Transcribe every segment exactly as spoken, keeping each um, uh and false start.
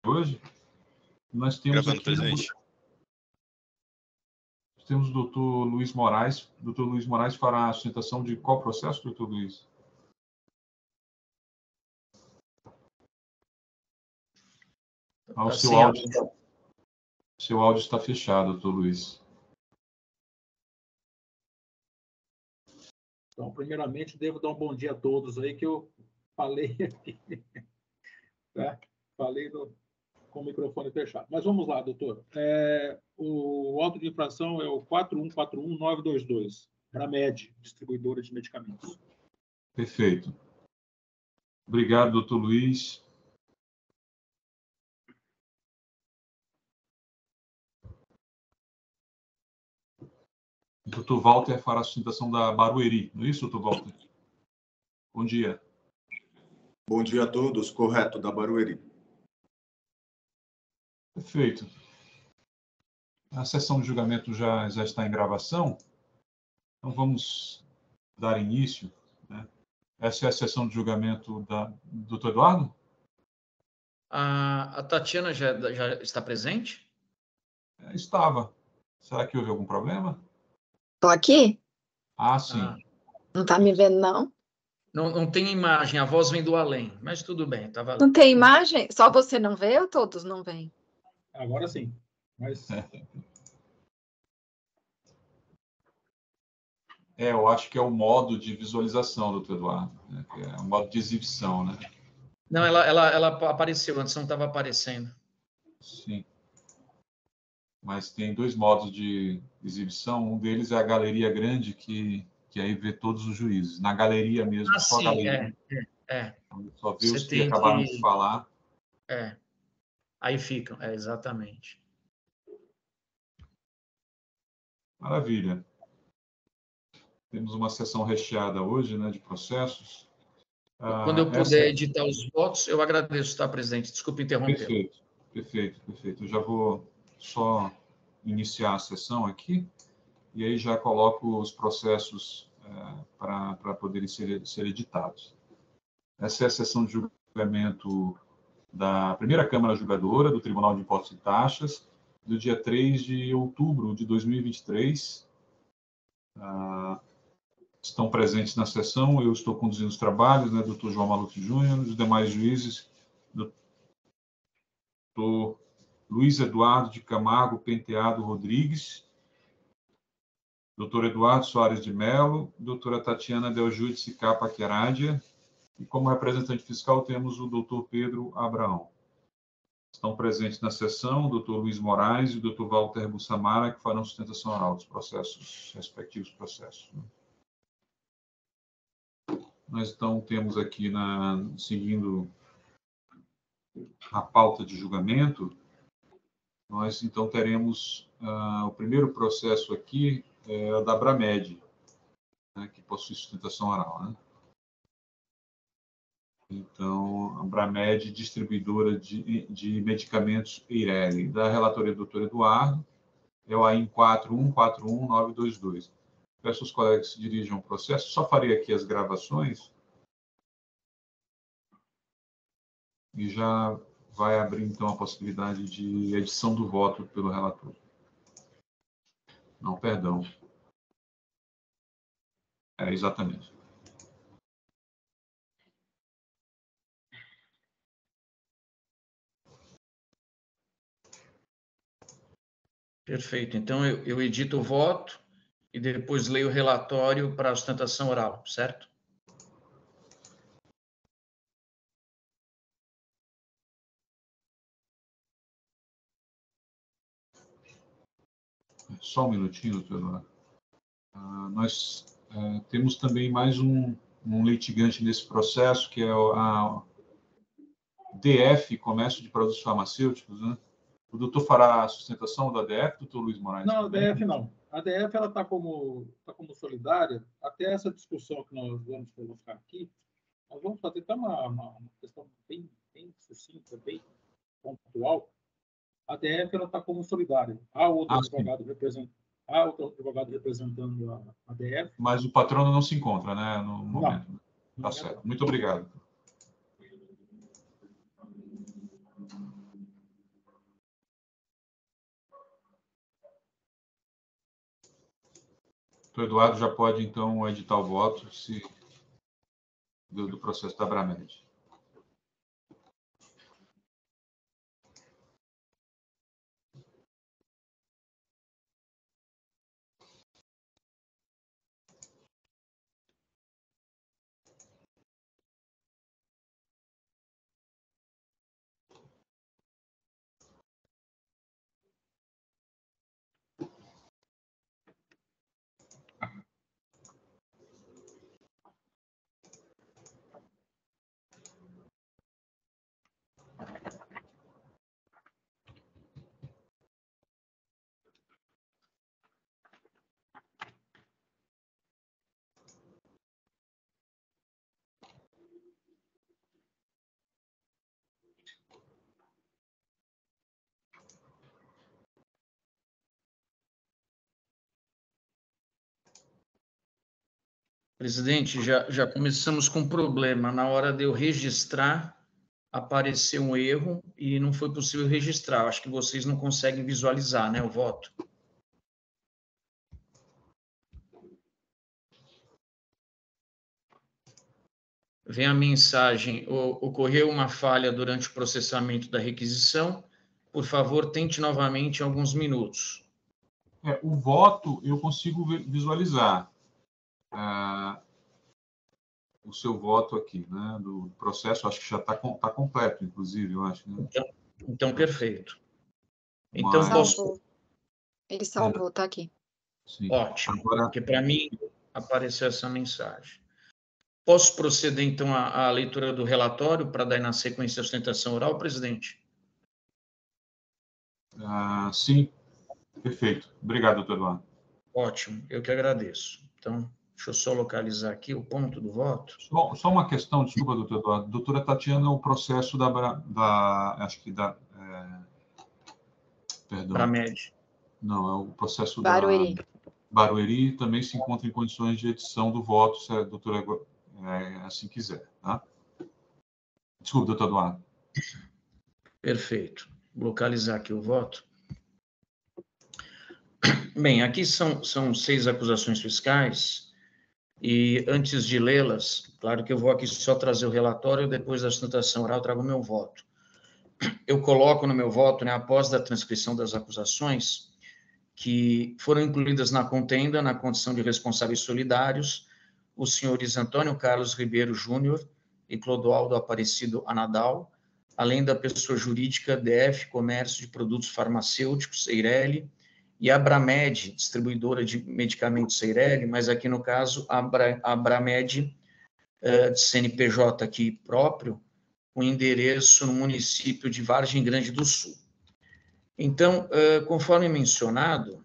hoje. Nós temos Gravando, aqui presidente. Nós temos o doutor Luiz Moraes. O doutor Luiz Moraes fará a sustentação de qual processo, doutor Luiz? Ah, o seu Assim, áudio, está, seu áudio está fechado, doutor Luiz. Então, primeiramente, devo dar um bom dia a todos aí, que eu falei aqui, tá? Falei no, com o microfone fechado. Mas vamos lá, doutor. É, o auto de infração é o quatro um quatro um nove dois dois, Bramed, distribuidora de medicamentos. Perfeito. Obrigado, doutor Luiz. O doutor Walter fará a sustentação da Barueri, não é isso, doutor Walter? Bom dia. Bom dia a todos, correto, da Barueri. Perfeito. A sessão de julgamento já, já está em gravação, então vamos dar início, né? Essa é a sessão de julgamento da, do doutor Eduardo? A, a Tatiana já, já está presente? É, estava. Será que houve algum problema? Estou aqui? Ah, sim. Ah. Não está me vendo, não? Não, não tem imagem, a voz vem do além, mas tudo bem, tá valendo. Não tem imagem? Só você não vê ou todos não veem? Agora sim. Mas... É, eu acho que é o modo de visualização, doutor Eduardo, né? É o modo de exibição, né? Não, ela, ela, ela apareceu, antes não estava aparecendo. Sim. Mas tem dois modos de exibição. Um deles é a galeria grande, que, que aí vê todos os juízes. Na galeria mesmo, Ah, só sim, a galeria. é, é, é. Só vê Você os que tem acabaram que- de falar. É. Aí ficam, é, exatamente. Maravilha. Temos uma sessão recheada hoje, né, de processos. Quando eu Ah, puder essa... editar os votos, eu agradeço, tá, presidente? Desculpe interromper. Perfeito, perfeito, perfeito. Eu já vou só iniciar a sessão aqui, e aí já coloco os processos é, para poderem ser, ser editados. Essa é a sessão de julgamento da primeira Câmara Julgadora do Tribunal de Impostos e Taxas, do dia três de outubro de dois mil e vinte e três. Ah, estão presentes na sessão, eu estou conduzindo os trabalhos, né, doutor João Maluf Júnior, os demais juízes, doutor Luiz Eduardo de Camargo Penteado Rodrigues, doutor Eduardo Soares de Mello, doutora Tatiana Deljudice Capa Queradia, e como representante fiscal temos o doutor Pedro Abraão. Estão presentes na sessão o doutor Luiz Moraes e o doutor Walter Bussamara, que farão sustentação oral dos processos, respectivos processos. Nós, então, temos aqui, na, seguindo a pauta de julgamento, nós, então, teremos uh, o primeiro processo aqui, é, da Bramed, né, que possui sustentação oral, né? Então, a Bramed, distribuidora de, de medicamentos Eireli, da relatoria do doutor Eduardo, é o A I N quatro um quatro um nove dois dois. Peço aos colegas que se dirijam ao processo, só farei aqui as gravações e já vai abrir, então, a possibilidade de edição do voto pelo relator. Não, perdão. É, exatamente. Perfeito. Então, eu, eu edito o voto e depois leio o relatório para a sustentação oral, certo? Só um minutinho, doutor Eduardo. Uh, nós uh, temos também mais um, um litigante nesse processo, que é a D F, Comércio de Produtos Farmacêuticos, né? O doutor fará a sustentação da D F, doutor Luiz Moraes? Não, a D F não. A D F ela está como, tá como solidária. Até essa discussão que nós vamos colocar aqui, nós vamos fazer até uma, uma, uma questão bem, bem sucinta, bem pontual. A D F ela está como solidária. Há outro, ah, advogado, represent... Há outro advogado representando a, a D F. Mas o patrono não se encontra, né, no momento. Não. Tá certo. Muito obrigado. O Eduardo já pode, então, editar o voto se, do, do processo da Abramed. Presidente, já, já começamos com um problema. Na hora de eu registrar, apareceu um erro e não foi possível registrar. Acho que vocês não conseguem visualizar, né, o voto. Vem a mensagem: ocorreu uma falha durante o processamento da requisição. Por favor, tente novamente em alguns minutos. É, o voto eu consigo visualizar. Ah, o seu voto aqui, né, do processo, acho que já está tá completo, inclusive, eu acho. Né? Então, então, perfeito. Então, Mas, posso... Ele salvou, está aqui. Sim. Ótimo, Agora, porque para mim apareceu essa mensagem. Posso proceder, então, à, à leitura do relatório para dar na sequência a sustentação oral, presidente? ah, sim, perfeito. Obrigado, doutor Eduardo. Ótimo, eu que agradeço. Então, deixa eu só localizar aqui o ponto do voto. Só, só uma questão, desculpa, doutor Eduardo. Doutora Tatiana, o processo da, da acho que da, é, perdão. Bramed. Não, é o processo Barueri. da Barueri também se encontra em condições de edição do voto, se a doutora é, assim quiser, tá? Desculpa, doutor Eduardo. Perfeito. Vou localizar aqui o voto. Bem, aqui são, são seis acusações fiscais, e antes de lê-las, claro que eu vou aqui só trazer o relatório, depois da sustentação oral eu trago o meu voto. Eu coloco no meu voto, né, após a transcrição das acusações, que foram incluídas na contenda, na condição de responsáveis solidários, os senhores Antônio Carlos Ribeiro Júnior e Clodoaldo Aparecido Anadal, além da pessoa jurídica D F Comércio de Produtos Farmacêuticos, Eireli, e a Abramed, distribuidora de medicamentos Eireli, mas aqui no caso a Abramed, de C N P J aqui próprio, com endereço no município de Vargem Grande do Sul. Então, conforme mencionado,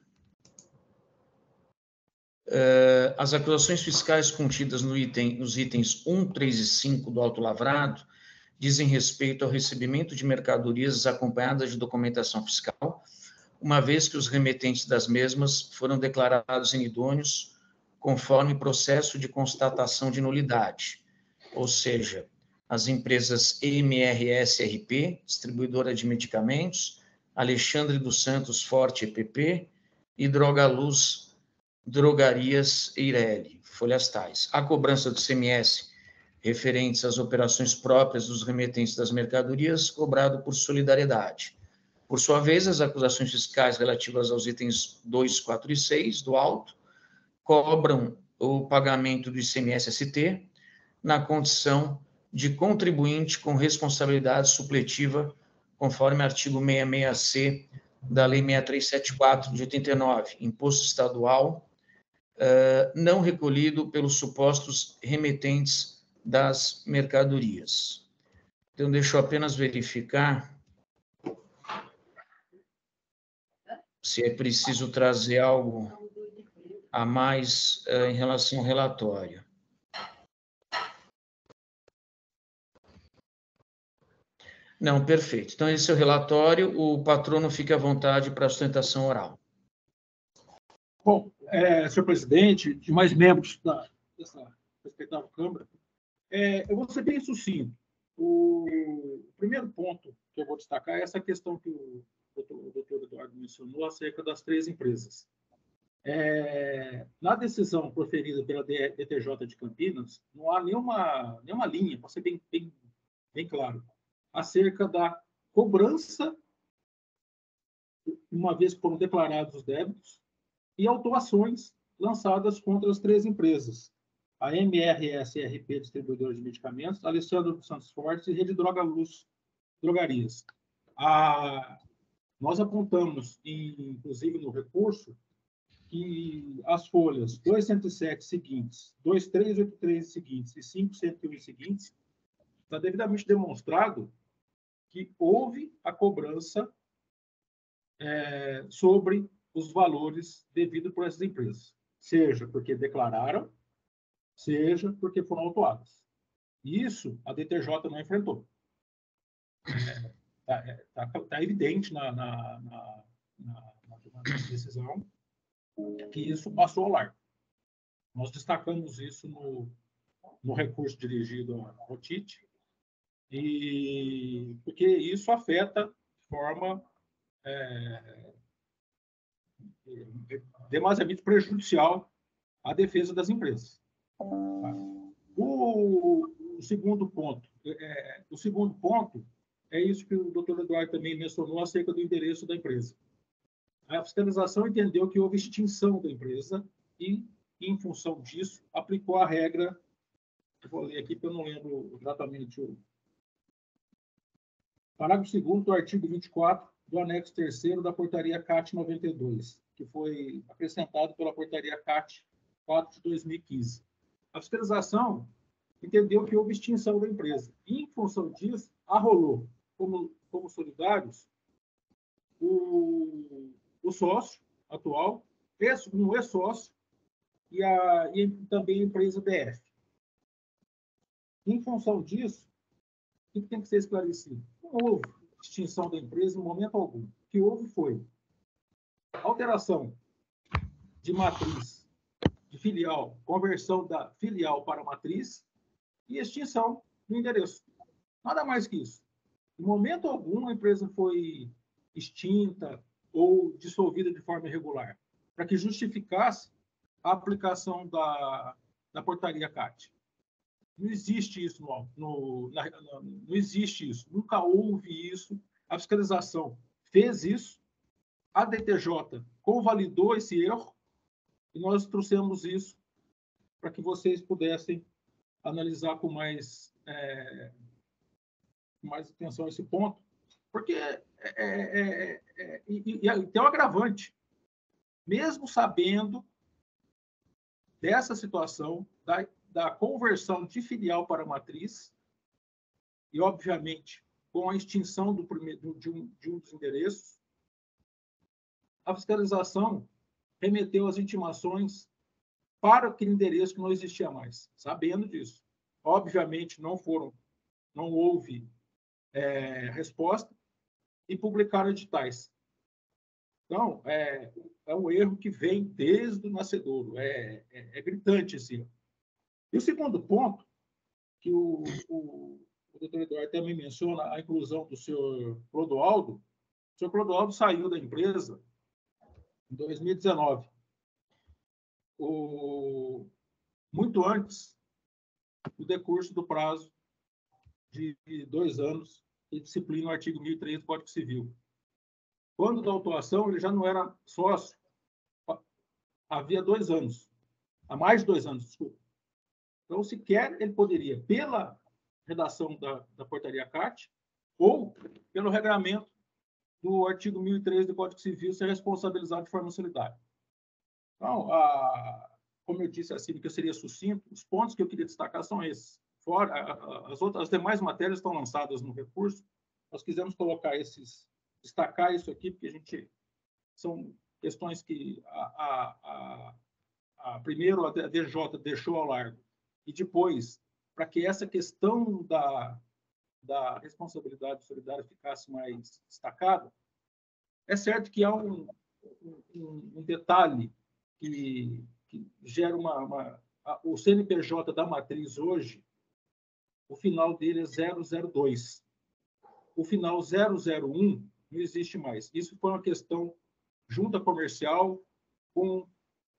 as acusações fiscais contidas no item, nos itens um, três e cinco do auto lavrado dizem respeito ao recebimento de mercadorias acompanhadas de documentação fiscal, uma vez que os remetentes das mesmas foram declarados inidôneos conforme processo de constatação de nulidade, ou seja, as empresas M R S R P, distribuidora de medicamentos, Alexandre dos Santos Forte E P P e Drogaluz Drogarias Eireli, folhas tais. A cobrança do I C M S referentes às operações próprias dos remetentes das mercadorias, cobrado por solidariedade. Por sua vez, as acusações fiscais relativas aos itens dois, quatro e seis do auto cobram o pagamento do I C M S S T na condição de contribuinte com responsabilidade supletiva, conforme artigo sessenta e seis C da Lei seis mil trezentos e setenta e quatro, de oitenta e nove, imposto estadual, uh, não recolhido pelos supostos remetentes das mercadorias. Então, deixa eu apenas verificar se é preciso trazer algo a mais uh, em relação ao relatório. Não, perfeito. Então, esse é o relatório. O patrono fica à vontade para a sustentação oral. Bom, é, senhor presidente, demais membros da, dessa respeitável Câmara, é, eu vou ser bem sucinto. O, o primeiro ponto que eu vou destacar é essa questão que o doutor, o doutor Eduardo mencionou acerca das três empresas. É, na decisão proferida pela D T J de Campinas, não há nenhuma, nenhuma linha, para ser bem, bem, bem claro, acerca da cobrança, uma vez que foram declarados os débitos, e autuações lançadas contra as três empresas, a M R S R P, distribuidora de medicamentos, Alessandro dos Santos Fortes e Rede Droga Luz, drogarias. A, nós apontamos, inclusive no recurso, que as folhas duzentos e cento e sete seguintes, dois mil trezentos e oitenta e três seguintes e cinco mil cento e um seguintes, está devidamente demonstrado que houve a cobrança é, sobre os valores devidos por essas empresas, seja porque declararam, seja porque foram autuadas. Isso a D T J não enfrentou. Está é, tá, tá evidente na, na, na, na, na decisão que isso passou ao largo. Nós destacamos isso no, no recurso dirigido ao T I T, e, porque isso afeta de forma é, demasiadamente prejudicial à defesa das empresas. O, o segundo ponto, é, o segundo ponto é isso que o doutor Eduardo também mencionou acerca do endereço da empresa. A fiscalização entendeu que houve extinção da empresa e, em função disso, aplicou a regra, eu vou ler aqui porque eu não lembro exatamente o parágrafo segundo do artigo vinte e quatro do anexo terceiro da portaria C A T noventa e dois, que foi acrescentado pela portaria C A T quatro de dois mil e quinze. A fiscalização entendeu que houve extinção da empresa. E, em função disso, arrolou como, como solidários o, o sócio atual, um ex-sócio e, a, e também a empresa B F. Em função disso, o que tem que ser esclarecido? Não houve extinção da empresa em momento algum. O que houve foi alteração de matriz, de filial, conversão da filial para matriz e extinção do endereço. Nada mais que isso. Em momento algum, a empresa foi extinta ou dissolvida de forma irregular, para que justificasse a aplicação da, da portaria C A T. Não existe isso, no, no, na, na, não existe isso, nunca houve isso. A fiscalização fez isso, a D T J convalidou esse erro e nós trouxemos isso para que vocês pudessem analisar com mais, é, mais atenção esse ponto, porque é, é, é, é, e, e tem um agravante. Mesmo sabendo dessa situação, da, da conversão de filial para matriz, e, obviamente, com a extinção do primeiro, de, um, de um dos endereços, a fiscalização remeteu as intimações para aquele endereço que não existia mais, sabendo disso. Obviamente, não foram, não houve é, resposta e publicaram editais. Então, é, é um erro que vem desde o nascedouro, é, é, é gritante esse erro. E o segundo ponto, que o, o, o doutor Eduardo também menciona, a inclusão do senhor Clodoaldo. O senhor Clodoaldo saiu da empresa em dois mil e dezenove. O, muito antes do decurso do prazo de dois anos que disciplina o artigo mil e três do Código Civil. Quando da autuação, ele já não era sócio, havia dois anos, há mais de dois anos, desculpa. Então, sequer ele poderia, pela redação da, da portaria C A T ou pelo regramento do artigo mil e três do Código Civil, ser responsabilizado de forma solidária. Então, a, como eu disse assim, que eu seria sucinto, os pontos que eu queria destacar são esses. Fora, a, a, as, outras, as demais matérias estão lançadas no recurso, nós quisemos colocar esses, destacar isso aqui, porque a gente, são questões que, a, a, a, a, primeiro, a D J deixou ao largo, e depois, para que essa questão da, da responsabilidade solidária ficasse mais destacada, é certo que há um, um, um detalhe que, que gera uma, uma... O C N P J da matriz hoje, o final dele é zero zero dois. O final zero zero um não existe mais. Isso foi uma questão junta comercial com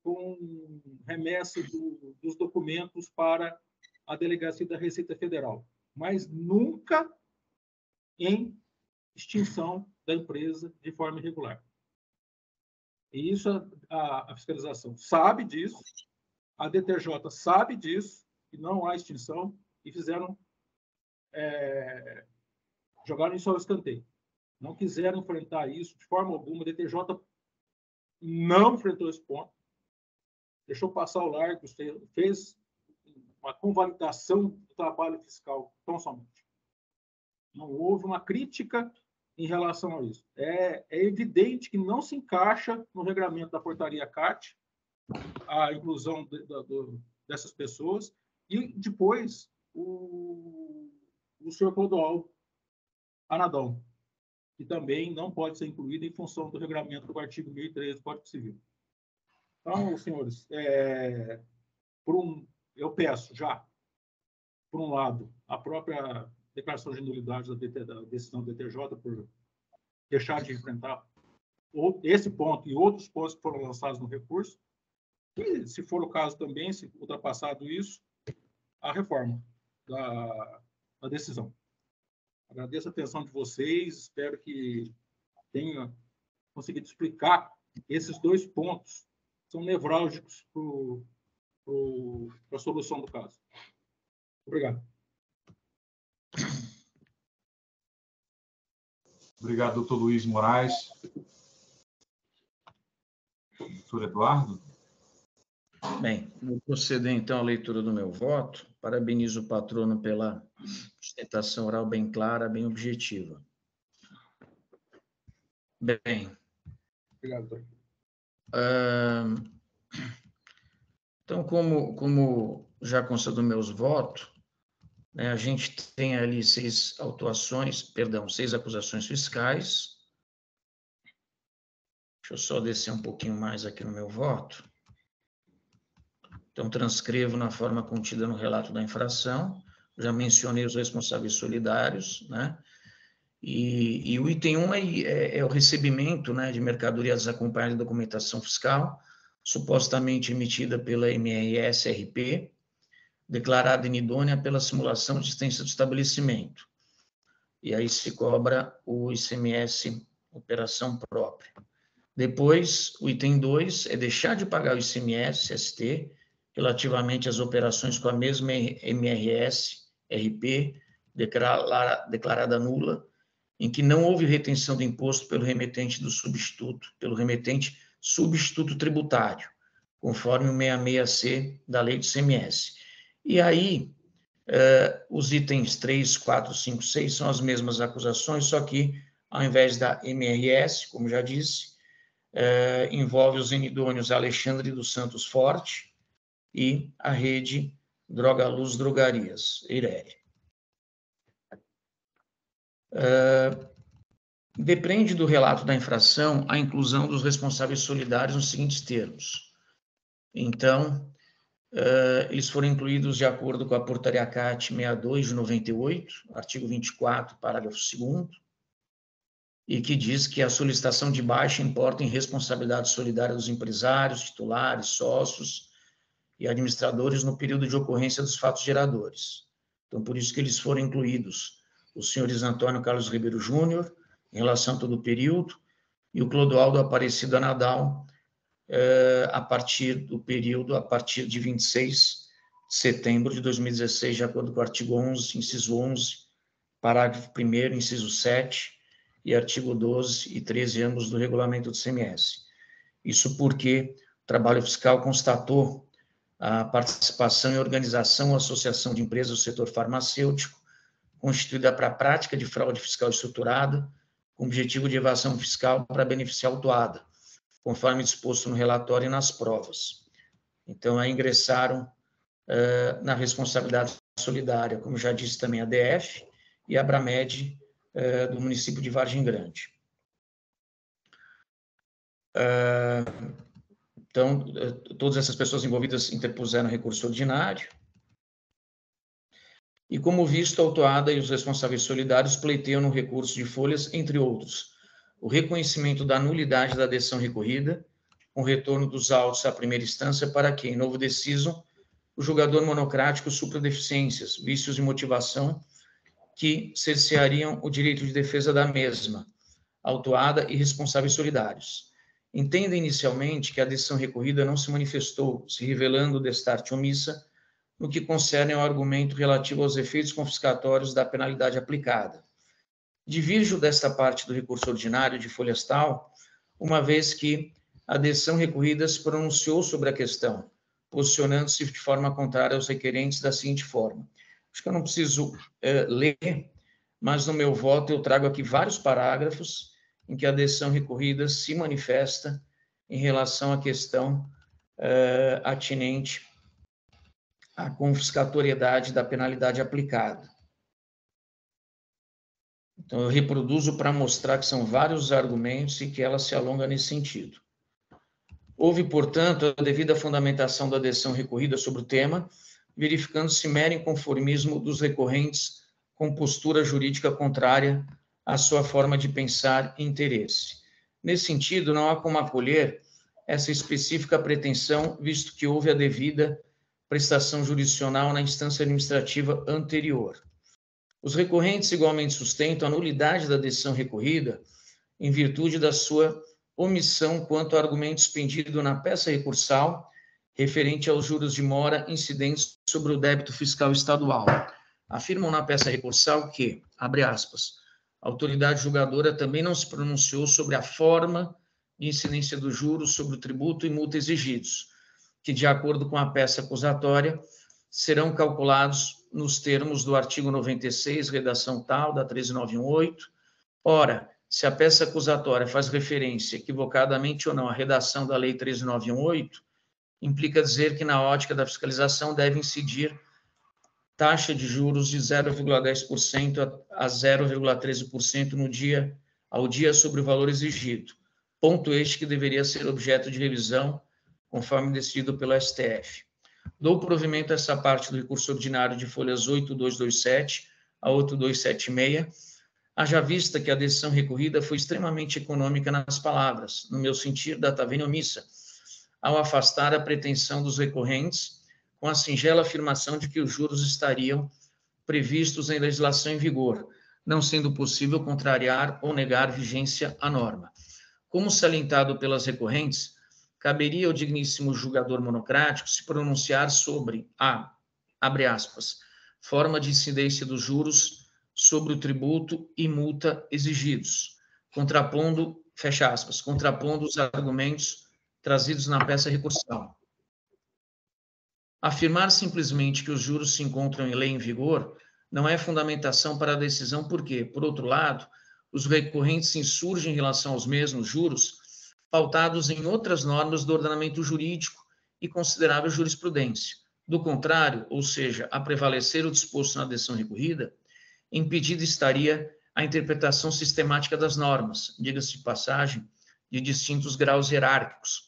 com remessa do, dos documentos para a Delegacia da Receita Federal, mas nunca em extinção da empresa de forma irregular. E isso a, a fiscalização sabe disso, a D T J sabe disso, que não há extinção, e fizeram, é, jogaram isso ao escanteio. Não quiseram enfrentar isso de forma alguma. A D T J não enfrentou esse ponto, deixou passar o largo, fez uma convalidação do trabalho fiscal tão somente. Não houve uma crítica em relação a isso. É, é evidente que não se encaixa no regramento da portaria C A T a inclusão de, de, de, dessas pessoas. E depois, o, o senhor Clodoaldo Anadão, que também não pode ser incluído em função do regramento do artigo mil e treze do Código Civil. Então, senhores, é, por um, eu peço já, por um lado, a própria declaração de nulidade da, D T, da decisão do D T J por deixar de enfrentar esse ponto e outros pontos que foram lançados no recurso, e, se for o caso também, se ultrapassado isso, a reforma da, da decisão. Agradeço a atenção de vocês, espero que tenha conseguido explicar esses dois pontos, que são nevrálgicos para a solução do caso. Obrigado. Obrigado, doutor Luiz Moraes. Doutor Eduardo? Bem, vou proceder então à leitura do meu voto. Parabenizo o patrono pela sustentação oral bem clara, bem objetiva. Bem. Obrigado, doutor. Uh, então, como, como já consta dos meus votos, né, a gente tem ali seis autuações, perdão, seis acusações fiscais. Deixa eu só descer um pouquinho mais aqui no meu voto. Então, transcrevo na forma contida no relato da infração. Já mencionei os responsáveis solidários, né? E, e o item um é, é, é o recebimento, né, de mercadorias acompanhadas de documentação fiscal, supostamente emitida pela M R S R P, declarada inidônea pela simulação de existência do estabelecimento. E aí se cobra o I C M S operação própria. Depois, o item dois é deixar de pagar o I C M S S T relativamente às operações com a mesma M R S R P declarada, declarada nula, em que não houve retenção de imposto pelo remetente do substituto, pelo remetente substituto tributário, conforme o sessenta e seis C da Lei de I C M S. E aí, eh, os itens três, quatro, cinco, seis são as mesmas acusações, só que, ao invés da M R S, como já disse, eh, envolve os inidôneos Alexandre dos Santos Forte e a rede Droga Luz Drogarias, Eireli. Uh, depende do relato da infração a inclusão dos responsáveis solidários nos seguintes termos. Então, uh, eles foram incluídos de acordo com a portaria C A T sessenta e dois de noventa e oito, artigo vinte e quatro, parágrafo segundo, e que diz que a solicitação de baixa importa em responsabilidade solidária dos empresários, titulares, sócios e administradores no período de ocorrência dos fatos geradores. Então, por isso que eles foram incluídos os senhores Antônio Carlos Ribeiro Júnior, em relação a todo o período, e o Clodoaldo Aparecido Anadal, eh, a partir do período, a partir de vinte e seis de setembro de dois mil e dezesseis, de acordo com o artigo onze, inciso onze, parágrafo primeiro, inciso sete, e artigo doze e treze, ambos do regulamento do I C M S. Isso porque o trabalho fiscal constatou a participação e organização ou associação de empresas do setor farmacêutico, constituída para a prática de fraude fiscal estruturada, com objetivo de evasão fiscal para beneficiar a autuada, conforme disposto no relatório e nas provas. Então, aí ingressaram uh, na responsabilidade solidária, como já disse também a D F e a Abramed, uh, do município de Vargem Grande. Uh, então, todas essas pessoas envolvidas interpuseram recurso ordinário, e, como visto, a autuada e os responsáveis solidários pleiteiam no recurso de folhas, entre outros, o reconhecimento da nulidade da decisão recorrida, com retorno dos autos à primeira instância para que, em novo deciso, o julgador monocrático supra deficiências, vícios de motivação que cerceariam o direito de defesa da mesma, autuada e responsáveis solidários. Entenda inicialmente que a decisão recorrida não se manifestou, se revelando destarte omissa, no que concerne ao argumento relativo aos efeitos confiscatórios da penalidade aplicada. Divirjo desta parte do recurso ordinário de folhas tal, uma vez que a decisão recorrida se pronunciou sobre a questão, posicionando-se de forma contrária aos requerentes da seguinte forma. Acho que eu não preciso eh, ler, mas no meu voto eu trago aqui vários parágrafos em que a decisão recorrida se manifesta em relação à questão eh, atinente à confiscatoriedade da penalidade aplicada. Então, eu reproduzo para mostrar que são vários argumentos e que ela se alonga nesse sentido. Houve, portanto, a devida fundamentação da decisão recorrida sobre o tema, verificando-se mero inconformismo dos recorrentes com postura jurídica contrária à sua forma de pensar e interesse. Nesse sentido, não há como acolher essa específica pretensão, visto que houve a devida prestação jurisdicional na instância administrativa anterior. Os recorrentes igualmente sustentam a nulidade da decisão recorrida em virtude da sua omissão quanto ao argumento expendido na peça recursal referente aos juros de mora incidentes sobre o débito fiscal estadual. Afirmam na peça recursal que, abre aspas, a autoridade julgadora também não se pronunciou sobre a forma de incidência dos juros sobre o tributo e multa exigidos, que, de acordo com a peça acusatória, serão calculados nos termos do artigo noventa e seis, redação tal, da treze mil novecentos e oito. Ora, se a peça acusatória faz referência, equivocadamente ou não, à redação da Lei treze mil novecentos e oito, implica dizer que, na ótica da fiscalização, deve incidir taxa de juros de zero vírgula dez por cento a zero vírgula treze por cento no dia, ao dia sobre o valor exigido. Ponto este que deveria ser objeto de revisão, conforme decidido pelo S T F. Dou provimento a essa parte do recurso ordinário de folhas oito mil duzentos e vinte e sete a oito mil duzentos e setenta e seis, haja vista que a decisão recorrida foi extremamente econômica nas palavras, no meu sentir, data venia omissa, ao afastar a pretensão dos recorrentes com a singela afirmação de que os juros estariam previstos em legislação em vigor, não sendo possível contrariar ou negar vigência à norma. Como salientado pelas recorrentes, caberia ao digníssimo julgador monocrático se pronunciar sobre a, abre aspas, forma de incidência dos juros sobre o tributo e multa exigidos, contrapondo, fecha aspas, contrapondo os argumentos trazidos na peça recursal. Afirmar simplesmente que os juros se encontram em lei em vigor não é fundamentação para a decisão, porque, por outro lado, os recorrentes se insurgem em relação aos mesmos juros pautados em outras normas do ordenamento jurídico e considerável jurisprudência. Do contrário, ou seja, a prevalecer o disposto na decisão recorrida, impedida estaria a interpretação sistemática das normas, diga-se de passagem, de distintos graus hierárquicos,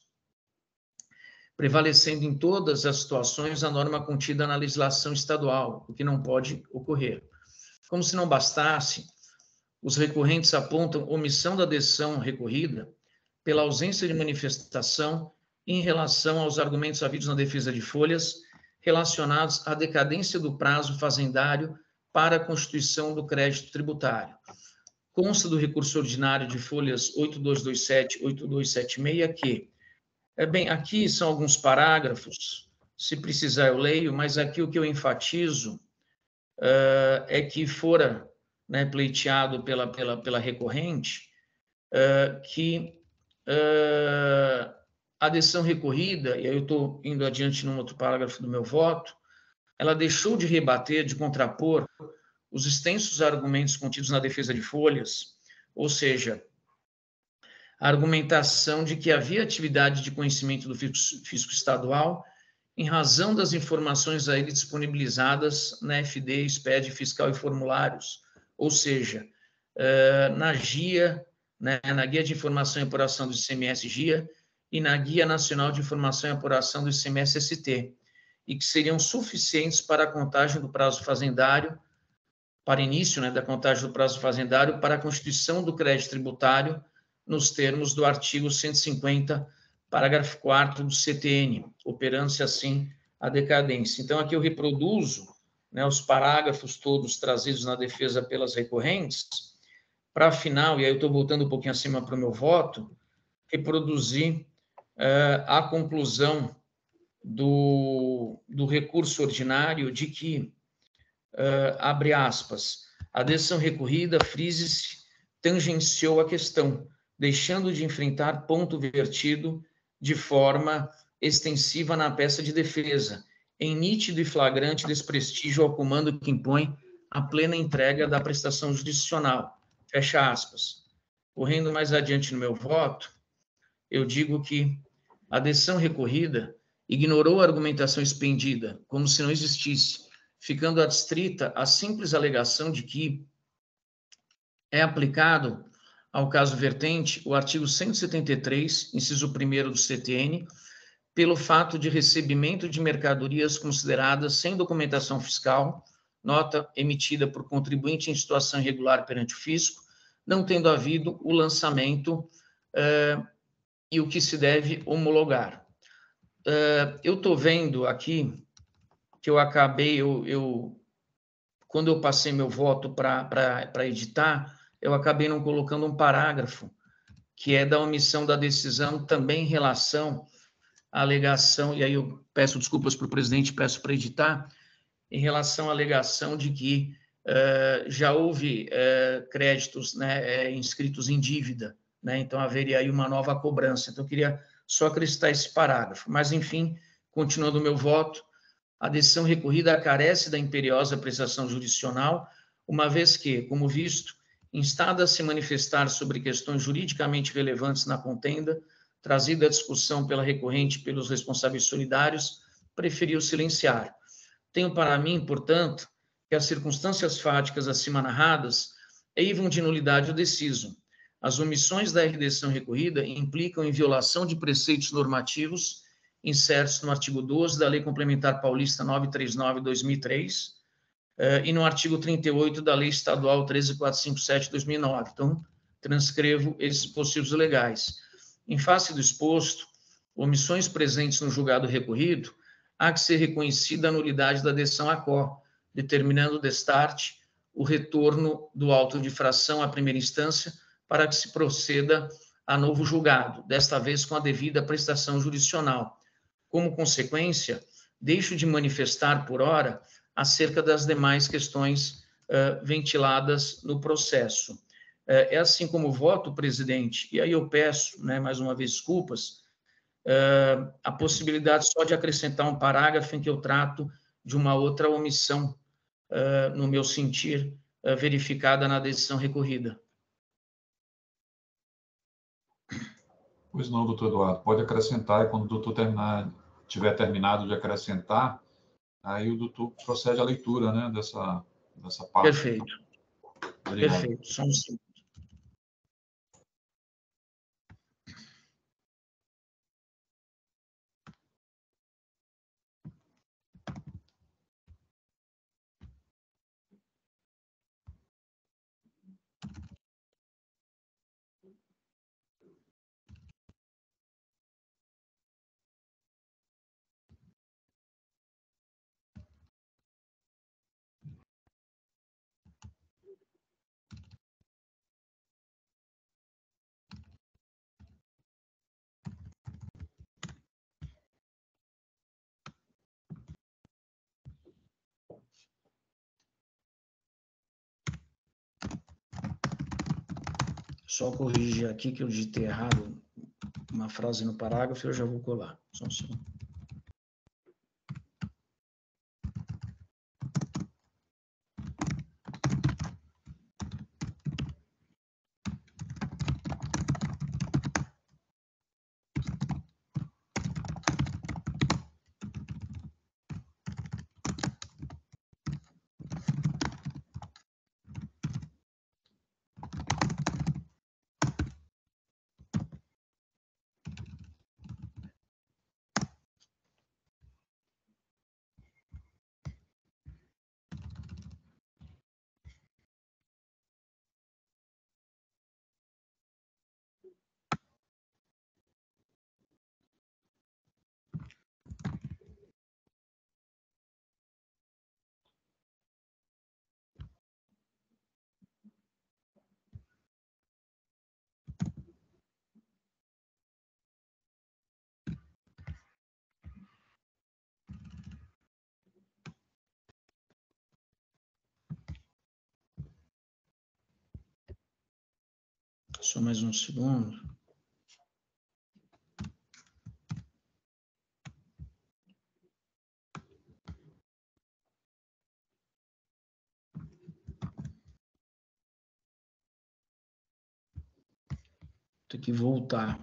prevalecendo em todas as situações a norma contida na legislação estadual, o que não pode ocorrer. Como se não bastasse, os recorrentes apontam omissão da decisão recorrida pela ausência de manifestação em relação aos argumentos havidos na defesa de folhas relacionados à decadência do prazo fazendário para a constituição do crédito tributário. Consta do recurso ordinário de folhas oito mil duzentos e vinte e sete e oito mil duzentos e setenta e seis que, é bem, aqui são alguns parágrafos, se precisar eu leio, mas aqui o que eu enfatizo uh, é que fora, né, pleiteado pela, pela, pela recorrente, uh, que uh, a decisão recorrida, e aí eu estou indo adiante num outro parágrafo do meu voto, ela deixou de rebater, de contrapor os extensos argumentos contidos na defesa de folhas, ou seja, a argumentação de que havia atividade de conhecimento do fisco estadual em razão das informações a ele disponibilizadas na F D, S P E D fiscal e formulários, ou seja, na guia, né, na Guia de Informação e Apuração do I C M S-G I A e na Guia Nacional de Informação e Apuração do I C M S-S T, e que seriam suficientes para a contagem do prazo fazendário, para início, né, da contagem do prazo fazendário, para a constituição do crédito tributário, nos termos do artigo cento e cinquenta, parágrafo quarto do C T N, operando-se assim a decadência. Então, aqui eu reproduzo, né, os parágrafos todos trazidos na defesa pelas recorrentes, para final, e aí eu estou voltando um pouquinho acima para o meu voto, reproduzir uh, a conclusão do, do recurso ordinário de que, uh, abre aspas, a decisão recorrida, frise-se, tangenciou a questão, deixando de enfrentar ponto vertido de forma extensiva na peça de defesa, em nítido e flagrante desprestígio ao comando que impõe a plena entrega da prestação jurisdicional. Fecha aspas. Correndo mais adiante no meu voto, eu digo que a decisão recorrida ignorou a argumentação expendida, como se não existisse, ficando adstrita à simples alegação de que é aplicado ao caso vertente o artigo cento e setenta e três, inciso primeiro do C T N, pelo fato de recebimento de mercadorias consideradas sem documentação fiscal, nota emitida por contribuinte em situação irregular perante o fisco, não tendo havido o lançamento eh, e o que se deve homologar. Eh, eu estou vendo aqui que eu acabei, eu, eu, quando eu passei meu voto para editar, eu acabei não colocando um parágrafo, que é da omissão da decisão também em relação à alegação, e aí eu peço desculpas para o presidente, peço para editar, em relação à alegação de que uh, já houve uh, créditos, né, inscritos em dívida, né, então haveria aí uma nova cobrança. Então eu queria só acrescentar esse parágrafo. Mas, enfim, continuando o meu voto, a decisão recorrida carece da imperiosa apreciação jurisdicional, uma vez que, como visto, instada a se manifestar sobre questões juridicamente relevantes na contenda, trazida à discussão pela recorrente e pelos responsáveis solidários, preferiu silenciar. Tenho para mim, portanto, que as circunstâncias fáticas acima narradas eivam de nulidade o deciso. As omissões da redação recorrida implicam em violação de preceitos normativos incertos no artigo doze da Lei Complementar Paulista novecentos e trinta e nove de dois mil e três e no artigo trinta e oito da Lei Estadual treze mil quatrocentos e cinquenta e sete de dois mil e nove. Então, transcrevo esses possíveis legais. Em face do exposto, omissões presentes no julgado recorrido, há que ser reconhecida a nulidade da decisão A C O, determinando destarte o retorno do auto de infração à primeira instância para que se proceda a novo julgado, desta vez com a devida prestação jurisdicional. Como consequência, deixo de manifestar por hora acerca das demais questões uh, ventiladas no processo. Uh, é assim como voto, presidente, e aí eu peço, né, mais uma vez, desculpas, Uh, a possibilidade só de acrescentar um parágrafo em que eu trato de uma outra omissão, uh, no meu sentir, uh, verificada na decisão recorrida. Pois não, doutor Eduardo, pode acrescentar, e quando o doutor terminar, tiver terminado de acrescentar, aí o doutor procede à leitura, né, dessa, dessa parte. Perfeito. Obrigado. Perfeito. Só um segundo. Só corrigir aqui que eu digitei errado uma frase no parágrafo e eu já vou colar. Só um segundo. Só mais um segundo. Tem que voltar.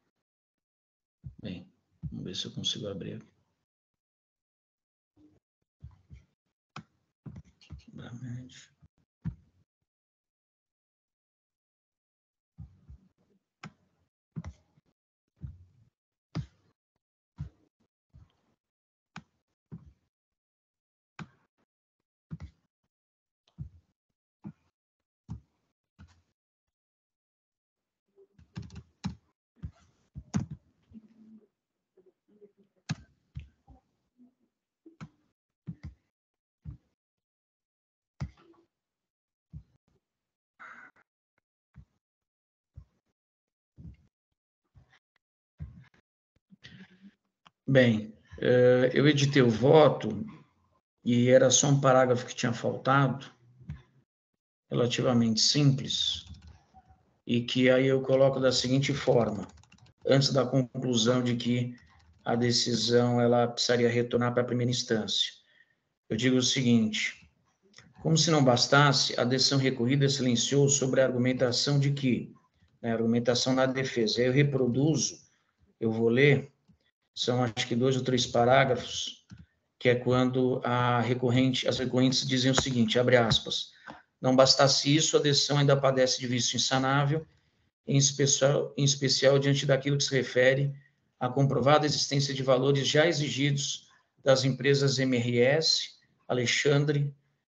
Bem, vamos ver se eu consigo abrir aqui. Quebramento. Bem, eu editei o voto e era só um parágrafo que tinha faltado, relativamente simples, e que aí eu coloco da seguinte forma, antes da conclusão de que a decisão ela precisaria retornar para a primeira instância. Eu digo o seguinte, como se não bastasse, a decisão recorrida silenciou sobre a argumentação de que, né, a argumentação na defesa, eu reproduzo, eu vou ler, são acho que dois ou três parágrafos, que é quando a recorrente, as recorrentes dizem o seguinte, abre aspas, não bastasse isso, a decisão ainda padece de vício insanável, em especial, em especial diante daquilo que se refere à comprovada existência de valores já exigidos das empresas M R S, Alexandre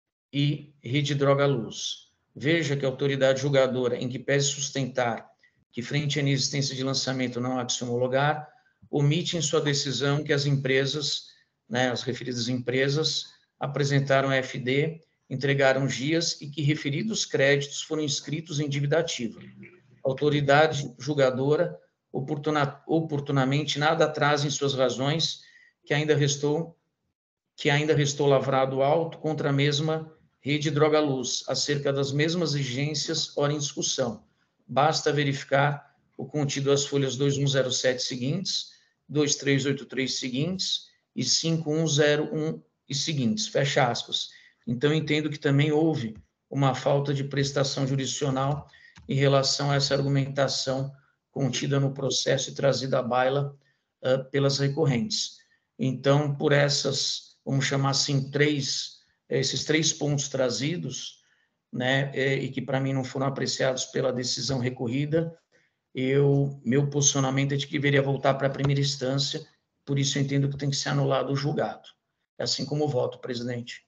e Rede Droga Luz. Veja que a autoridade julgadora, em que pese sustentar que frente à inexistência de lançamento não há que se homologar, omite em sua decisão que as empresas, né, as referidas empresas, apresentaram a F D, entregaram G I As e que referidos créditos foram inscritos em dívida ativa. A autoridade julgadora, oportuna, oportunamente, nada traz em suas razões que ainda restou, que ainda restou lavrado alto contra a mesma Rede Droga Luz, acerca das mesmas exigências, ora em discussão. Basta verificar o contido das folhas dois mil cento e sete seguintes, dois mil trezentos e oitenta e três seguintes e cinco mil cento e um e seguintes, fecha aspas. Então, entendo que também houve uma falta de prestação jurisdicional em relação a essa argumentação contida no processo e trazida à baila uh, pelas recorrentes. Então, por essas, vamos chamar assim, três, esses três pontos trazidos, né, e que para mim não foram apreciados pela decisão recorrida, eu, meu posicionamento é de que deveria voltar para a primeira instância, por isso eu entendo que tem que ser anulado o julgado. É assim como o voto, presidente.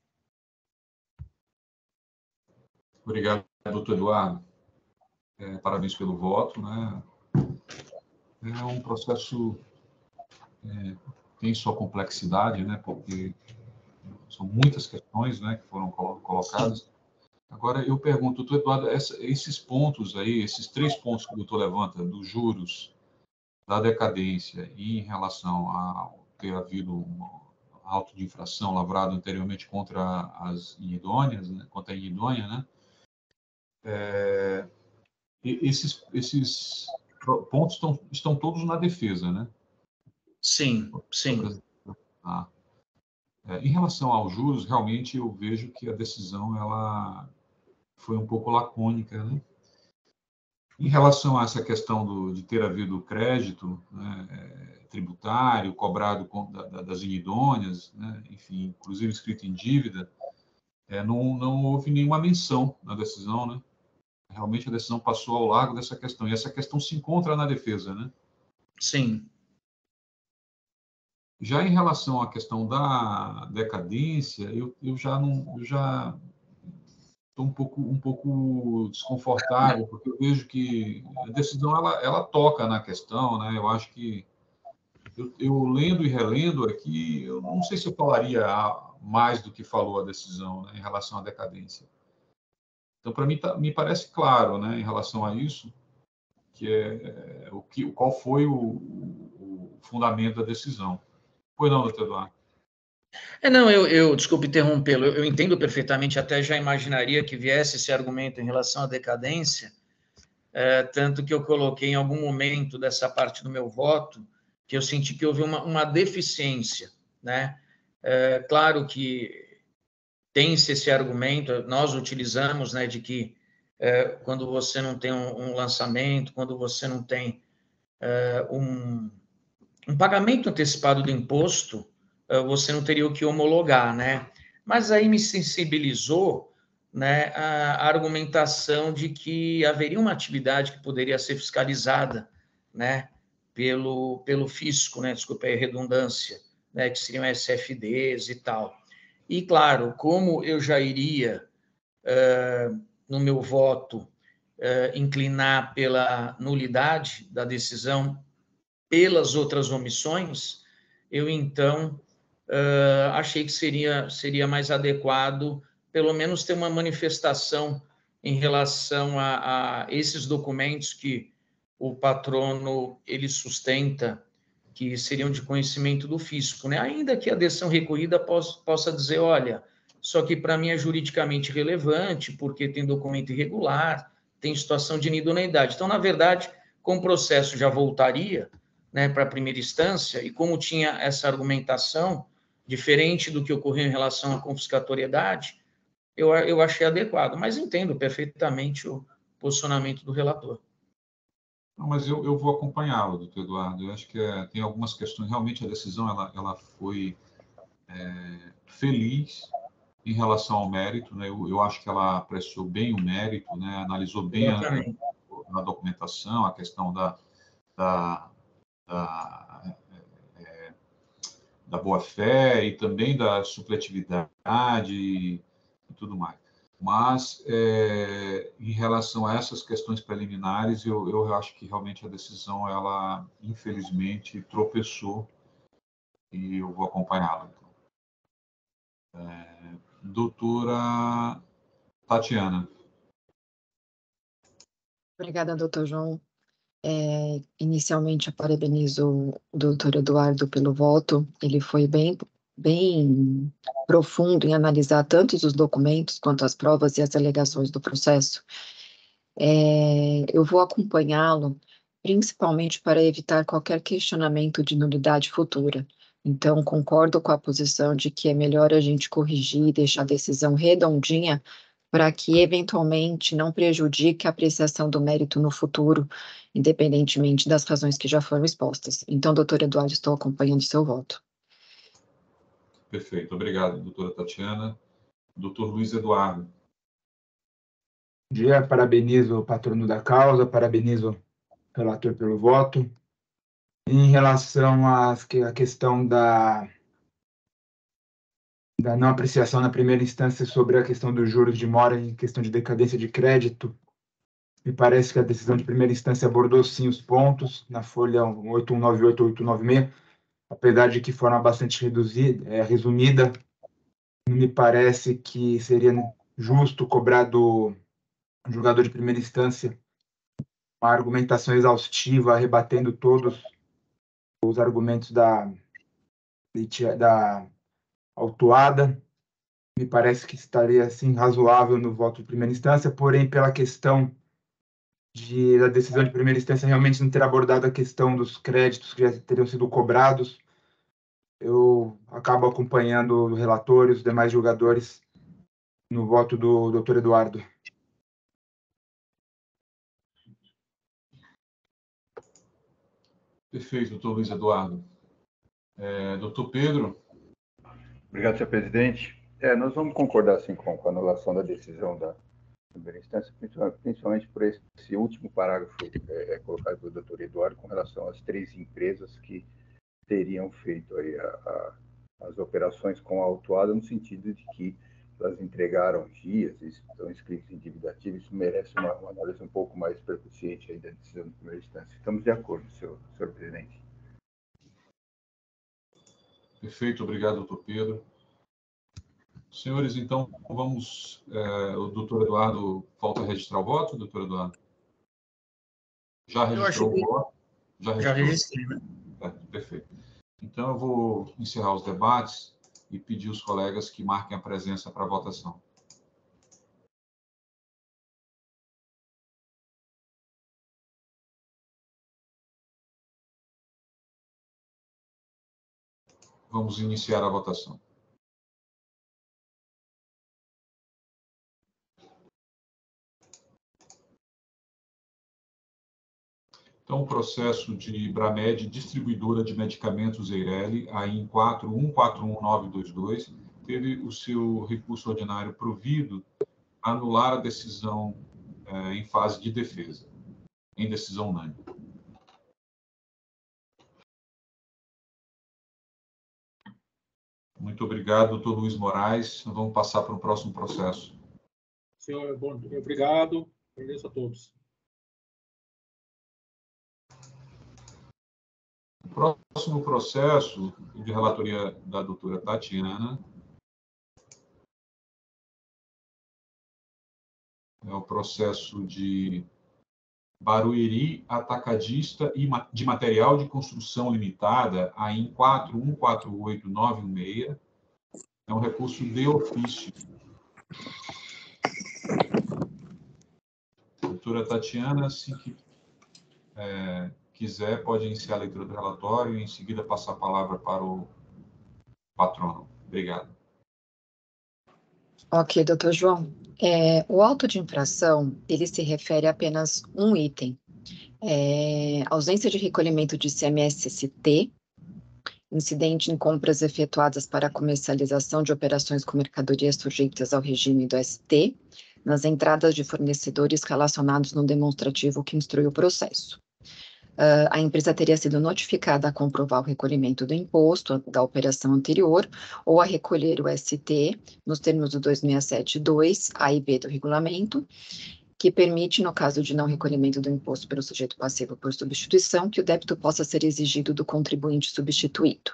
Obrigado, doutor Eduardo. É, parabéns pelo voto, né? É um processo é, tem sua complexidade, né? Porque são muitas questões, né, que foram colocadas. Agora, eu pergunto, doutor Eduardo, essa, esses pontos aí, esses três pontos que o doutor levanta, dos juros, da decadência e em relação a ter havido um auto de infração lavrado anteriormente contra as inidôneas, né, contra a inidônea, né? É, esses, esses pontos estão, estão todos na defesa, né? Sim, sim. Ah. É, em relação aos juros, realmente eu vejo que a decisão ela foi um pouco lacônica, né? Em relação a essa questão do, de ter havido crédito, né, é, tributário cobrado com, da, das inidôneas, né, enfim, inclusive escrito em dívida, é, não, não houve nenhuma menção na decisão, né? Realmente a decisão passou ao largo dessa questão, e essa questão se encontra na defesa, né? Sim. Já em relação à questão da decadência, eu, eu já não, eu já estou um pouco, um pouco desconfortável, porque eu vejo que a decisão ela, ela toca na questão, né? Eu acho que eu, eu lendo e relendo aqui, eu não sei se eu falaria mais do que falou a decisão, né, em relação à decadência. Então, para mim, tá, me parece claro, né, em relação a isso, que é, é o que, qual foi o, o, o fundamento da decisão. Pois não, doutor Eduardo? É, não, eu, eu desculpe interrompê-lo, eu, eu entendo perfeitamente, até já imaginaria que viesse esse argumento em relação à decadência, é, tanto que eu coloquei em algum momento dessa parte do meu voto que eu senti que houve uma, uma deficiência, né? É, claro que tem-se esse argumento, nós utilizamos, né, de que é, quando você não tem um, um lançamento, quando você não tem é, um, um pagamento antecipado do imposto, é, você não teria o que homologar, né? Mas aí me sensibilizou, né, a argumentação de que haveria uma atividade que poderia ser fiscalizada, né, pelo, pelo fisco, né, desculpa a redundância, né, que seriam S F Ds e tal. E, claro, como eu já iria, uh, no meu voto, uh, inclinar pela nulidade da decisão pelas outras omissões, eu, então, uh, achei que seria, seria mais adequado, pelo menos, ter uma manifestação em relação a, a esses documentos que o patrono ele sustenta, que seriam de conhecimento do fisco, né? Ainda que a decisão recorrida possa, possa dizer, olha, isso aqui para mim é juridicamente relevante, porque tem documento irregular, tem situação de inidoneidade. Então, na verdade, como o processo já voltaria, né, para a primeira instância, e como tinha essa argumentação, diferente do que ocorreu em relação à confiscatoriedade, eu, eu achei adequado, mas entendo perfeitamente o posicionamento do relator. Não, mas eu, eu vou acompanhá-lo, doutor Eduardo. Eu acho que é, tem algumas questões. Realmente, a decisão ela, ela foi é, feliz em relação ao mérito, né? Eu, eu acho que ela apreciou bem o mérito, né? Analisou bem a, a documentação, a questão da, da, da, é, da boa-fé e também da supletividade e, e tudo mais. Mas, é, em relação a essas questões preliminares, eu, eu acho que realmente a decisão, ela, infelizmente, tropeçou e eu vou acompanhá-la. Então. É, doutora Tatiana. Obrigada, doutor João. É, inicialmente, eu parabenizo o doutor Eduardo pelo voto. Ele foi bem, bem profundo em analisar tanto os documentos quanto as provas e as alegações do processo. É, eu vou acompanhá-lo, principalmente para evitar qualquer questionamento de nulidade futura. Então, concordo com a posição de que é melhor a gente corrigir e deixar a decisão redondinha para que, eventualmente, não prejudique a apreciação do mérito no futuro, independentemente das razões que já foram expostas. Então, doutor Eduardo, estou acompanhando seu voto. Perfeito. Obrigado, doutora Tatiana. Doutor Luiz Eduardo. Bom dia, parabenizo o patrono da causa, parabenizo o relator pelo voto. Em relação à questão da, da não apreciação na primeira instância sobre a questão dos juros de mora em questão de decadência de crédito, me parece que a decisão de primeira instância abordou sim os pontos, na folha oito um nove oito, oito nove seis, apesar de que forma bastante reduzida, é, resumida, me parece que seria justo cobrar do julgador de primeira instância uma argumentação exaustiva, rebatendo todos os argumentos da, da autuada. Me parece que estaria assim razoável no voto de primeira instância, porém, pela questão de, da decisão de primeira instância realmente não ter abordado a questão dos créditos que já teriam sido cobrados, eu acabo acompanhando o relator e os demais julgadores no voto do doutor Eduardo. Perfeito, doutor Luiz Eduardo. É, doutor Pedro. Obrigado, senhor presidente. É, nós vamos concordar, sim, com, com a anulação da decisão da primeira instância, principalmente por esse, esse último parágrafo é, é, colocado pelo doutor Eduardo com relação às três empresas que teriam feito aí a, a, as operações com a autuada, no sentido de que elas entregaram guias, estão inscritos em dívida ativa, isso merece uma, uma análise um pouco mais percussiente aí da decisão de primeira instância. Estamos de acordo, senhor, senhor presidente. Perfeito, obrigado, doutor Pedro. Senhores, então, vamos... É, o doutor Eduardo, falta registrar o voto, doutor Eduardo? Já registrou o voto? Já registrou. Já registrei, né? É, perfeito. Então, eu vou encerrar os debates e pedir aos colegas que marquem a presença para a votação. vamos iniciar a votação. Então, o processo de Bramed, distribuidora de medicamentos Eireli, A I N quatro um quatro um nove dois dois, teve o seu recurso ordinário provido a anular a decisão eh, em fase de defesa, em decisão unânime. Muito obrigado, doutor Luiz Moraes. Vamos passar para o próximo processo. Senhor, bom dia. Obrigado. Agradeço a todos. O próximo processo, de relatoria da doutora Tatiana, é o processo de Barueri Atacadista e de Material de Construção Limitada, A I N quatro um quatro oito nove um seis. É um recurso de ofício. Doutora Tatiana, se é, quiser, pode iniciar a leitura do relatório e, em seguida, passar a palavra para o patrono. Obrigado. Ok, doutor João. É, o auto de infração, ele se refere a apenas um item. É, ausência de recolhimento de I C M S S T, incidente em compras efetuadas para comercialização de operações com mercadorias sujeitas ao regime do S T, nas entradas de fornecedores relacionados no demonstrativo que instrui o processo. Uh, a empresa teria sido notificada a comprovar o recolhimento do imposto da operação anterior ou a recolher o S T nos termos do duzentos e sessenta e sete ponto dois, A e B do regulamento, que permite, no caso de não recolhimento do imposto pelo sujeito passivo por substituição, que o débito possa ser exigido do contribuinte substituído.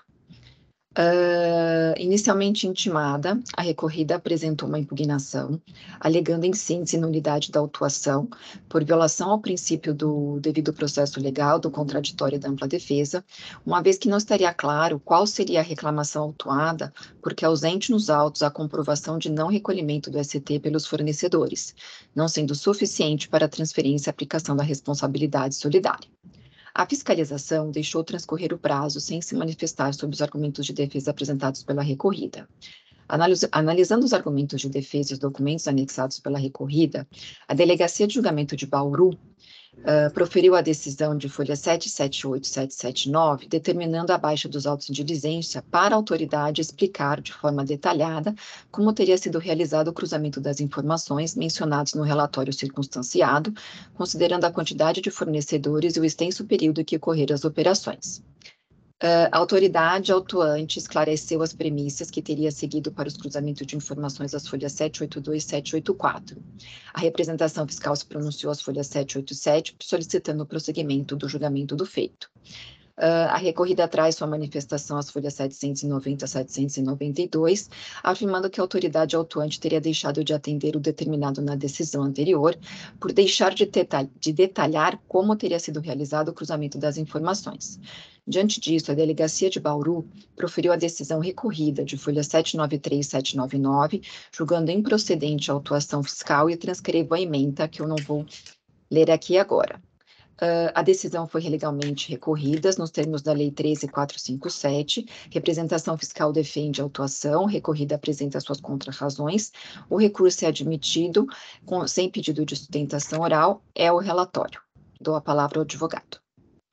Uh, inicialmente intimada, a recorrida apresentou uma impugnação, alegando em síntese nulidade da autuação por violação ao princípio do devido processo legal, do contraditório e da ampla defesa, uma vez que não estaria claro qual seria a reclamação autuada, porque ausente nos autos a comprovação de não recolhimento do S T pelos fornecedores, não sendo suficiente para a transferência e aplicação da responsabilidade solidária. A fiscalização deixou transcorrer o prazo sem se manifestar sobre os argumentos de defesa apresentados pela recorrida. Analis- Analisando os argumentos de defesa e os documentos anexados pela recorrida, a Delegacia de Julgamento de Bauru uh, proferiu a decisão de folha sete sete oito sete sete nove, determinando a baixa dos autos de diligência para a autoridade explicar de forma detalhada como teria sido realizado o cruzamento das informações mencionadas no relatório circunstanciado, considerando a quantidade de fornecedores e o extenso período que ocorreram as operações. Uh, a autoridade autuante esclareceu as premissas que teria seguido para os cruzamentos de informações das folhas sete oito dois e sete oito quatro. A representação fiscal se pronunciou às folhas sete oito sete, solicitando o prosseguimento do julgamento do feito. Uh, a recorrida traz sua manifestação às folhas setecentos e noventa a setecentos e noventa e dois, afirmando que a autoridade autuante teria deixado de atender o determinado na decisão anterior, por deixar de, detalh de detalhar como teria sido realizado o cruzamento das informações. Diante disso, a Delegacia de Bauru proferiu a decisão recorrida de folha sete nove três sete nove nove, julgando improcedente a autuação fiscal e transcrevo a ementa, que eu não vou ler aqui agora. Uh, a decisão foi legalmente recorrida nos termos da Lei treze mil quatrocentos e cinquenta e sete, representação fiscal defende a autuação, recorrida apresenta suas contrarrazões, o recurso é admitido com, sem pedido de sustentação oral, é o relatório. Dou a palavra ao advogado.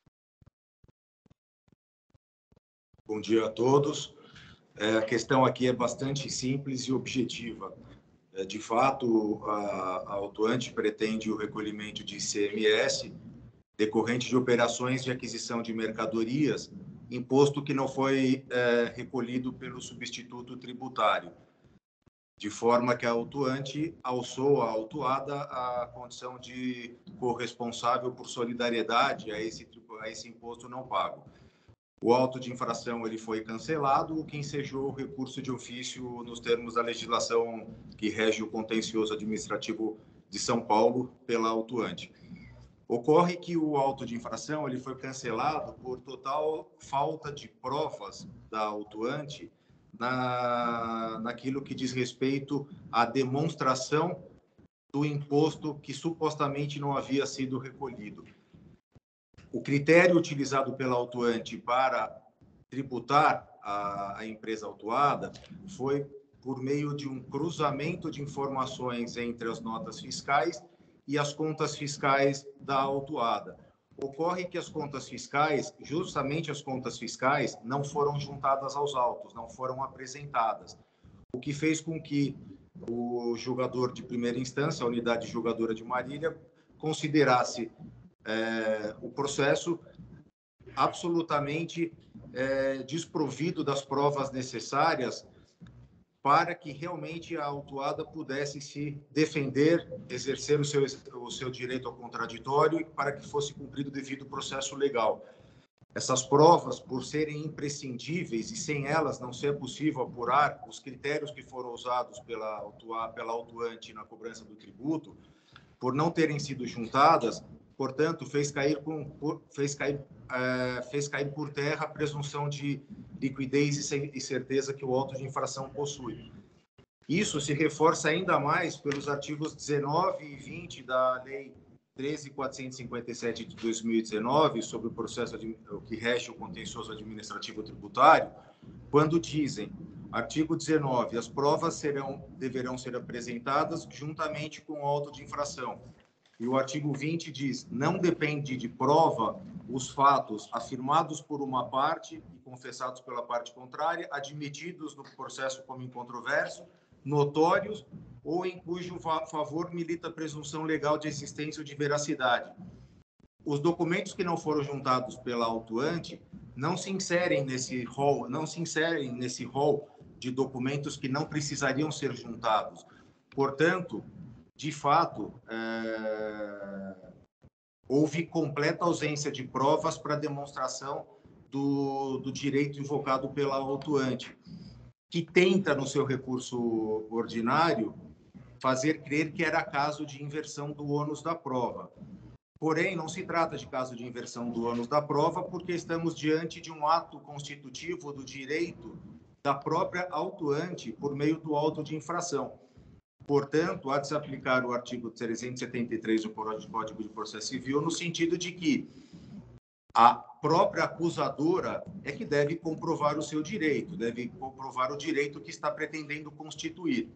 Bom dia a todos. É, a questão aqui é bastante simples e objetiva. É, de fato, a, a autuante pretende o recolhimento de I C M S decorrente de operações de aquisição de mercadorias, imposto que não foi é, recolhido pelo substituto tributário, de forma que a autuante alçou a autuada a condição de corresponsável por solidariedade a esse, a esse imposto não pago. O auto de infração ele foi cancelado, o que ensejou o recurso de ofício nos termos da legislação que rege o contencioso administrativo de São Paulo pela autuante. Ocorre que o auto de infração ele foi cancelado por total falta de provas da autuante na, naquilo que diz respeito à demonstração do imposto que supostamente não havia sido recolhido. O critério utilizado pela autuante para tributar a, a empresa autuada foi por meio de um cruzamento de informações entre as notas fiscais e as contas fiscais da autuada. Ocorre que as contas fiscais, justamente as contas fiscais, não foram juntadas aos autos, não foram apresentadas, o que fez com que o julgador de primeira instância, a unidade julgadora de Marília, considerasse é, o processo absolutamente é, desprovido das provas necessárias para que realmente a autuada pudesse se defender, exercer o seu, o seu direito ao contraditório e para que fosse cumprido o devido processo legal. Essas provas, por serem imprescindíveis e sem elas não ser possível apurar os critérios que foram usados pela, autua, pela autuante na cobrança do tributo, por não terem sido juntadas, portanto, fez cair, com, por, fez cair, é, fez cair por terra a presunção de liquidez e certeza que o auto de infração possui. Isso se reforça ainda mais pelos artigos dezenove e vinte da Lei treze mil quatrocentos e cinquenta e sete de dois mil e dezenove, sobre o processo o que rege o contencioso administrativo tributário, quando dizem, artigo dezenove, as provas serão, deverão ser apresentadas juntamente com o auto de infração. E o artigo vinte diz, não depende de prova os fatos afirmados por uma parte e confessados pela parte contrária, admitidos no processo como incontroverso, notórios ou em cujo favor milita a presunção legal de existência ou de veracidade. Os documentos que não foram juntados pela autuante não se inserem nesse rol, não se inserem nesse rol de documentos que não precisariam ser juntados. Portanto, de fato, é... houve completa ausência de provas para demonstração do, do direito invocado pela autuante, que tenta, no seu recurso ordinário, fazer crer que era caso de inversão do ônus da prova. Porém, não se trata de caso de inversão do ônus da prova, porque estamos diante de um ato constitutivo do direito da própria autuante por meio do auto de infração. Portanto, há de se aplicar o artigo trezentos e setenta e três do Código de Processo Civil no sentido de que a própria acusadora é que deve comprovar o seu direito, deve comprovar o direito que está pretendendo constituir.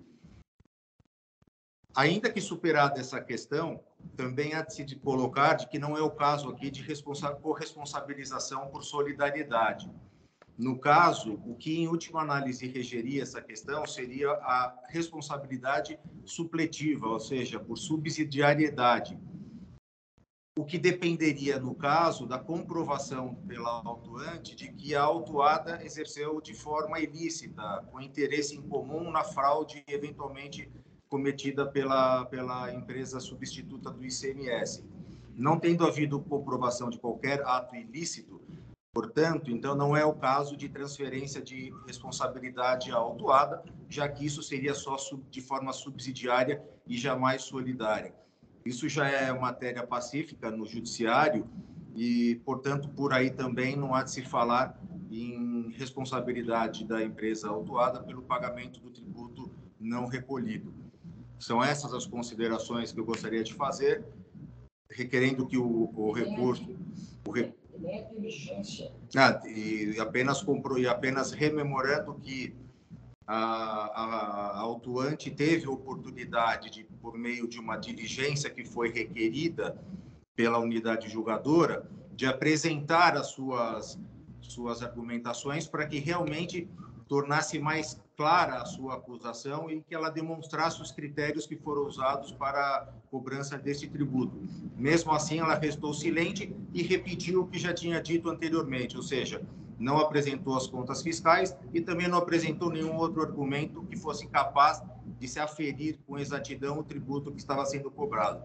Ainda que superada essa questão, também há de se colocar de que não é o caso aqui de corresponsabilização por solidariedade. No caso, o que em última análise regeria essa questão seria a responsabilidade supletiva, ou seja, por subsidiariedade, o que dependeria, no caso, da comprovação pela autuante de que a autuada exerceu de forma ilícita, com interesse em comum na fraude eventualmente cometida pela, pela empresa substituta do I C M S. Não tendo havido comprovação de qualquer ato ilícito, portanto, então não é o caso de transferência de responsabilidade à autuada, já que isso seria só sub, de forma subsidiária e jamais solidária. Isso já é matéria pacífica no judiciário e, portanto, por aí também não há de se falar em responsabilidade da empresa autuada pelo pagamento do tributo não recolhido. São essas as considerações que eu gostaria de fazer, requerendo que o, o recurso... O re... ah, e, apenas compro, e apenas rememorando que a, a, a autuante teve oportunidade, de, por meio de uma diligência que foi requerida pela unidade julgadora, de apresentar as suas, suas argumentações para que realmente tornasse mais clara a sua acusação e que ela demonstrasse os critérios que foram usados para a cobrança desse tributo. Mesmo assim, ela restou silente e repetiu o que já tinha dito anteriormente, ou seja, não apresentou as contas fiscais e também não apresentou nenhum outro argumento que fosse capaz de se aferir com exatidão o tributo que estava sendo cobrado.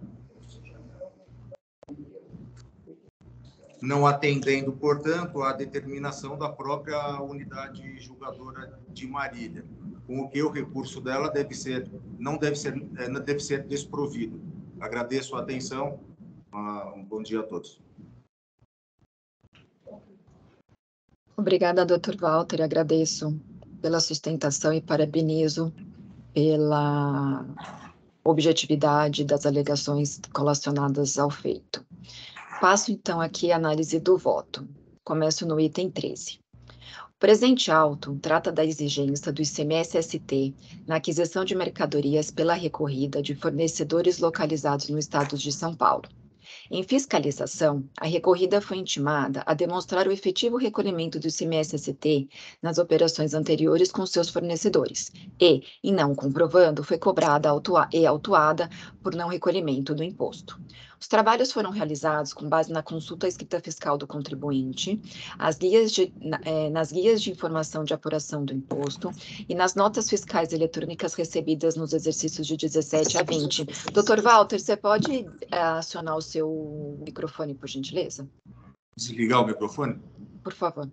Não atendendo, portanto, à determinação da própria unidade julgadora de Marília, com o que o recurso dela deve ser, não deve ser, deve ser desprovido. Agradeço a atenção. Um bom dia a todos. Obrigada, doutor Walter. Agradeço pela sustentação e parabenizo pela objetividade das alegações colacionadas ao feito. Passo, então, aqui a análise do voto. Começo no item treze. O presente auto trata da exigência do I C M S-S T na aquisição de mercadorias pela recorrida de fornecedores localizados no estado de São Paulo. Em fiscalização, a recorrida foi intimada a demonstrar o efetivo recolhimento do I C M S-S T nas operações anteriores com seus fornecedores e, em não comprovando, foi cobrada autua- e autuada por não recolhimento do imposto. Os trabalhos foram realizados com base na consulta escrita fiscal do contribuinte, as guias de, na, eh, nas guias de informação de apuração do imposto e nas notas fiscais eletrônicas recebidas nos exercícios de dezessete a vinte. doutor Walter, você pode eh, acionar o seu microfone, por gentileza? Desligar o microfone? Por favor.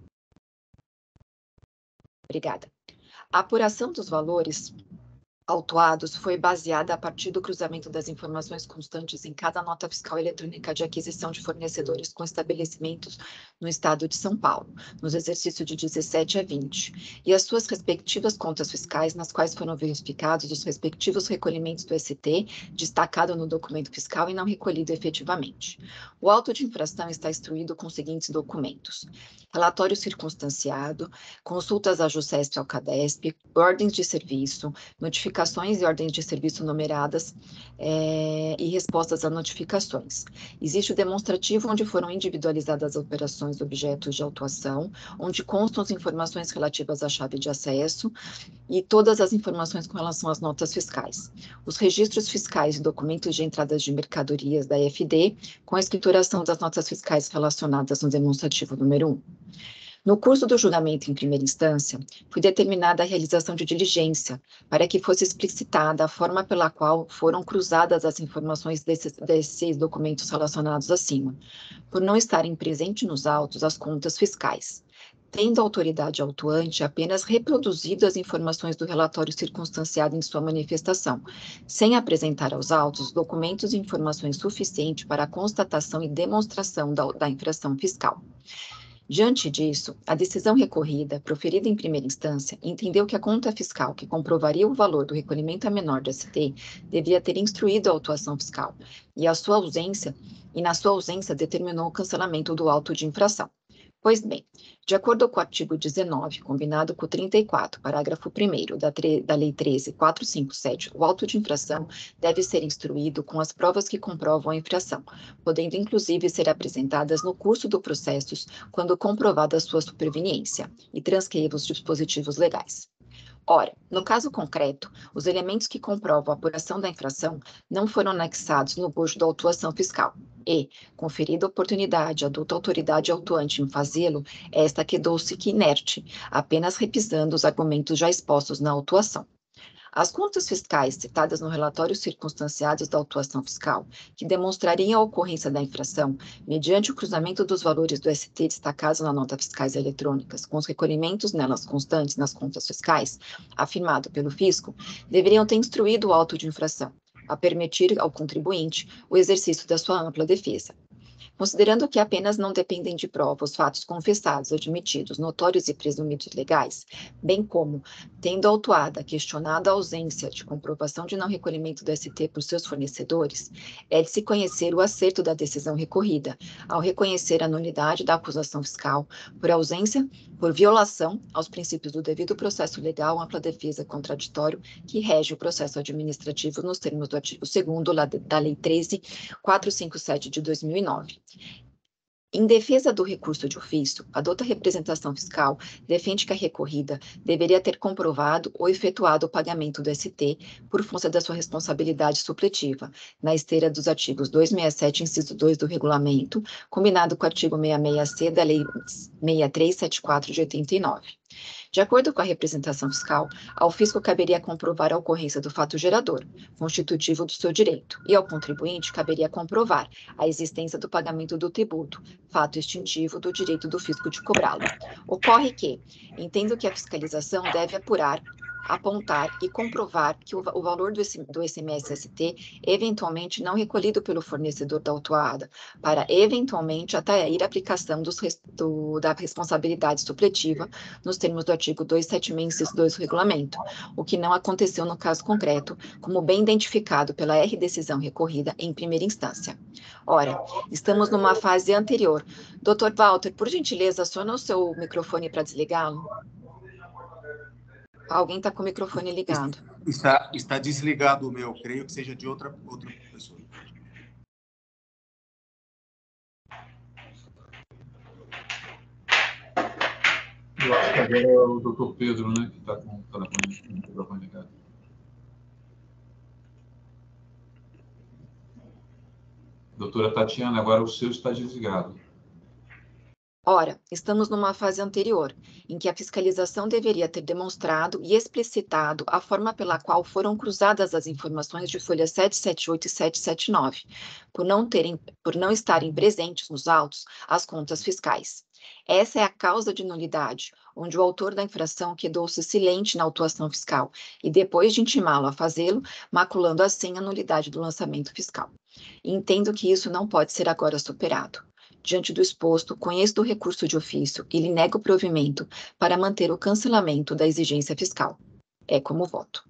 Obrigada. A apuração dos valores autuados foi baseada a partir do cruzamento das informações constantes em cada nota fiscal eletrônica de aquisição de fornecedores com estabelecimentos no estado de São Paulo, nos exercícios de dezessete a vinte, e as suas respectivas contas fiscais, nas quais foram verificados os respectivos recolhimentos do S T, destacado no documento fiscal e não recolhido efetivamente. O auto de infração está instruído com os seguintes documentos: relatório circunstanciado, consultas à JUSESP e ao CADESP, ordens de serviço, notificações e ordens de serviço numeradas é, e respostas a notificações. Existe o demonstrativo onde foram individualizadas as operações objetos de autuação, onde constam as informações relativas à chave de acesso e todas as informações com relação às notas fiscais. Os registros fiscais e documentos de entradas de mercadorias da E F D, com a escrituração das notas fiscais relacionadas no demonstrativo número um. No curso do julgamento em primeira instância, foi determinada a realização de diligência para que fosse explicitada a forma pela qual foram cruzadas as informações desses, desses documentos relacionados acima, por não estarem presentes nos autos as contas fiscais, tendo a autoridade autuante apenas reproduzido as informações do relatório circunstanciado em sua manifestação, sem apresentar aos autos documentos e informações suficientes para a constatação e demonstração da, da infração fiscal. Diante disso, a decisão recorrida, proferida em primeira instância, entendeu que a conta fiscal que comprovaria o valor do recolhimento a menor do S T devia ter instruído a autuação fiscal, e a sua ausência, e na sua ausência determinou o cancelamento do auto de infração. Pois bem, de acordo com o artigo dezenove, combinado com o trinta e quatro, parágrafo primeiro da, da Lei treze mil quatrocentos e cinquenta e sete, o auto de infração deve ser instruído com as provas que comprovam a infração, podendo inclusive ser apresentadas no curso do processo quando comprovada a sua superveniência, e transcreva os dispositivos legais. Ora, no caso concreto, os elementos que comprovam a apuração da infração não foram anexados no bojo da autuação fiscal e, conferida a oportunidade à adulta autoridade autuante em fazê-lo, esta quedou-se que inerte, apenas repisando os argumentos já expostos na autuação. As contas fiscais citadas no relatório circunstanciados da autuação fiscal, que demonstrariam a ocorrência da infração, mediante o cruzamento dos valores do S T destacados na nota fiscais eletrônicas, com os recolhimentos nelas constantes nas contas fiscais, afirmado pelo fisco, deveriam ter instruído o auto de infração, a permitir ao contribuinte o exercício da sua ampla defesa. Considerando que apenas não dependem de prova os fatos confessados, admitidos, notórios e presumidos legais, bem como, tendo autuada questionado a ausência de comprovação de não recolhimento do S T por seus fornecedores, é de se conhecer o acerto da decisão recorrida, ao reconhecer a nulidade da acusação fiscal por ausência, por violação aos princípios do devido processo legal, ampla defesa contraditório, que rege o processo administrativo nos termos do artigo segundo da Lei treze mil quatrocentos e cinquenta e sete de dois mil e nove. Em defesa do recurso de ofício, a douta representação fiscal defende que a recorrida deveria ter comprovado ou efetuado o pagamento do S T por força da sua responsabilidade supletiva, na esteira dos artigos duzentos e sessenta e sete, inciso dois do regulamento, combinado com o artigo sessenta e seis C da Lei seis mil trezentos e setenta e quatro de oitenta e nove. De acordo com a representação fiscal, ao fisco caberia comprovar a ocorrência do fato gerador, constitutivo do seu direito, e ao contribuinte caberia comprovar a existência do pagamento do tributo, fato extintivo do direito do fisco de cobrá-lo. Ocorre que, entendo que a fiscalização deve apurar, apontar e comprovar que o, o valor do, do I C M S-S T, eventualmente não recolhido pelo fornecedor da autuada, para eventualmente atrair a aplicação dos, do, da responsabilidade supletiva nos termos do artigo duzentos e setenta e seis, inciso dois do regulamento, o que não aconteceu no caso concreto, como bem identificado pela R decisão recorrida em primeira instância. Ora, estamos numa fase anterior Doutor Walter, por gentileza, aciona o seu microfone para desligá-lo. Alguém está com o microfone ligado. Está, está desligado o meu, creio que seja de outra, outra pessoa. Eu acho que agora é o doutor Pedro, né, que está com o telefone, com o microfone ligado. Doutora Tatiana, agora o seu está desligado. Ora, estamos numa fase anterior, em que a fiscalização deveria ter demonstrado e explicitado a forma pela qual foram cruzadas as informações de folhas setecentos e setenta e oito e setecentos e setenta e nove, por não terem, por não estarem presentes nos autos as contas fiscais. Essa é a causa de nulidade, onde o autor da infração quedou-se silente na autuação fiscal e, depois de intimá-lo a fazê-lo, maculando assim a nulidade do lançamento fiscal. Entendo que isso não pode ser agora superado. Diante do exposto, conheço do recurso de ofício e lhe nego o provimento para manter o cancelamento da exigência fiscal. É como voto.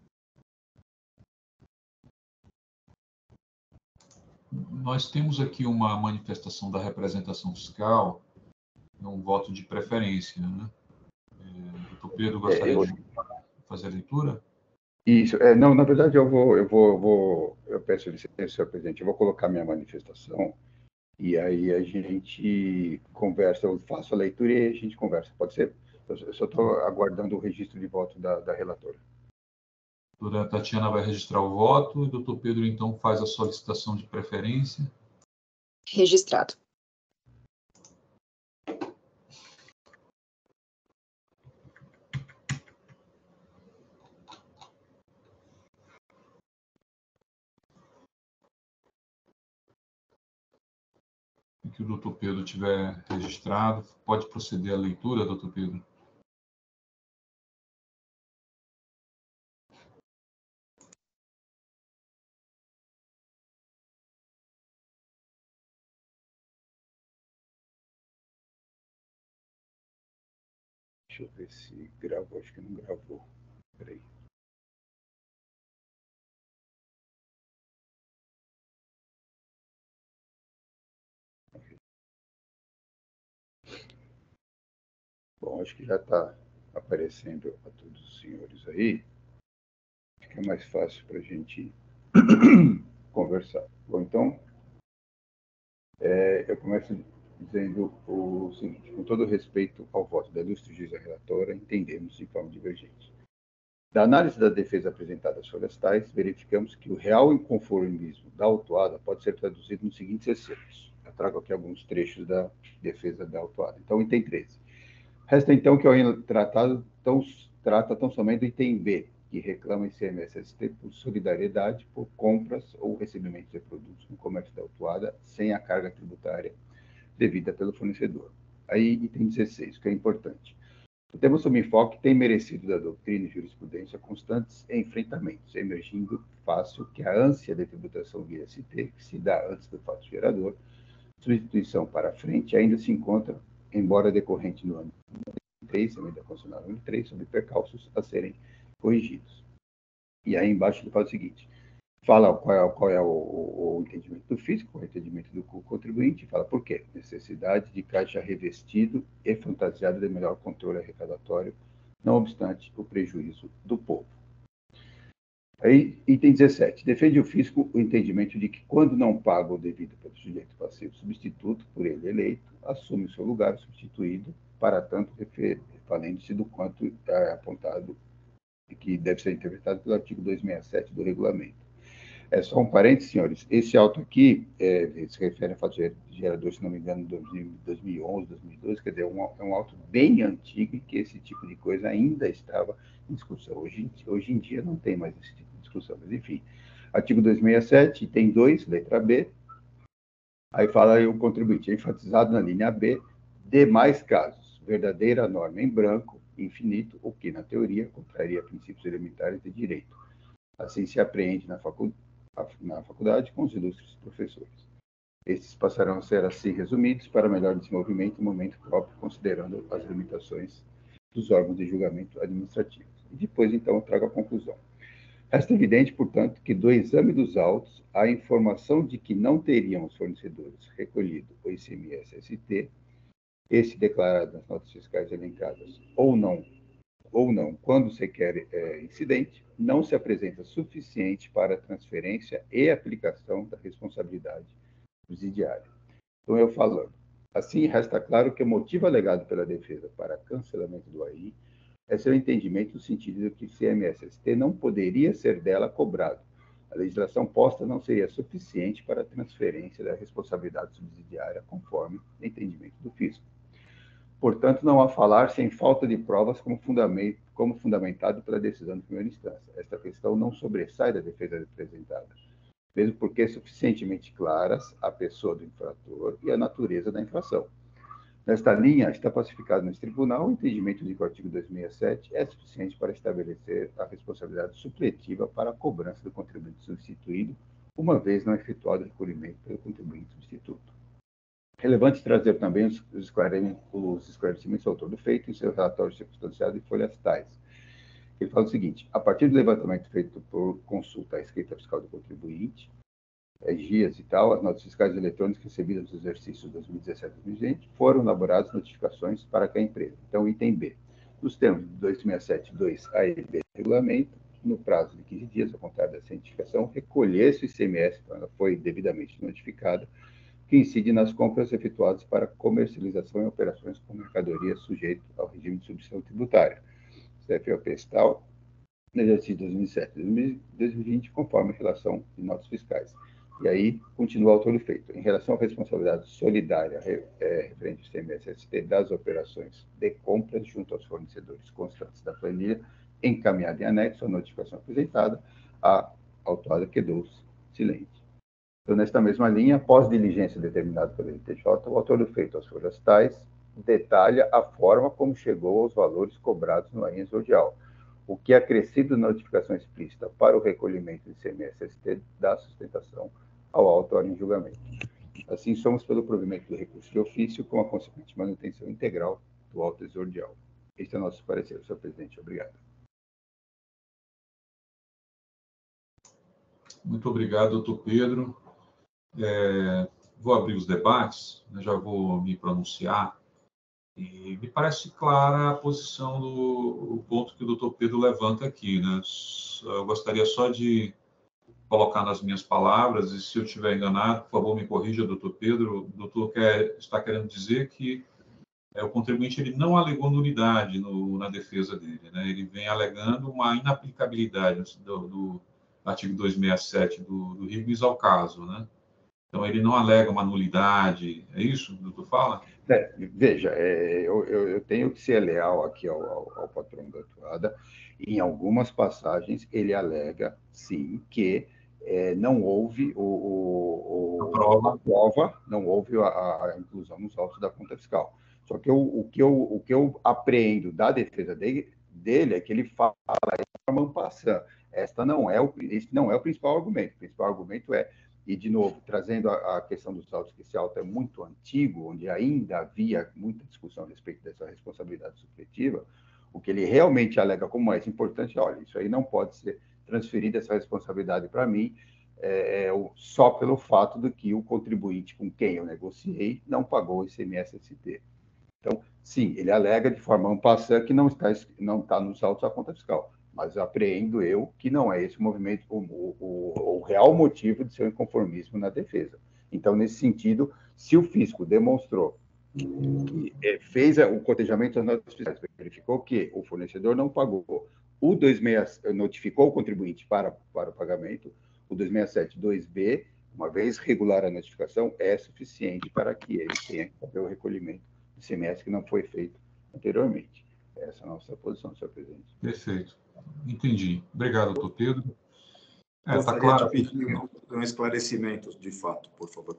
Nós temos aqui uma manifestação da representação fiscal, um voto de preferência, né? É, doutor Pedro, gostaria é, eu... de fazer a leitura? Isso, é, não, na verdade eu vou, eu vou, eu vou, eu peço licença, senhor presidente, eu vou colocar minha manifestação e aí a gente conversa, eu faço a leitura e a gente conversa, pode ser? Eu só estou aguardando o registro de voto da, da relatora. A doutora Tatiana vai registrar o voto e o doutor Pedro, então, faz a solicitação de preferência. Registrado. Que o doutor Pedro tiver registrado, pode proceder à leitura, doutor Pedro? Deixa eu ver se gravou, acho que não gravou. Peraí. Bom, acho que já está aparecendo a todos os senhores aí. Fica mais fácil para a gente conversar. Bom, então, é, eu começo dizendo o seguinte: com todo respeito ao voto da ilustre juíza relatora, entendemos de forma divergente. Da análise da defesa apresentada às folhas tais, verificamos que o real inconformismo da autuada pode ser traduzido nos seguintes excertos. Eu trago aqui alguns trechos da defesa da autuada. Então, item treze. Resta, então, que o tratado tão, trata tão somente do item B, que reclama I C M S S T por solidariedade por compras ou recebimento de produtos no comércio da autuada sem a carga tributária devida pelo fornecedor. Aí, item dezesseis, que é importante. O tema sob enfoque tem merecido da doutrina e jurisprudência constantes enfrentamentos, emergindo fácil que a ânsia de tributação via S T, que se dá antes do fato gerador, substituição para frente, ainda se encontra, embora decorrente no ano três, emenda constitucional número três, sobre percalços a serem corrigidos. E aí embaixo ele fala o seguinte, fala qual é, qual é o, o, o entendimento do físico, o entendimento do contribuinte, fala por quê? Necessidade de caixa revestido e fantasiado de melhor controle arrecadatório, não obstante o prejuízo do povo. Aí, item dezessete. Defende o fisco o entendimento de que, quando não paga o devido pelo sujeito passivo substituto, por ele eleito, assume o seu lugar substituído, para tanto, valendo-se do quanto é apontado e que deve ser interpretado pelo artigo duzentos e sessenta e sete do regulamento. É só um parênteses, senhores. Esse auto aqui é, se refere a fato gerador, se não me engano, de dois mil e onze, dois mil e doze, quer dizer, é um, é um auto bem antigo e que esse tipo de coisa ainda estava em discussão. Hoje, hoje em dia não tem mais esse tipo de discussão, mas enfim. Artigo duzentos e sessenta e sete, tem dois, letra B. Aí fala aí o contribuinte, é enfatizado na linha B, demais casos, verdadeira norma em branco, infinito, o que, na teoria, contraria princípios elementares de direito. Assim se apreende na faculdade, na faculdade com os ilustres professores. Estes passarão a ser assim resumidos para melhor desenvolvimento e momento próprio, considerando as limitações dos órgãos de julgamento administrativo. E depois, então, eu trago a conclusão. Resta evidente, portanto, que do exame dos autos, a informação de que não teriam os fornecedores recolhido o I C M S-S T, esse declarado nas notas fiscais elencadas, ou não, ou não, quando sequer é, incidente, não se apresenta suficiente para a transferência e aplicação da responsabilidade subsidiária. Então, eu falando, assim, resta claro que o motivo alegado pela defesa para cancelamento do A I é seu entendimento no sentido de que o I C M S-S T não poderia ser dela cobrado. A legislação posta não seria suficiente para a transferência da responsabilidade subsidiária, conforme o entendimento do fisco. Portanto, não há falar sem falta de provas como, fundamento, como fundamentado pela decisão de primeira instância. Esta questão não sobressai da defesa apresentada, mesmo porque é suficientemente claras a pessoa do infrator e a natureza da infração. Nesta linha, está pacificado nesse tribunal o entendimento de que o artigo duzentos e sessenta e sete é suficiente para estabelecer a responsabilidade supletiva para a cobrança do contribuinte substituído, uma vez não efetuado o recolhimento pelo contribuinte substituto. Relevante trazer também os esclarecimentos do autor do feito em seu relatório circunstanciado em folhas tais. Ele fala o seguinte: a partir do levantamento feito por consulta à escrita fiscal do contribuinte, G I A S e tal, as notas fiscais eletrônicas recebidas nos exercícios dois mil e dezessete e dois mil e vinte, foram elaboradas notificações para a empresa. Então, item B. Nos termos de duzentos e sessenta e sete ponto dois A E B do regulamento, no prazo de quinze dias, ao contrário da cientificação, recolher-se o I C M S, então ela foi devidamente notificada, que incide nas compras efetuadas para comercialização e operações com mercadoria sujeito ao regime de substituição tributária, C F O P e tal, no exercício dois mil e sete e dois mil e vinte, conforme a relação de notas fiscais. E aí, continua o autor do feito. Em relação à responsabilidade solidária é, referente ao I C M S-S T das operações de compras junto aos fornecedores constantes da planilha, encaminhada em anexo à notificação apresentada, a autora quedou-se silente. Então, nesta mesma linha, após diligência determinada pelo L T J, o autor do feito às folhas tais detalha a forma como chegou aos valores cobrados no A I exordial, o que acrescido na notificação explícita para o recolhimento do I C M S-S T dá sustentação ao autor em julgamento. Assim, somos pelo provimento do recurso de ofício com a consequente manutenção integral do auto exordial. Este é o nosso parecer, senhor presidente. Obrigado. Muito obrigado, doutor Pedro. É, vou abrir os debates, né, já vou me pronunciar. E me parece clara a posição do o ponto que o doutor Pedro levanta aqui, né? Eu gostaria só de colocar nas minhas palavras, e se eu estiver enganado, por favor, me corrija, doutor Pedro. O doutor quer, está querendo dizer que é, o contribuinte ele não alegou nulidade no, na defesa dele, né? Ele vem alegando uma inaplicabilidade do, do artigo duzentos e sessenta e sete do, do R I G ao caso, né? Então, ele não alega uma nulidade, é isso que o doutor fala? É, veja, é, eu, eu, eu tenho que ser leal aqui ao, ao, ao patrão da atuada. Em algumas passagens, ele alega, sim, que é, não houve o, o, o, a, prova. a prova, não houve a, a inclusão nos autos da conta fiscal. Só que eu, o, que eu, o que eu apreendo da defesa dele, dele é que ele fala de forma passando. Esta não é o, esse não é o principal argumento. O principal argumento é, e, de novo, trazendo a, a questão dos autos, que esse auto é muito antigo, onde ainda havia muita discussão a respeito dessa responsabilidade supletiva, o que ele realmente alega como mais importante, olha, isso aí não pode ser transferido, essa responsabilidade para mim, é, é, só pelo fato de que o contribuinte com quem eu negociei não pagou o I C M S-S T. Então, sim, ele alega de forma ampla que não está, não está nos autos da conta fiscal. Mas apreendo eu que não é esse o movimento, o, o, o real motivo de seu inconformismo na defesa. Então, nesse sentido, se o fisco demonstrou que é, fez o cotejamento das notas fiscais, verificou que o fornecedor não pagou, o duzentos e sessenta e sete notificou o contribuinte para, para o pagamento, o duzentos e sessenta e sete dois B, uma vez regular a notificação, é suficiente para que ele tenha que fazer o recolhimento do I C M S que não foi feito anteriormente. Essa é a nossa posição, senhor presidente. Perfeito. Entendi. Obrigado, doutor Pedro. É, está claro. De pedir um esclarecimento, de fato, por favor.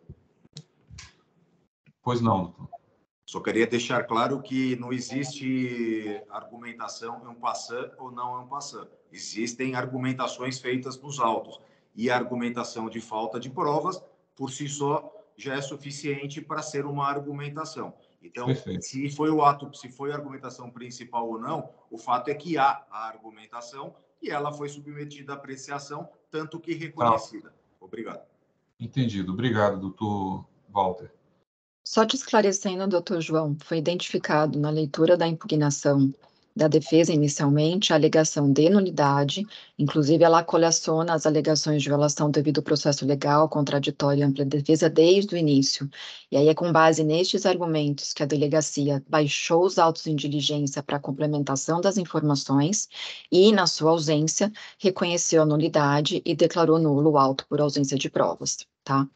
Pois não, doutor. Só queria deixar claro que não existe argumentação em um passant ou não em um passant. Existem argumentações feitas nos autos. E a argumentação de falta de provas, por si só, já é suficiente para ser uma argumentação. Então, perfeito. se foi o ato, se foi a argumentação principal ou não, o fato é que há a argumentação e ela foi submetida à apreciação, tanto que reconhecida. Obrigado. Entendido. Obrigado, doutor Walter. Só te esclarecendo, doutor João, foi identificado na leitura da impugnação da defesa inicialmente a alegação de nulidade, inclusive ela colaciona as alegações de violação devido ao processo legal, contraditório e ampla defesa desde o início. E aí é com base nestes argumentos que a delegacia baixou os autos em diligência para complementação das informações e, na sua ausência, reconheceu a nulidade e declarou nulo o auto por ausência de provas, tá?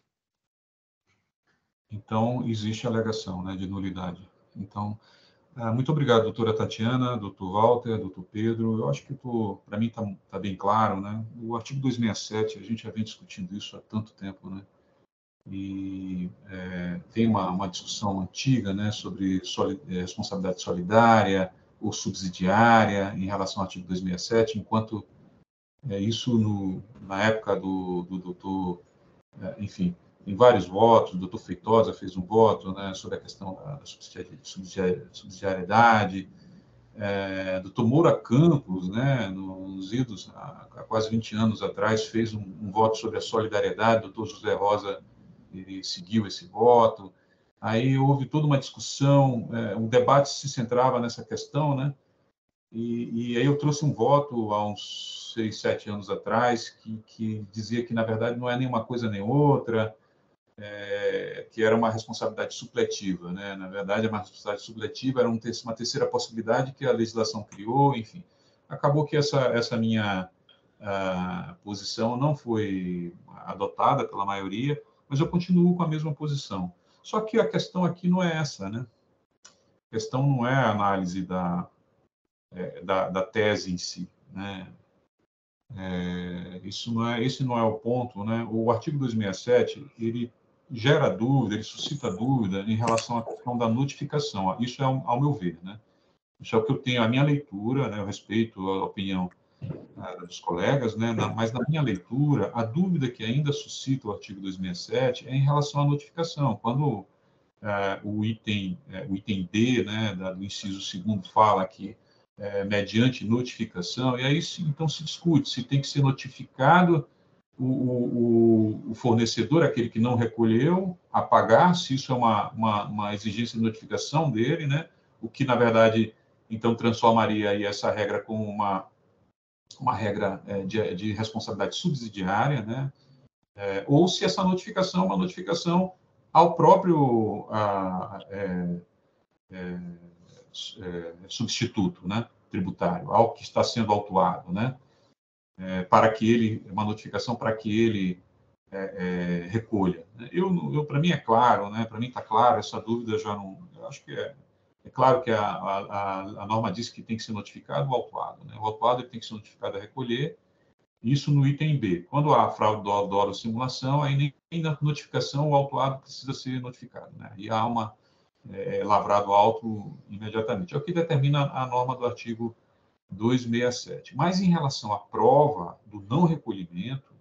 Então, existe alegação, né, de nulidade. Então, ah, muito obrigado, doutora Tatiana, doutor Walter, doutor Pedro. Eu acho que, para mim, está tá bem claro, né? O artigo duzentos e sessenta e sete, a gente já vem discutindo isso há tanto tempo, né? E é, tem uma, uma discussão antiga, né, sobre soli responsabilidade solidária ou subsidiária em relação ao artigo duzentos e sessenta e sete, enquanto é, isso, no, na época do, do doutor, é, enfim, em vários votos, o doutor Feitosa fez um voto, né, sobre a questão da subsidiariedade, é, doutor Moura Campos, né, nos idos, há, há quase vinte anos atrás, fez um, um voto sobre a solidariedade, doutor José Rosa ele seguiu esse voto, aí houve toda uma discussão, é, o debate se centrava nessa questão, né, e, e aí eu trouxe um voto há uns seis, sete anos atrás, que, que dizia que, na verdade, não é nenhuma coisa nem outra, É, que era uma responsabilidade supletiva, né? Na verdade, uma responsabilidade supletiva era um, uma terceira possibilidade que a legislação criou, enfim. Acabou que essa, essa minha a, posição não foi adotada pela maioria, mas eu continuo com a mesma posição. Só que a questão aqui não é essa, né? A questão não é a análise da, é, da, da tese em si, né? É, isso não é, esse não é o ponto, né? O artigo duzentos e sessenta e sete, ele gera dúvida, ele suscita dúvida em relação à questão da notificação. Isso é ao meu ver, né? Isso é o que eu tenho, a minha leitura, né? Eu respeito a opinião uh, dos colegas, né? Na, mas na minha leitura, a dúvida que ainda suscita o artigo duzentos e sessenta e sete é em relação à notificação. Quando uh, o item, uh, o item D, né, da, do inciso segundo fala que uh, mediante notificação, e aí então se discute se tem que ser notificado O, o, o fornecedor, aquele que não recolheu, a pagar, se isso é uma, uma, uma exigência de notificação dele, né? O que, na verdade, então, transformaria aí essa regra como uma, uma regra é, de, de responsabilidade subsidiária, né? É, ou se essa notificação é uma notificação ao próprio a, é, é, é, substituto, né? Tributário, ao que está sendo autuado, né? É, para que ele, uma notificação para que ele é, é, recolha. Eu, eu para mim é claro, né? Para mim está claro, essa dúvida já não, eu acho que é, é claro que a, a, a norma diz que tem que ser notificado o autuado, né? O autuado ele tem que ser notificado a recolher, isso no item B. Quando há fraude dolo ou simulação, aí nem, nem na notificação o autuado precisa ser notificado, né? E há uma é, lavrado auto imediatamente. É o que determina a norma do artigo duzentos e sessenta e sete. Mas em relação à prova do não recolhimento,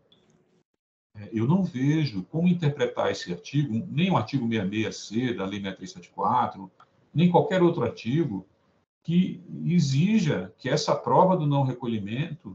eu não vejo como interpretar esse artigo, nem o artigo sessenta e seis C da Lei seis mil trezentos e setenta e quatro, nem qualquer outro artigo que exija que essa prova do não recolhimento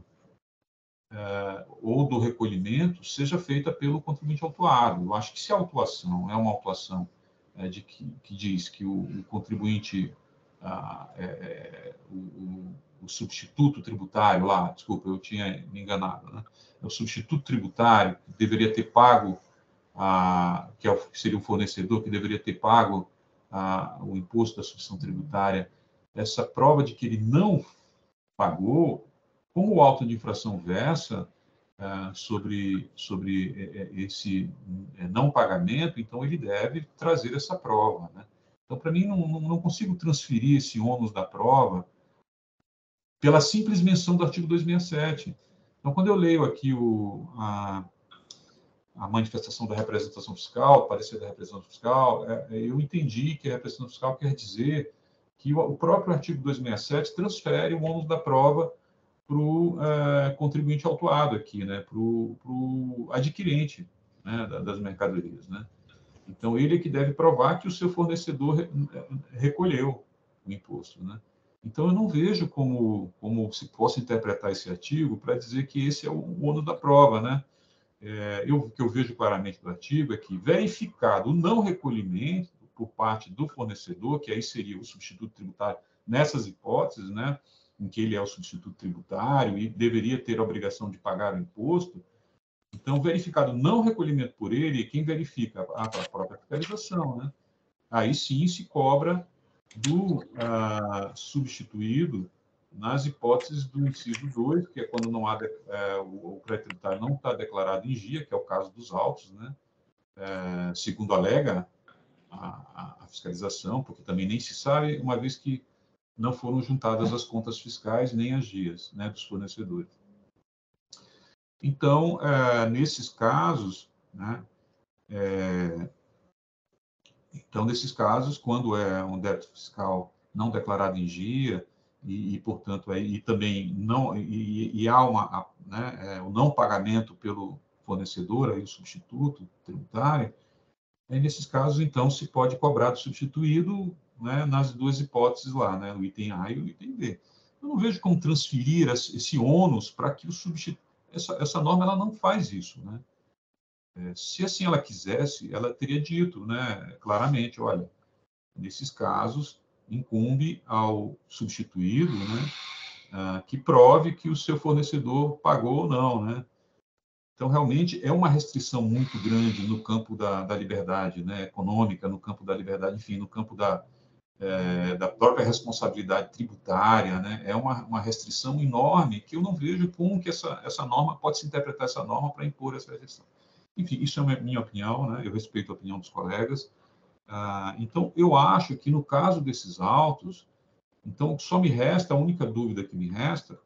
ou do recolhimento seja feita pelo contribuinte autuado. Eu acho que se a autuação é uma autuação de que, que diz que o, o contribuinte, ah, é, o, o o substituto tributário lá, desculpa, eu tinha me enganado, né? O substituto tributário que deveria ter pago, a, que, é o, que seria o fornecedor que deveria ter pago a, o imposto da substituição tributária, essa prova de que ele não pagou, como o auto de infração versa ah, sobre, sobre esse não pagamento, então ele deve trazer essa prova, né? Então, para mim, não, não consigo transferir esse ônus da prova pela simples menção do artigo duzentos e sessenta e sete. Então, quando eu leio aqui o, a, a manifestação da representação fiscal, o parecer da representação fiscal, é, eu entendi que a representação fiscal quer dizer que o, o próprio artigo duzentos e sessenta e sete transfere o ônus da prova para o é, contribuinte autuado aqui, né, para o adquirente, né, das mercadorias, né? Então, ele é que deve provar que o seu fornecedor re, recolheu o imposto, né? Então, eu não vejo como, como se possa interpretar esse artigo para dizer que esse é o ônus da prova, né? É, eu, o que eu vejo claramente do artigo é que, verificado o não recolhimento por parte do fornecedor, que aí seria o substituto tributário nessas hipóteses, né, em que ele é o substituto tributário e deveria ter a obrigação de pagar o imposto, então, verificado o não recolhimento por ele, quem verifica a, a própria fiscalização, né? Aí sim se cobra do ah, substituído nas hipóteses do inciso dois, que é quando não há, é, o, o crédito tributário não está declarado em G I A, que é o caso dos autos, né? É, segundo alega a, a fiscalização, porque também nem se sabe, uma vez que não foram juntadas as contas fiscais nem as G I As, né, dos fornecedores. Então, é, nesses casos, né, é, então, nesses casos, quando é um débito fiscal não declarado em G I A, e, e portanto, aí, e também não, e, e há uma, né, é, o não pagamento pelo fornecedor, aí, o substituto tributário, aí, nesses casos, então, se pode cobrar do substituído, né, nas duas hipóteses lá, né, o item A e o item B. Eu não vejo como transferir esse ônus para que o substituto... Essa, essa norma ela não faz isso, né? É, se assim ela quisesse, ela teria dito, né, claramente, olha, nesses casos, incumbe ao substituído, né, ah, que prove que o seu fornecedor pagou ou não, né? Então, realmente, é uma restrição muito grande no campo da, da liberdade, né, econômica, no campo da liberdade, enfim, no campo da, é, da própria responsabilidade tributária, né? É uma, uma restrição enorme que eu não vejo como que essa, essa norma, pode se interpretar essa norma para impor essa restrição. Enfim, isso é a minha opinião, né? Eu respeito a opinião dos colegas. Ah, então, eu acho que no caso desses autos, então, só me resta, a única dúvida que me resta,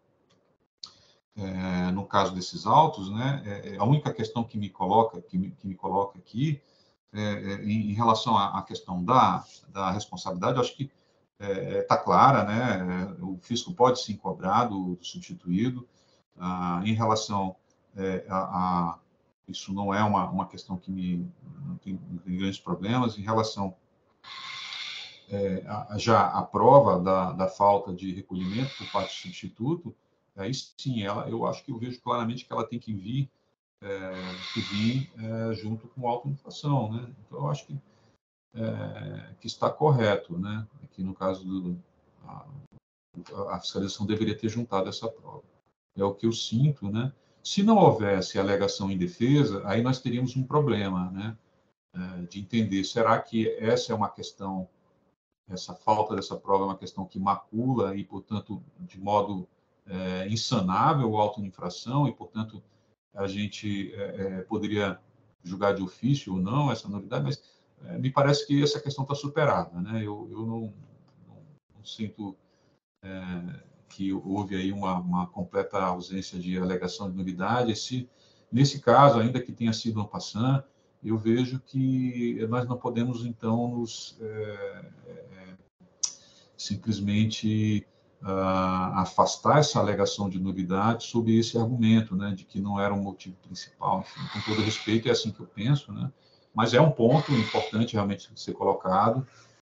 é, no caso desses autos, né? É, a única questão que me coloca, que me, que me coloca aqui, é, é, em, em relação à, à questão da, da responsabilidade, acho que está é, clara, né? O fisco pode sim cobrar do, do substituído. Ah, em relação é, a, a isso não é uma, uma questão que me não tem, não tem grandes problemas. Em relação é, a, já a prova da, da falta de recolhimento por parte do substituto, aí sim, ela, eu acho que eu vejo claramente que ela tem que vir, é, que vir é, junto com a autoinflação, né? Então, eu acho que, é, que está correto, né? Aqui no caso do a, a fiscalização deveria ter juntado essa prova. É o que eu sinto, né? Se não houvesse alegação em defesa, aí nós teríamos um problema, né? É, de entender, será que essa é uma questão, essa falta dessa prova é uma questão que macula e, portanto, de modo é, insanável a auto-infração e, portanto, a gente é, é, poderia julgar de ofício ou não essa novidade, mas é, me parece que essa questão está superada, né? Eu, eu não, não, não sinto é, que houve aí uma, uma completa ausência de alegação de nulidade. Esse, nesse caso, ainda que tenha sido um passant, eu vejo que nós não podemos, então, nos, é, é, simplesmente uh, afastar essa alegação de nulidade sob esse argumento, né, de que não era um motivo principal. Enfim, com todo respeito, é assim que eu penso, né? Mas é um ponto importante realmente ser colocado.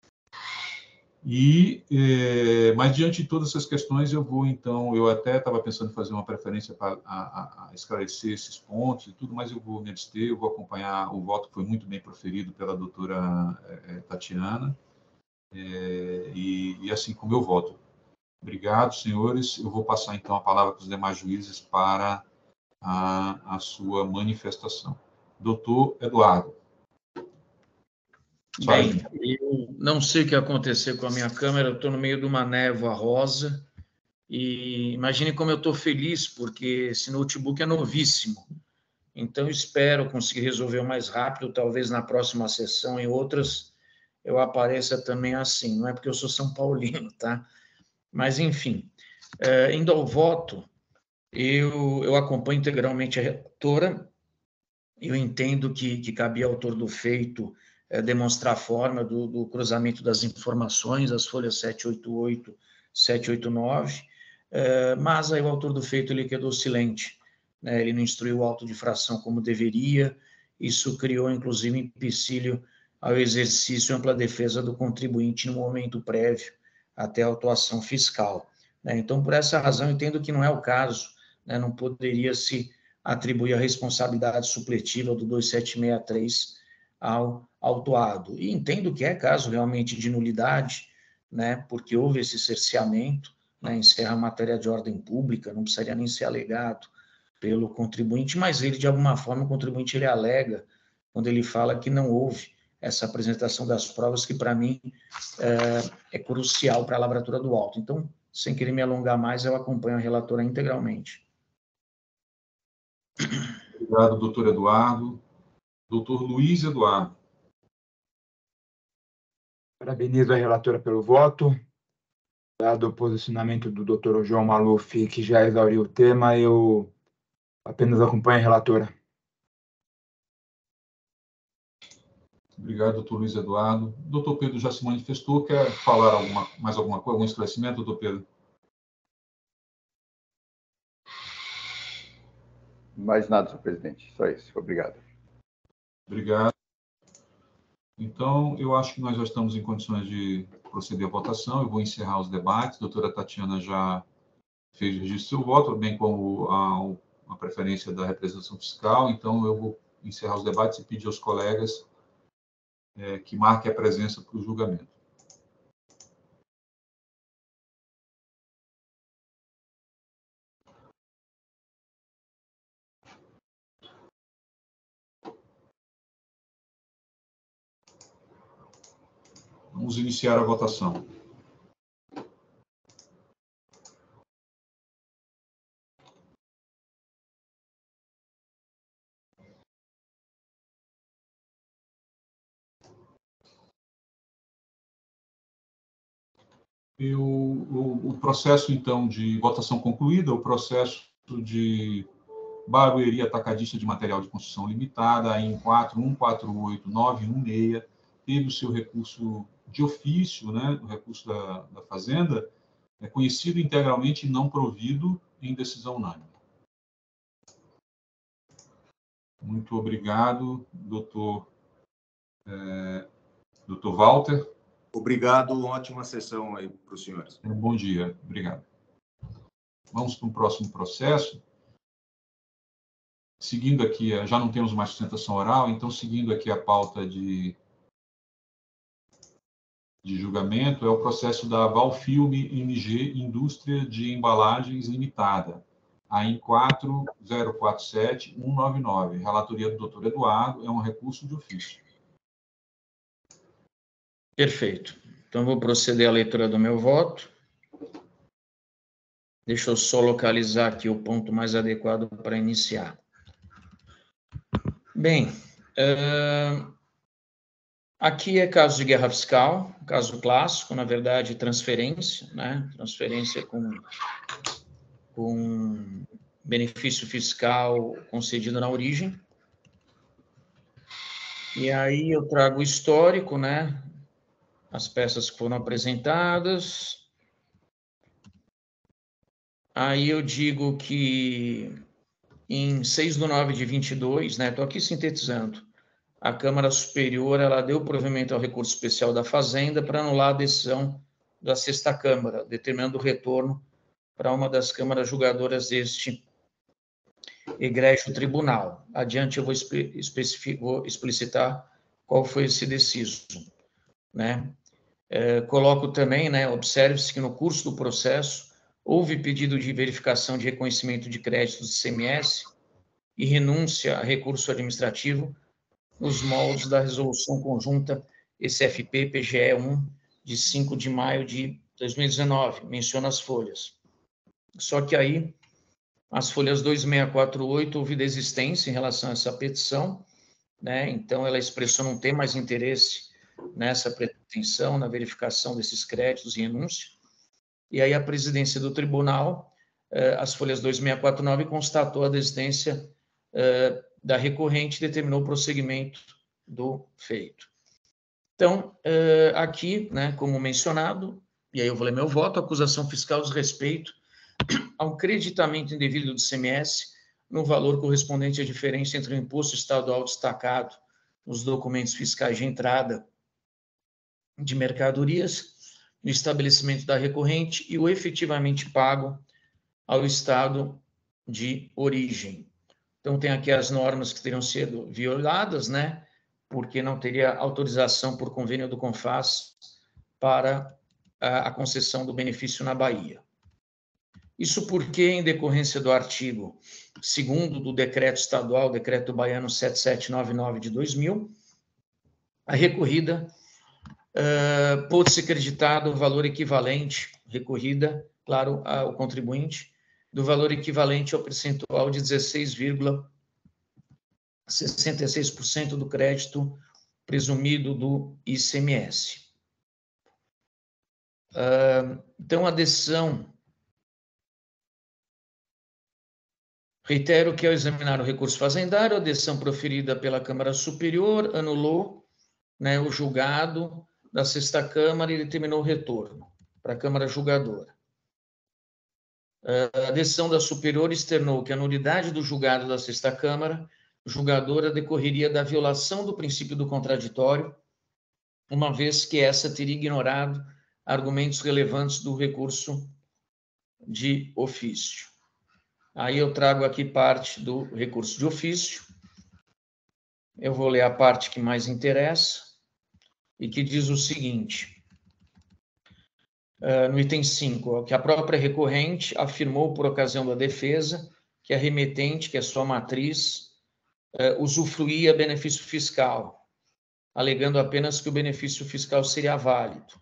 E, eh, mas diante de todas essas questões, eu vou, então, eu até estava pensando em fazer uma preferência para a, a, a esclarecer esses pontos e tudo, mas eu vou me abster, eu vou acompanhar o voto que foi muito bem proferido pela doutora eh, Tatiana, eh, e, e assim como eu voto. Obrigado, senhores. Eu vou passar, então, a palavra para os demais juízes para a, a sua manifestação. Doutor Eduardo. Bem, eu não sei o que aconteceu com a minha câmera, eu estou no meio de uma névoa rosa e imagine como eu estou feliz, porque esse notebook é novíssimo. Então, espero conseguir resolver o mais rápido, talvez na próxima sessão, em outras, eu apareça também assim. Não é porque eu sou São Paulino, tá? Mas, enfim, é, indo ao voto, eu, eu acompanho integralmente a relatora, eu entendo que, que cabia ao autor do feito é, demonstrar a forma do, do cruzamento das informações, as folhas sete oito oito, sete oito nove, é, mas aí o autor do feito ele quedou silente, né? Ele não instruiu o auto de fração como deveria, isso criou inclusive empecilho ao exercício e ampla defesa do contribuinte no momento prévio até a autuação fiscal. Né? Então, por essa razão, entendo que não é o caso, né? Não poderia se atribuir a responsabilidade supletiva do dois sete seis três ao autuado. E entendo que é caso realmente de nulidade, né? Porque houve esse cerceamento, né? Encerra a matéria de ordem pública, não precisaria nem ser alegado pelo contribuinte, mas ele, de alguma forma, o contribuinte ele alega quando ele fala que não houve essa apresentação das provas, que, para mim, é, é crucial para a lavratura do auto. Então, sem querer me alongar mais, eu acompanho a relatora integralmente. Obrigado, doutor Eduardo. Doutor Luiz Eduardo. Parabenizo a relatora pelo voto. Dado o posicionamento do doutor João Maluf, que já exauriu o tema, eu apenas acompanho a relatora. Obrigado, doutor Luiz Eduardo. Doutor Pedro já se manifestou. Quer falar alguma, mais alguma coisa, algum esclarecimento, doutor Pedro? Mais nada, senhor presidente. Só isso. Obrigado. Obrigado. Então, eu acho que nós já estamos em condições de proceder à votação. Eu vou encerrar os debates. A doutora Tatiana já fez o registro do seu voto, bem como a, a preferência da representação fiscal. Então, eu vou encerrar os debates e pedir aos colegas é, que marquem a presença para o julgamento. Vamos iniciar a votação. E o, o, o processo, então, de votação concluída, o processo de barbearia atacadista de material de construção limitada, A I N quatro um quatro oito nove um seis, teve o seu recurso de ofício, né, o recurso da, da Fazenda, é conhecido integralmente e não provido em decisão unânime. Muito obrigado, doutor, é, doutor Walter. Obrigado, ótima sessão aí para os senhores. Um bom dia, obrigado. Vamos para o próximo processo. Seguindo aqui, já não temos mais sustentação oral, então, seguindo aqui a pauta de, de julgamento, é o processo da Valfilme M G Indústria de Embalagens Limitada, A I N quatro zero quatro sete um nove nove. Relatoria do doutor Eduardo, é um recurso de ofício. Perfeito. Então, vou proceder à leitura do meu voto. Deixa eu só localizar aqui o ponto mais adequado para iniciar. Bem, uh, aqui é caso de guerra fiscal, caso clássico, na verdade, transferência, né? Transferência com, com benefício fiscal concedido na origem. E aí eu trago o histórico, né? As peças que foram apresentadas. Aí eu digo que em seis de nove de vinte e dois, né, estou aqui sintetizando, a Câmara Superior ela deu provimento ao recurso especial da Fazenda para anular a decisão da Sexta Câmara, determinando o retorno para uma das câmaras julgadoras deste egrégio tribunal. Adiante eu vou, vou explicitar qual foi esse deciso, né? É, coloco também, né, observe-se que no curso do processo houve pedido de verificação de reconhecimento de créditos de I C M S e renúncia a recurso administrativo nos moldes da resolução conjunta S F P P G E um de cinco de maio de dois mil e dezenove, menciona as folhas. Só que aí, as folhas dois seis quatro oito, houve desistência em relação a essa petição, né? Então ela expressou não ter mais interesse nessa pretensão, na verificação desses créditos e renúncia. E aí a presidência do tribunal, eh, as folhas dois seis quatro nove, constatou a desistência eh, da recorrente e determinou o prosseguimento do feito. Então, eh, aqui, né, como mencionado, e aí eu vou ler meu voto, acusação fiscal diz respeito ao creditamento indevido do I C M S no valor correspondente à diferença entre o imposto estadual destacado nos documentos fiscais de entrada de mercadorias no estabelecimento da recorrente e o efetivamente pago ao estado de origem. Então, tem aqui as normas que teriam sido violadas, né? Porque não teria autorização por convênio do CONFAS para a, a concessão do benefício na Bahia. Isso porque, em decorrência do artigo segundo do Decreto Estadual, Decreto Baiano sete sete nove nove de dois mil, a recorrida uh, pôde ser creditado o valor equivalente, recorrida, claro, ao contribuinte, do valor equivalente ao percentual de dezesseis vírgula sessenta e seis por cento do crédito presumido do I C M S. Uh, então, a decisão... Reitero que, ao examinar o recurso fazendário, a decisão proferida pela Câmara Superior anulou, né, o julgado da Sexta Câmara e determinou o retorno para a Câmara Julgadora. A decisão da Superior externou que a nulidade do julgado da Sexta Câmara Julgadora decorreria da violação do princípio do contraditório, uma vez que essa teria ignorado argumentos relevantes do recurso de ofício. Aí eu trago aqui parte do recurso de ofício. Eu vou ler a parte que mais interessa e que diz o seguinte, uh, no item cinco, que a própria recorrente afirmou por ocasião da defesa que a remetente, que é sua matriz, uh, usufruía benefício fiscal, alegando apenas que o benefício fiscal seria válido.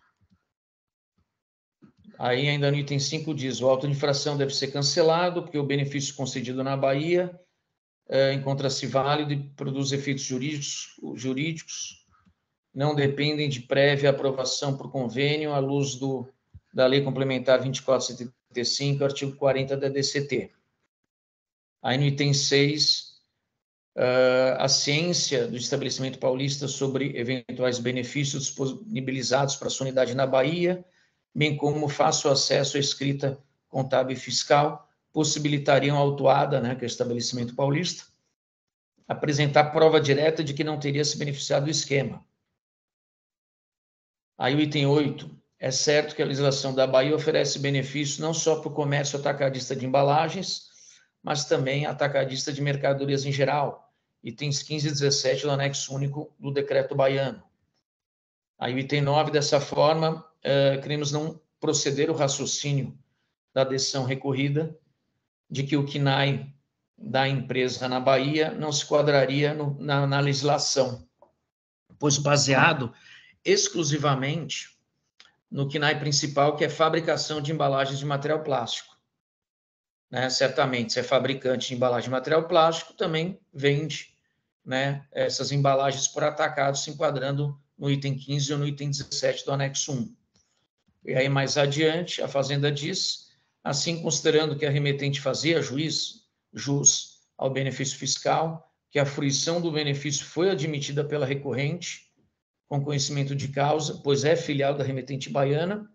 Aí, ainda no item cinco, diz, o auto de infração deve ser cancelado, porque o benefício concedido na Bahia é, encontra-se válido e produz efeitos jurídicos, jurídicos, não dependem de prévia aprovação por convênio, à luz do, da Lei Complementar vinte e quatro setenta e cinco, artigo quarenta da D C T. Aí, no item seis, uh, a ciência do estabelecimento paulista sobre eventuais benefícios disponibilizados para a sua unidade na Bahia, bem como fácil acesso à escrita contábil e fiscal, possibilitariam a autuada, né, que é o estabelecimento paulista, apresentar prova direta de que não teria se beneficiado do esquema. Aí o item oito, é certo que a legislação da Bahia oferece benefício não só para o comércio atacadista de embalagens, mas também atacadista de mercadorias em geral, itens quinze e dezessete do anexo único do decreto baiano. Aí o item nove, dessa forma, Uh, queremos não proceder o raciocínio da decisão recorrida de que o C N A I da empresa na Bahia não se quadraria no, na, na legislação, pois baseado exclusivamente no C N A I principal, que é fabricação de embalagens de material plástico. Né? Certamente, se é fabricante de embalagem de material plástico, também vende, né, essas embalagens por atacado, se enquadrando no item quinze ou no item dezessete do anexo um. E aí, mais adiante, a Fazenda diz, assim, considerando que a remetente fazia juiz, jus ao benefício fiscal, que a fruição do benefício foi admitida pela recorrente, com conhecimento de causa, pois é filial da remetente baiana,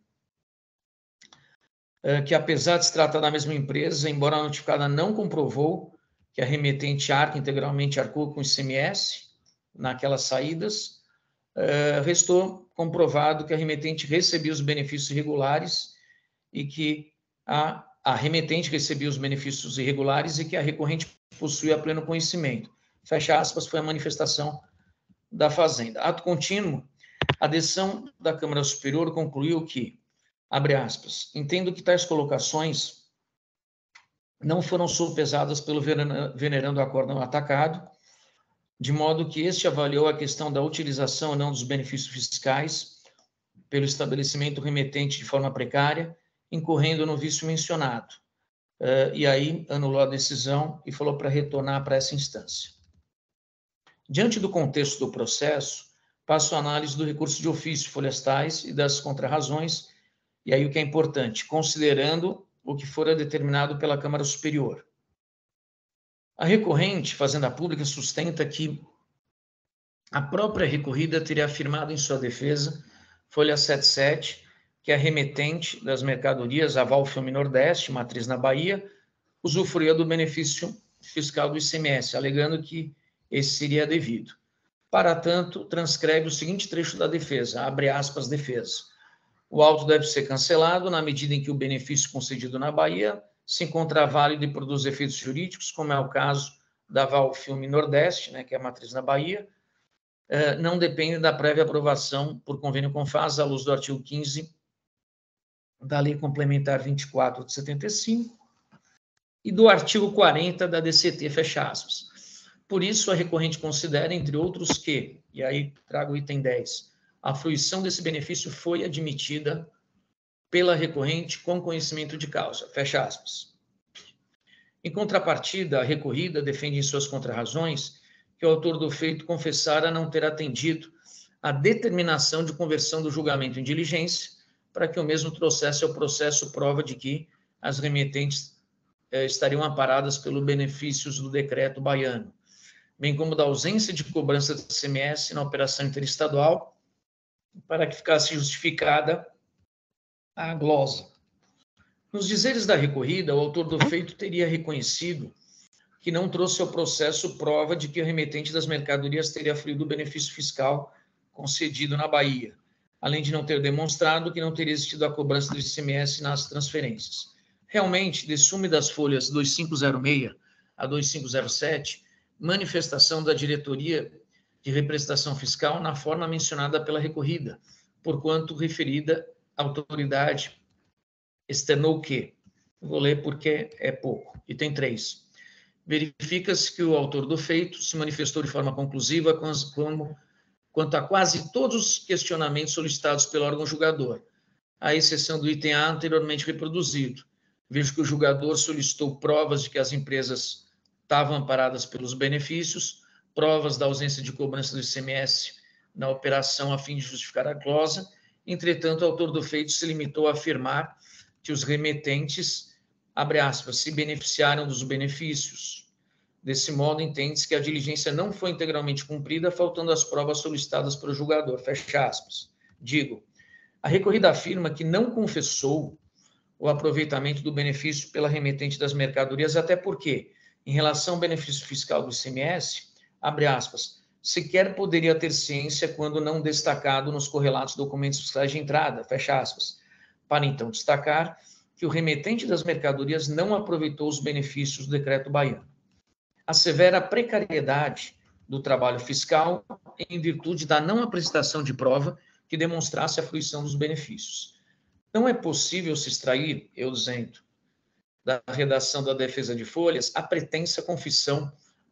que apesar de se tratar da mesma empresa, embora a notificada não comprovou que a remetente arca integralmente arcou com o I C M S naquelas saídas, restou comprovado que a remetente recebia os benefícios irregulares e que a, a remetente recebia os benefícios irregulares e que a recorrente possuía pleno conhecimento. Fecha aspas, foi a manifestação da Fazenda. Ato contínuo, a decisão da Câmara Superior concluiu que, abre aspas, entendo que tais colocações não foram sopesadas pelo venerando acórdão atacado, de modo que este avaliou a questão da utilização ou não dos benefícios fiscais pelo estabelecimento remetente de forma precária, incorrendo no vício mencionado. Uh, e aí anulou a decisão e falou para retornar para essa instância. Diante do contexto do processo, passo a análise do recurso de ofício, folhas tais e das contrarrazões, e aí o que é importante, considerando o que fora determinado pela Câmara Superior. A recorrente, Fazenda Pública, sustenta que a própria recorrida teria afirmado em sua defesa, folha setenta e sete, que a remetente das mercadorias, a Valfilme Nordeste, matriz na Bahia, usufruía do benefício fiscal do I C M S, alegando que esse seria devido. Para tanto, transcreve o seguinte trecho da defesa, abre aspas, defesa. O auto deve ser cancelado na medida em que o benefício concedido na Bahia se encontra válido e produz efeitos jurídicos, como é o caso da Valfilme Nordeste, né, que é a matriz na Bahia, eh, não depende da prévia aprovação por convênio com FAS, à luz do artigo quinze da Lei Complementar vinte e quatro de setenta e cinco e do artigo quarenta da D C T, fecha aspas. Por isso, a recorrente considera, entre outros, que, e aí trago o item dez, a fruição desse benefício foi admitida pela recorrente com conhecimento de causa, fecha aspas. Em contrapartida, a recorrida defende em suas contrarrazões que o autor do feito confessara não ter atendido à determinação de conversão do julgamento em diligência para que o mesmo trouxesse ao processo prova de que as remetentes eh, estariam amparadas pelos benefícios do decreto baiano, bem como da ausência de cobrança de I C M S na operação interestadual, para que ficasse justificada a glosa. Nos dizeres da recorrida, o autor do feito teria reconhecido que não trouxe ao processo prova de que o remetente das mercadorias teria fruído o benefício fiscal concedido na Bahia, além de não ter demonstrado que não teria existido a cobrança do I C M S nas transferências. Realmente, dessume das folhas dois mil quinhentos e seis a dois mil quinhentos e sete, manifestação da diretoria de representação fiscal na forma mencionada pela recorrida, porquanto referida autoridade externou que, vou ler porque é pouco, item três. Verifica-se que o autor do feito se manifestou de forma conclusiva como, quanto a quase todos os questionamentos solicitados pelo órgão julgador, à exceção do item A anteriormente reproduzido. Vejo que o julgador solicitou provas de que as empresas estavam amparadas pelos benefícios, provas da ausência de cobrança do I C M S na operação a fim de justificar a glosa. Entretanto, o autor do feito se limitou a afirmar que os remetentes, abre aspas, se beneficiaram dos benefícios. Desse modo, entende-se que a diligência não foi integralmente cumprida, faltando as provas solicitadas pelo julgador, fecha aspas. Digo, a recorrida afirma que não confessou o aproveitamento do benefício pela remetente das mercadorias, até porque, em relação ao benefício fiscal do I C M S, abre aspas, sequer poderia ter ciência quando não destacado nos correlatos documentos fiscais de entrada, fecha aspas, para então destacar que o remetente das mercadorias não aproveitou os benefícios do decreto baiano. Assevera a precariedade do trabalho fiscal em virtude da não apresentação de prova que demonstrasse a fruição dos benefícios. Não é possível se extrair, eu dizendo, da redação da defesa de folhas, a pretensa confissão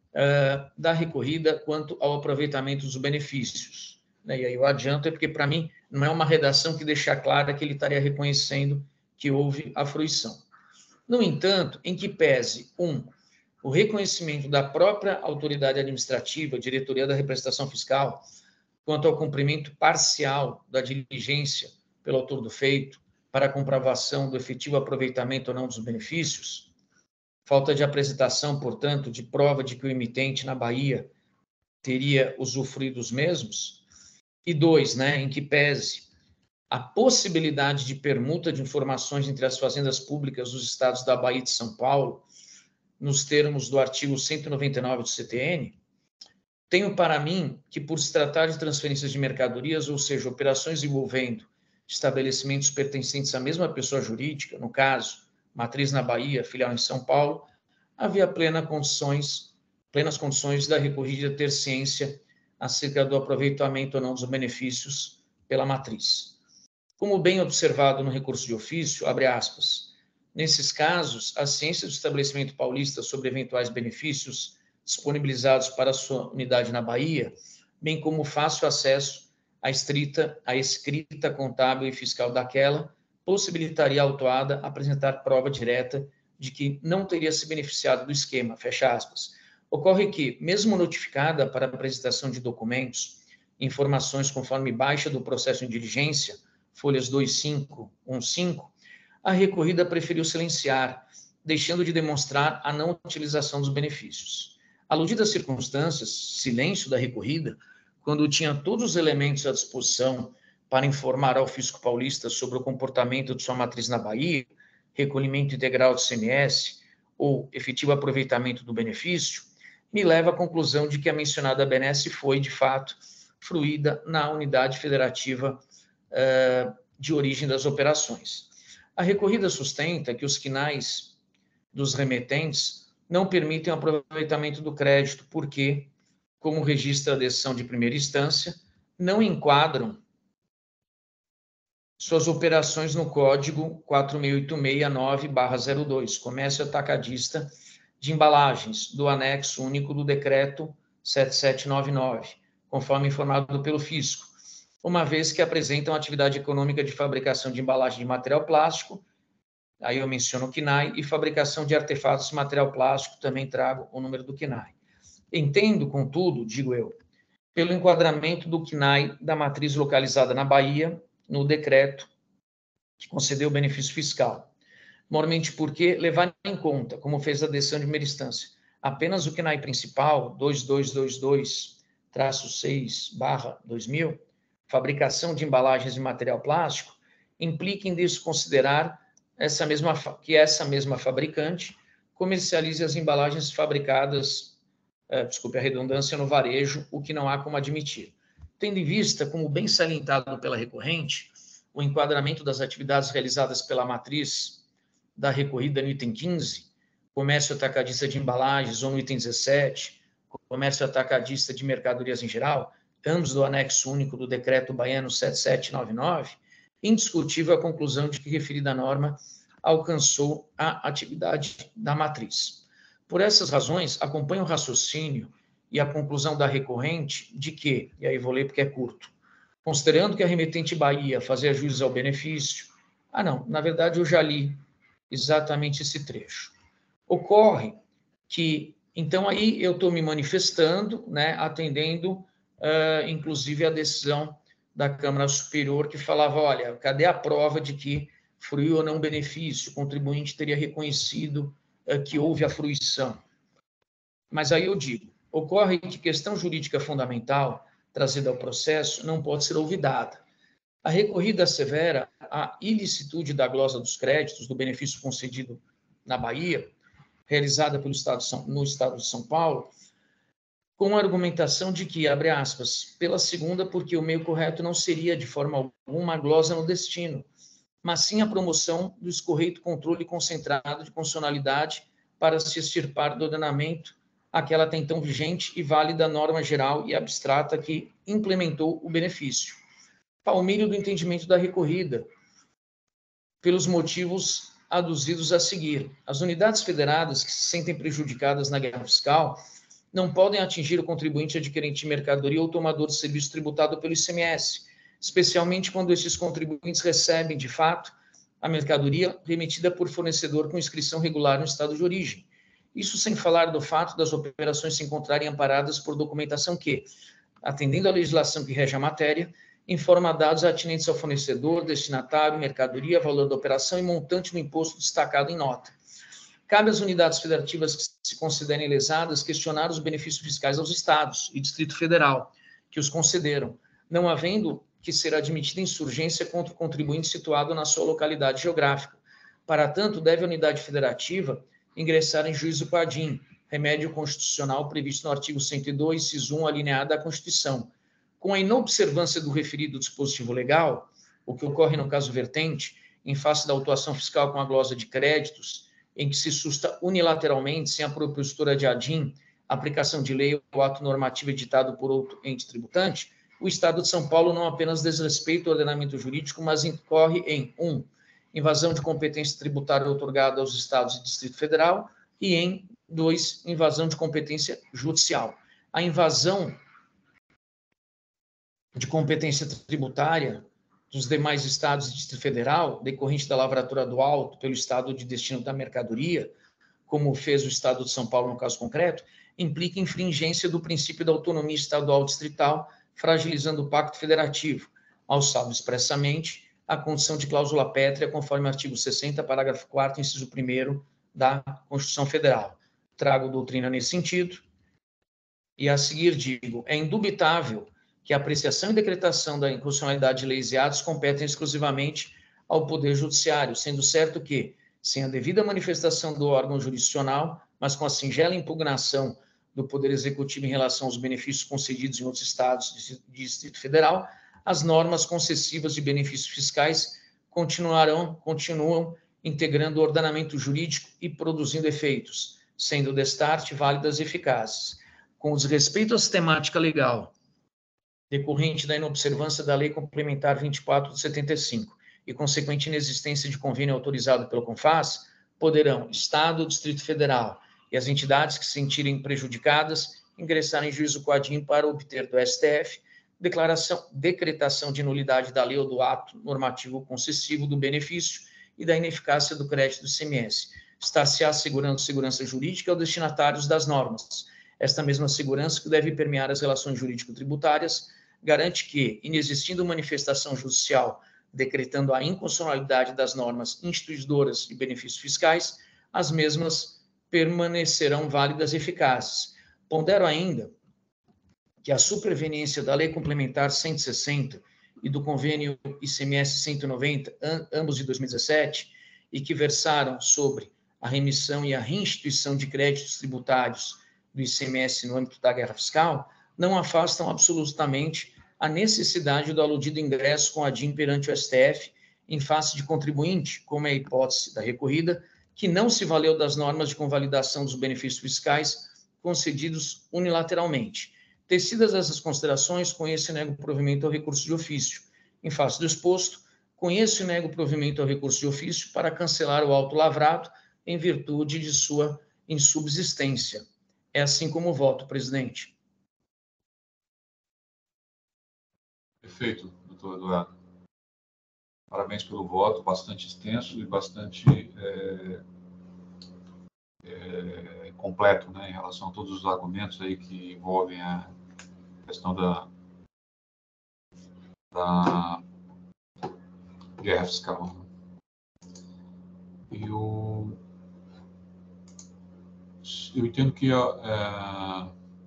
uh, da recorrida quanto ao aproveitamento dos benefícios. Né? E aí eu adianto, é porque, para mim, não é uma redação que deixa clara que ele estaria reconhecendo que houve a fruição. No entanto, em que pese, um, o reconhecimento da própria autoridade administrativa, diretoria da representação fiscal, quanto ao cumprimento parcial da diligência pelo autor do feito para a comprovação do efetivo aproveitamento ou não dos benefícios, falta de apresentação, portanto, de prova de que o emitente na Bahia teria usufruído dos mesmos, e dois, né, em que pese a possibilidade de permuta de informações entre as fazendas públicas dos estados da Bahia e de São Paulo, nos termos do artigo cento e noventa e nove do C T N, tenho para mim que, por se tratar de transferências de mercadorias, ou seja, operações envolvendo estabelecimentos pertencentes à mesma pessoa jurídica, no caso, matriz na Bahia, filial em São Paulo, havia plena condições, plenas condições da recorrida ter ciência acerca do aproveitamento ou não dos benefícios pela matriz. Como bem observado no recurso de ofício, abre aspas, nesses casos, a ciência do estabelecimento paulista sobre eventuais benefícios disponibilizados para a sua unidade na Bahia, bem como fácil acesso à estrita, à escrita contábil e fiscal daquela, possibilitaria a autuada apresentar prova direta de que não teria se beneficiado do esquema, fecha aspas. Ocorre que, mesmo notificada para a apresentação de documentos, informações conforme baixa do processo em diligência, folhas dois cinco, um cinco, a recorrida preferiu silenciar, deixando de demonstrar a não utilização dos benefícios. Aludidas circunstâncias, silêncio da recorrida, quando tinha todos os elementos à disposição para informar ao fisco paulista sobre o comportamento de sua matriz na Bahia, recolhimento integral do I C M S ou efetivo aproveitamento do benefício, me leva à conclusão de que a mencionada benesse foi, de fato, fruída na unidade federativa uh, de origem das operações. A recorrida sustenta que os quinais dos remetentes não permitem o aproveitamento do crédito, porque, como registra a decisão de primeira instância, não enquadram suas operações no Código quatro mil oitocentos e sessenta e nove barra zero dois, Comércio Atacadista de Embalagens, do anexo único do Decreto sete mil setecentos e noventa e nove, conforme informado pelo Fisco, uma vez que apresentam atividade econômica de fabricação de embalagem de material plástico, aí eu menciono o quinai, e fabricação de artefatos de material plástico, também trago o número do quinai. Entendo, contudo, digo eu, pelo enquadramento do quinai da matriz localizada na Bahia, no decreto que concedeu o benefício fiscal. Mormente porque levar em conta, como fez a decisão de primeira instância, apenas o quinai principal, dois mil duzentos e vinte e dois traço seis barra dois mil, fabricação de embalagens de material plástico, implica em desconsiderar essa mesma, que essa mesma fabricante comercialize as embalagens fabricadas, eh, desculpe a redundância, no varejo, o que não há como admitir. Tendo em vista, como bem salientado pela recorrente, o enquadramento das atividades realizadas pela matriz da recorrida no item quinze, comércio atacadista de embalagens, ou no item dezessete, comércio atacadista de mercadorias em geral, ambos do anexo único do Decreto Baiano sete mil setecentos e noventa e nove, indiscutível a conclusão de que referida norma alcançou a atividade da matriz. Por essas razões, acompanho o raciocínio e a conclusão da recorrente de que, e aí vou ler porque é curto, considerando que a remetente Bahia fazia jus ao benefício, ah não, na verdade eu já li exatamente esse trecho. Ocorre que, então aí eu estou me manifestando, né, atendendo, uh, inclusive, a decisão da Câmara Superior que falava, olha, cadê a prova de que fruiu ou não benefício? O contribuinte teria reconhecido uh, que houve a fruição. Mas aí eu digo, ocorre que questão jurídica fundamental trazida ao processo não pode ser olvidada. A recorrida assevera a ilicitude da glosa dos créditos do benefício concedido na Bahia, realizada pelo Estado de São, no Estado de São Paulo, com a argumentação de que, abre aspas, pela segunda, porque o meio correto não seria, de forma alguma, a glosa no destino, mas sim a promoção do escorreito controle concentrado de constitucionalidade para se extirpar do ordenamento aquela até então vigente e válida norma geral e abstrata que implementou o benefício. Palmilho do entendimento da recorrida, pelos motivos aduzidos a seguir. As unidades federadas que se sentem prejudicadas na guerra fiscal não podem atingir o contribuinte adquirente de mercadoria ou tomador de serviço tributado pelo I C M S, especialmente quando esses contribuintes recebem, de fato, a mercadoria remetida por fornecedor com inscrição regular no estado de origem. Isso sem falar do fato das operações se encontrarem amparadas por documentação que, atendendo à legislação que rege a matéria, informa dados atinentes ao fornecedor, destinatário, mercadoria, valor da operação e montante do imposto destacado em nota. Cabe às unidades federativas que se considerem lesadas questionar os benefícios fiscais aos estados e Distrito Federal, que os concederam, não havendo que ser admitida insurgência contra o contribuinte situado na sua localidade geográfica. Para tanto, deve a unidade federativa ingressar em juízo padim, remédio constitucional previsto no artigo cento e dois, inciso um, alineado da Constituição. Com a inobservância do referido dispositivo legal, o que ocorre no caso vertente, em face da autuação fiscal com a glosa de créditos, em que se susta unilateralmente, sem a propositura de ADIM, aplicação de lei ou ato normativo editado por outro ente tributante, o Estado de São Paulo não apenas desrespeita o ordenamento jurídico, mas incorre em um, invasão de competência tributária outorgada aos Estados e Distrito Federal, e em dois, invasão de competência judicial. A invasão de competência tributária dos demais estados e Distrito Federal, decorrente da lavratura do alto pelo estado de destino da mercadoria, como fez o Estado de São Paulo no caso concreto, implica infringência do princípio da autonomia estadual distrital, fragilizando o pacto federativo, alçado expressamente a condição de cláusula pétrea, conforme o artigo sessenta, parágrafo quarto, inciso primeiro da Constituição Federal. Trago doutrina nesse sentido, e a seguir digo, é indubitável que a apreciação e decretação da inconstitucionalidade de leis e atos competem exclusivamente ao Poder Judiciário, sendo certo que, sem a devida manifestação do órgão jurisdicional, mas com a singela impugnação do Poder Executivo em relação aos benefícios concedidos em outros estados de Distrito Federal, as normas concessivas de benefícios fiscais continuarão, continuam integrando o ordenamento jurídico e produzindo efeitos, sendo o destarte válidas e eficazes. Com desrespeito à sistemática legal decorrente da inobservância da Lei Complementar vinte e quatro de setenta e cinco e consequente inexistência de convênio autorizado pelo CONFAS, poderão Estado, Distrito Federal e as entidades que se sentirem prejudicadas ingressar em juízo com a ADIM para obter do S T F declaração, decretação de nulidade da lei ou do ato normativo concessivo do benefício e da ineficácia do crédito do I C M S. Estar-se assegurando segurança jurídica aos destinatários das normas. Esta mesma segurança que deve permear as relações jurídico-tributárias garante que, inexistindo manifestação judicial decretando a inconstitucionalidade das normas instituidoras de benefícios fiscais, as mesmas permanecerão válidas e eficazes. Pondero ainda que a superveniência da Lei Complementar cento e sessenta e do Convênio I C M S cento e noventa, ambos de dois mil e dezessete, e que versaram sobre a remissão e a reinstituição de créditos tributários do I C M S no âmbito da guerra fiscal, não afastam absolutamente a necessidade do aludido ingresso com a ADIM perante o S T F em face de contribuinte, como é a hipótese da recorrida, que não se valeu das normas de convalidação dos benefícios fiscais concedidos unilateralmente. Tecidas essas considerações, conheço e nego provimento ao recurso de ofício. Em face do exposto, conheço e nego provimento ao recurso de ofício para cancelar o auto lavrado em virtude de sua insubsistência. É assim como voto, presidente. Perfeito, doutor Eduardo. Parabéns pelo voto, bastante extenso e bastante é, é, completo, né, em relação a todos os argumentos aí que envolvem a questão da, da guerra fiscal. E o, eu entendo que, é,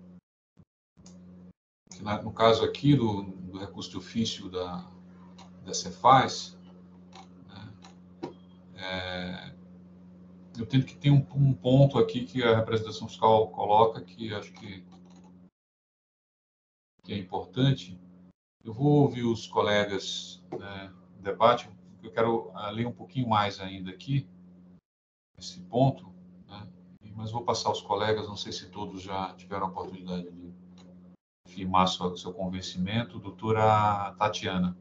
que na, no caso aqui do, do recurso de ofício da, da Cefaz, né, é, eu entendo que tem um, um ponto aqui que a representação fiscal coloca, que acho que, que é importante. Eu vou ouvir os colegas, né, no debate, eu quero uh, ler um pouquinho mais ainda aqui, esse ponto, né, mas vou passar aos colegas, não sei se todos já tiveram a oportunidade de firmar seu, seu convencimento. Doutora Tatiana.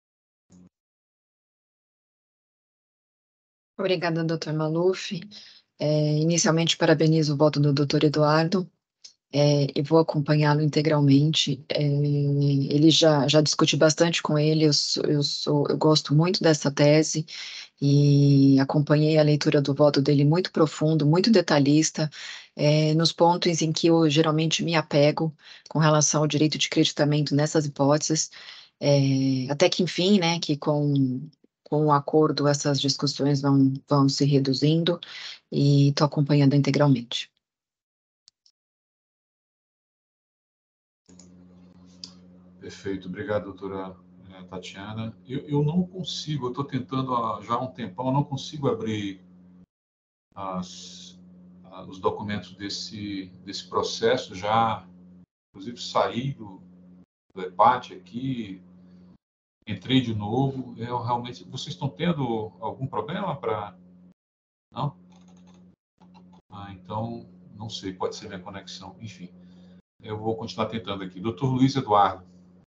Obrigada, doutor Maluf. É, inicialmente, parabenizo o voto do doutor Eduardo. É, e vou acompanhá-lo integralmente. É, ele já, já discuti bastante com ele, eu, sou, eu, sou, eu gosto muito dessa tese e acompanhei a leitura do voto dele muito profundo, muito detalhista, é, nos pontos em que eu geralmente me apego com relação ao direito de creditamento nessas hipóteses, é, até que enfim, né, que com, com o acordo essas discussões vão, vão se reduzindo e estou acompanhando integralmente. Perfeito, obrigado, doutora Tatiana. Eu, eu não consigo, eu estou tentando há, já há um tempão, eu não consigo abrir as, os documentos desse, desse processo, já, inclusive, saí do, do debate aqui, entrei de novo, eu realmente, vocês estão tendo algum problema para... Não? Ah, então, não sei, pode ser minha conexão, enfim. Eu vou continuar tentando aqui. doutor Luiz Eduardo.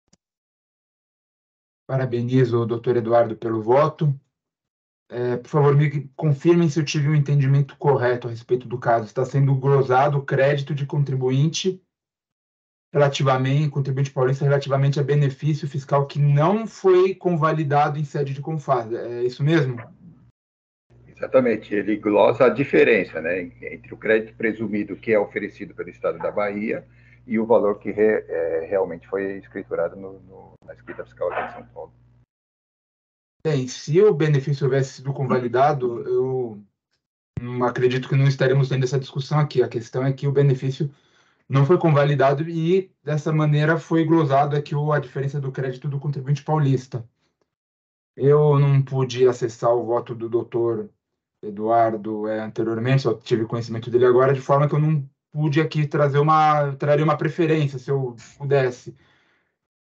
Parabenizo o doutor Eduardo pelo voto. É, por favor, me confirmem se eu tive um entendimento correto a respeito do caso. Está sendo glosado o crédito de contribuinte relativamente, contribuinte paulista relativamente a benefício fiscal que não foi convalidado em sede de CONFAS. É isso mesmo? Exatamente. Ele glosa a diferença, né, entre o crédito presumido que é oferecido pelo Estado da Bahia e o valor que re, é, realmente foi escriturado no, no, na escrita fiscal aqui em São Paulo. Bem, se o benefício houvesse sido convalidado, eu não acredito que não estaremos tendo essa discussão aqui. A questão é que o benefício não foi convalidado e, dessa maneira, foi glosado aqui a diferença do crédito do contribuinte paulista. Eu não pude acessar o voto do doutor Eduardo é, anteriormente, só tive conhecimento dele agora, de forma que eu não pude aqui trazer uma, traria uma preferência, se eu pudesse.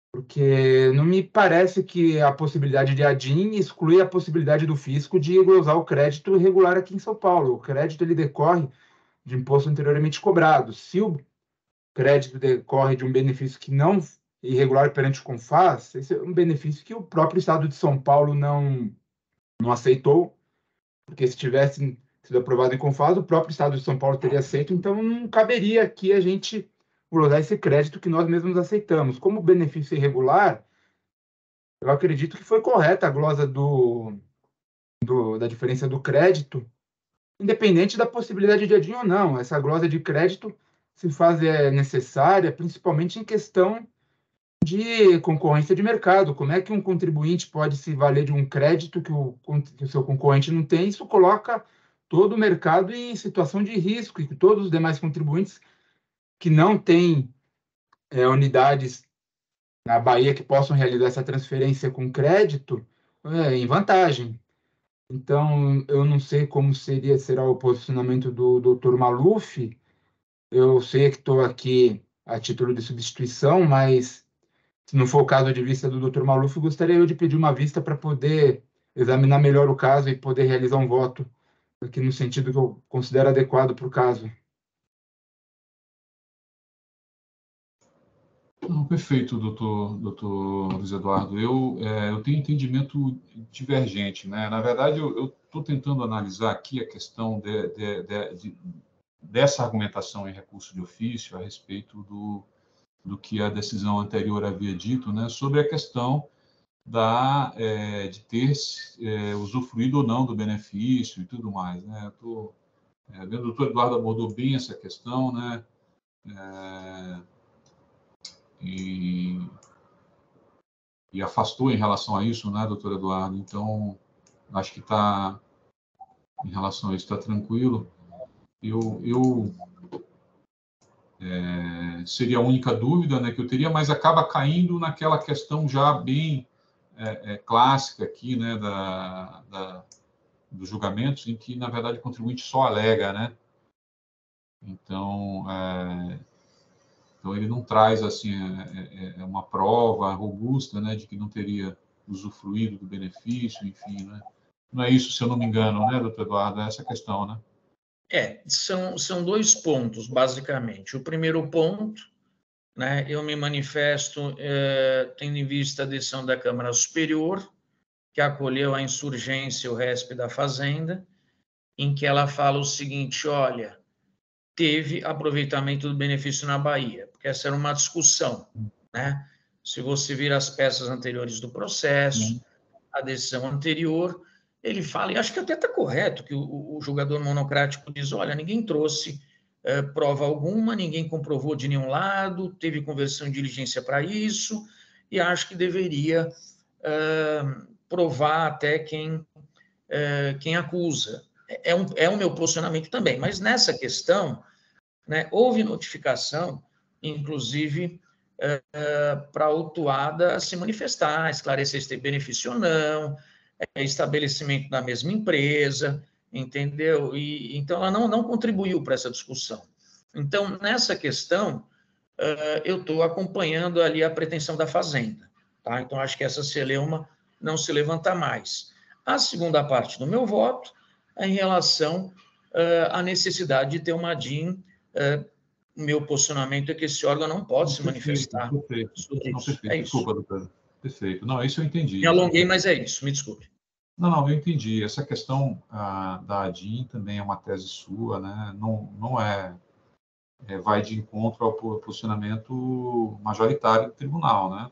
Porque não me parece que a possibilidade de ADIM exclui a possibilidade do fisco de glosar o crédito irregular aqui em São Paulo. O crédito ele decorre de imposto anteriormente cobrado. Se o crédito decorre de um benefício que não irregular perante o CONFAS, esse é um benefício que o próprio Estado de São Paulo não, não aceitou, porque se tivesse sido aprovado em CONFAS, o próprio Estado de São Paulo teria aceito, então não caberia aqui a gente glosar esse crédito que nós mesmos aceitamos. Como benefício irregular, eu acredito que foi correta a glosa do, do, da diferença do crédito, independente da possibilidade de ADIM ou não. Essa glosa de crédito se faz é, necessária, principalmente em questão de concorrência de mercado. Como é que um contribuinte pode se valer de um crédito que o, que o seu concorrente não tem? Isso coloca todo o mercado em situação de risco, e que todos os demais contribuintes que não têm é, unidades na Bahia que possam realizar essa transferência com crédito é, em vantagem. Então, eu não sei como seria será o posicionamento do doutor Maluf. Eu sei que estou aqui a título de substituição, mas se não for o caso de vista do doutor Maluf, gostaria eu de pedir uma vista para poder examinar melhor o caso e poder realizar um voto aqui no sentido que eu considero adequado para o caso. Não, perfeito, doutor, doutor Luiz Eduardo. Eu, é, eu tenho entendimento divergente, né? Na verdade, eu estou tentando analisar aqui a questão de, de, de, de, dessa argumentação em recurso de ofício a respeito do, do que a decisão anterior havia dito, né? Sobre a questão da, é, de ter é, usufruído ou não do benefício e tudo mais, né? Eu estou é, vendo o doutor Eduardo abordou bem essa questão, né? É, E, e afastou em relação a isso, né, doutor Eduardo? Então, acho que está, em relação a isso, está tranquilo. Eu, eu é, seria a única dúvida, né, que eu teria, mas acaba caindo naquela questão já bem é, é, clássica aqui, né, da, da, dos julgamentos, em que, na verdade, o contribuinte só alega, né? Então, é, Então, ele não traz assim é, é uma prova robusta, né, de que não teria usufruído do benefício, enfim, né? Não é isso, se eu não me engano, né, doutor Eduardo? É essa a questão, né? É, são, são dois pontos, basicamente. O primeiro ponto, né, eu me manifesto é, tendo em vista a decisão da Câmara Superior, que acolheu a insurgência, o R E S P da Fazenda, em que ela fala o seguinte, olha, teve aproveitamento do benefício na Bahia, porque essa era uma discussão, né? Se você vir as peças anteriores do processo, uhum. a decisão anterior, ele fala, e acho que até está correto, que o, o julgador monocrático diz, olha, ninguém trouxe eh, prova alguma, ninguém comprovou de nenhum lado, teve conversão de diligência para isso, e acho que deveria eh, provar até quem, eh, quem acusa. É, um, é o meu posicionamento também, mas nessa questão, né, houve notificação, inclusive, é, é, para a autuada se manifestar, esclarecer se tem benefício ou não, é, estabelecimento da mesma empresa, entendeu? E, então, ela não, não contribuiu para essa discussão. Então, nessa questão, é, eu estou acompanhando ali a pretensão da Fazenda, tá? Então, acho que essa celeuma não se levanta mais. A segunda parte do meu voto é em relação é, à necessidade de ter uma D I M. É, meu posicionamento é que esse órgão não pode não, se perfeito, manifestar perfeito. sobre não, isso. Perfeito. É Desculpa, isso. doutor. Perfeito. Não, isso eu entendi. Me alonguei, mas é isso. Me desculpe. Não, não, eu entendi. Essa questão ah, da A D I M também é uma tese sua, né? Não, não é, é vai de encontro ao posicionamento majoritário do tribunal, né?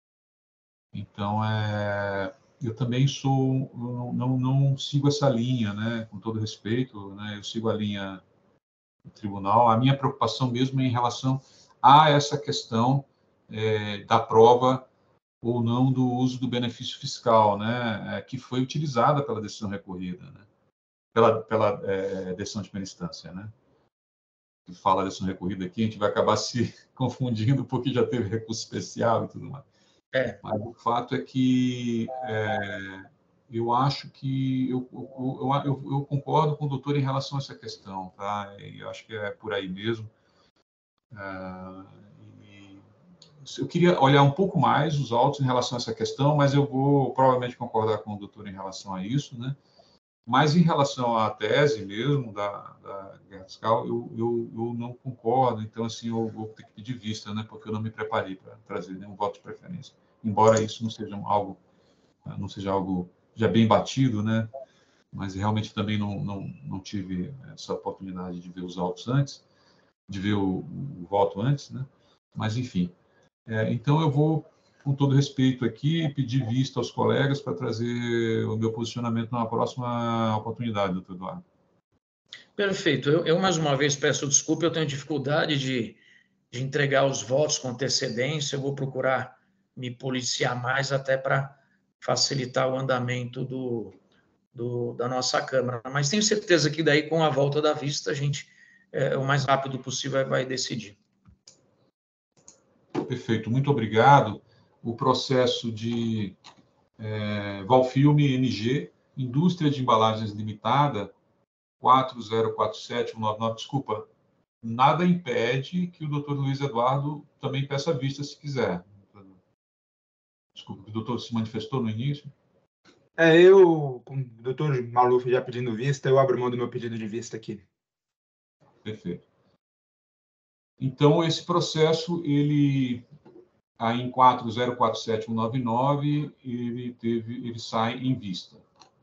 Então, é, eu também sou, eu não, não sigo essa linha, né? Com todo respeito, né? Eu sigo a linha do tribunal. A minha preocupação mesmo é em relação a essa questão é, da prova ou não do uso do benefício fiscal, né? É, que foi utilizada pela decisão recorrida, né? Pela, pela é, decisão de primeira instância, né? Que fala decisão recorrida aqui, a gente vai acabar se confundindo porque já teve recurso especial e tudo mais. É. Mas o fato é que é, eu acho que eu, eu, eu, eu concordo com o doutor em relação a essa questão, tá? Eu acho que é por aí mesmo. É, e eu queria olhar um pouco mais os autos em relação a essa questão, mas eu vou provavelmente concordar com o doutor em relação a isso, né? Mas em relação à tese mesmo da, da guerra fiscal, eu, eu, eu não concordo, então, assim, eu vou ter que pedir vista, né? Porque eu não me preparei para trazer nenhum voto de preferência, embora isso não seja algo, não seja algo já bem batido, né? Mas realmente também não, não, não tive essa oportunidade de ver os autos antes, de ver o, o voto antes, né? Mas, enfim. É, então, eu vou, com todo respeito aqui, pedir vista aos colegas para trazer o meu posicionamento numa próxima oportunidade, doutor Eduardo. Perfeito. Eu, eu, mais uma vez, peço desculpa, eu tenho dificuldade de, de entregar os votos com antecedência, eu vou procurar me policiar mais até para facilitar o andamento do, do, da nossa Câmara. Mas tenho certeza que daí, com a volta da vista, a gente, é, o mais rápido possível, vai decidir. Perfeito, muito obrigado. O processo de é, Valfilme N G, Indústria de Embalagens Limitada, quatro zero quatro sete um nove nove, desculpa, nada impede que o doutor Luiz Eduardo também peça vista se quiser. Desculpa, o doutor se manifestou no início. É, eu, com o doutor Maluf já pedindo vista, eu abro mão do meu pedido de vista aqui. Perfeito. Então, esse processo, ele, aí em quatro zero quatro sete um nove nove, ele, teve, ele sai em vista.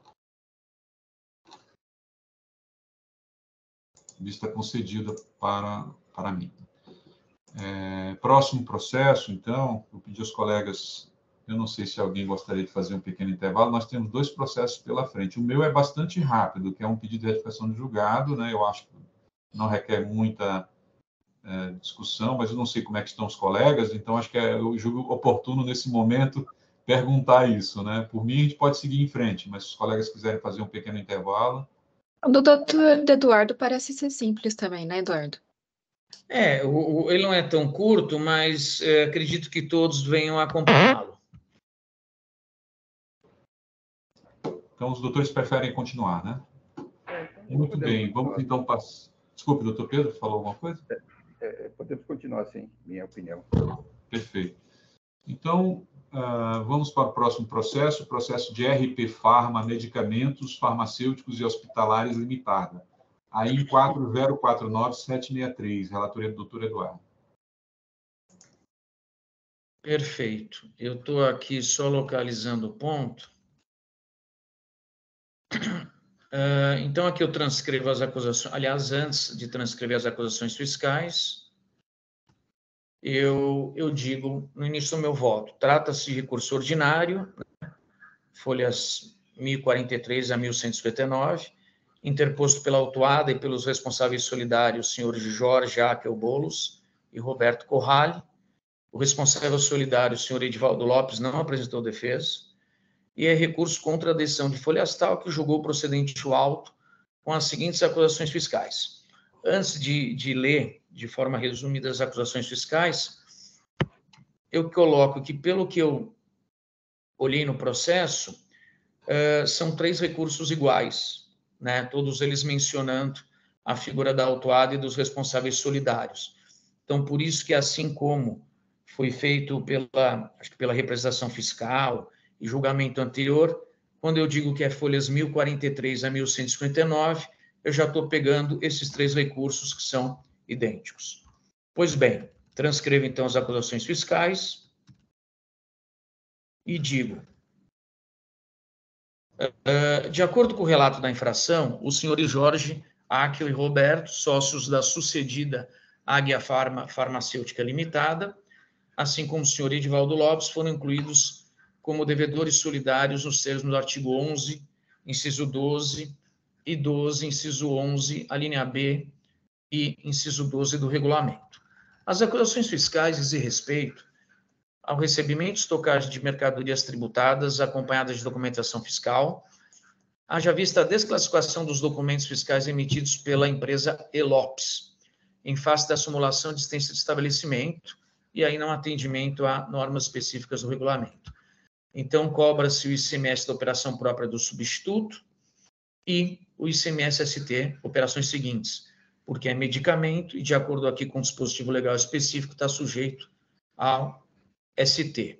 Vista concedida para, para mim. É, próximo processo, então, eu pedi aos colegas, eu não sei se alguém gostaria de fazer um pequeno intervalo, nós temos dois processos pela frente. O meu é bastante rápido, que é um pedido de retificação de julgado, né? Eu acho que não requer muita é, discussão, mas eu não sei como é que estão os colegas, então acho que é, eu julgo oportuno nesse momento perguntar isso, né? Por mim, a gente pode seguir em frente, mas se os colegas quiserem fazer um pequeno intervalo. O do doutor Eduardo parece ser simples também, né, Eduardo? É, o, o, ele não é tão curto, mas é, acredito que todos venham acompanhá-lo. Então, os doutores preferem continuar, né? Muito bem, vamos então passar. Desculpe, doutor Pedro, falou alguma coisa? É, é, podemos continuar, sim, minha opinião. Perfeito. Então, uh, vamos para o próximo processo, o processo de R P Pharma, Medicamentos Farmacêuticos e Hospitalares Limitada. Aí em quatro zero quatro nove sete seis três, relatoria do doutor Eduardo. Perfeito. Eu estou aqui só localizando o ponto. Uh, então, aqui eu transcrevo as acusações, aliás, antes de transcrever as acusações fiscais, eu, eu digo no início do meu voto, trata-se de recurso ordinário, folhas mil e quarenta e três a mil cento e cinquenta e nove, interposto pela autuada e pelos responsáveis solidários, senhores Jorge Akel Bolos e Roberto Corrali. O responsável solidário, o senhor Edivaldo Lopes, não apresentou defesa. E é recurso contra a decisão de Folhastal, que julgou procedente o auto com as seguintes acusações fiscais. Antes de, de ler, de forma resumida, as acusações fiscais, eu coloco que, pelo que eu olhei no processo, uh, são três recursos iguais, né? Todos eles mencionando a figura da autuada e dos responsáveis solidários. Então, por isso que, assim como foi feito pela, acho que pela representação fiscal e julgamento anterior, quando eu digo que é folhas mil e quarenta e três a mil cento e cinquenta e nove, eu já estou pegando esses três recursos que são idênticos. Pois bem, transcrevo então as acusações fiscais e digo, uh, de acordo com o relato da infração, os senhores Jorge, Akel e Roberto, sócios da sucedida Águia Farma Farmacêutica Limitada, assim como o senhor Edivaldo Lopes, foram incluídos como devedores solidários nos termos do artigo onze, inciso doze, e doze, inciso onze, a linha B, e inciso doze do regulamento. As acusações fiscais dizem respeito ao recebimento e estocagem de mercadorias tributadas acompanhadas de documentação fiscal, haja vista a desclassificação dos documentos fiscais emitidos pela empresa Elopes, em face da simulação de existência de estabelecimento, e aí não atendimento a normas específicas do regulamento. Então, cobra-se o I C M S da operação própria do substituto e o I C M S S T, operações seguintes, porque é medicamento e, de acordo aqui com o dispositivo legal específico, está sujeito ao S T.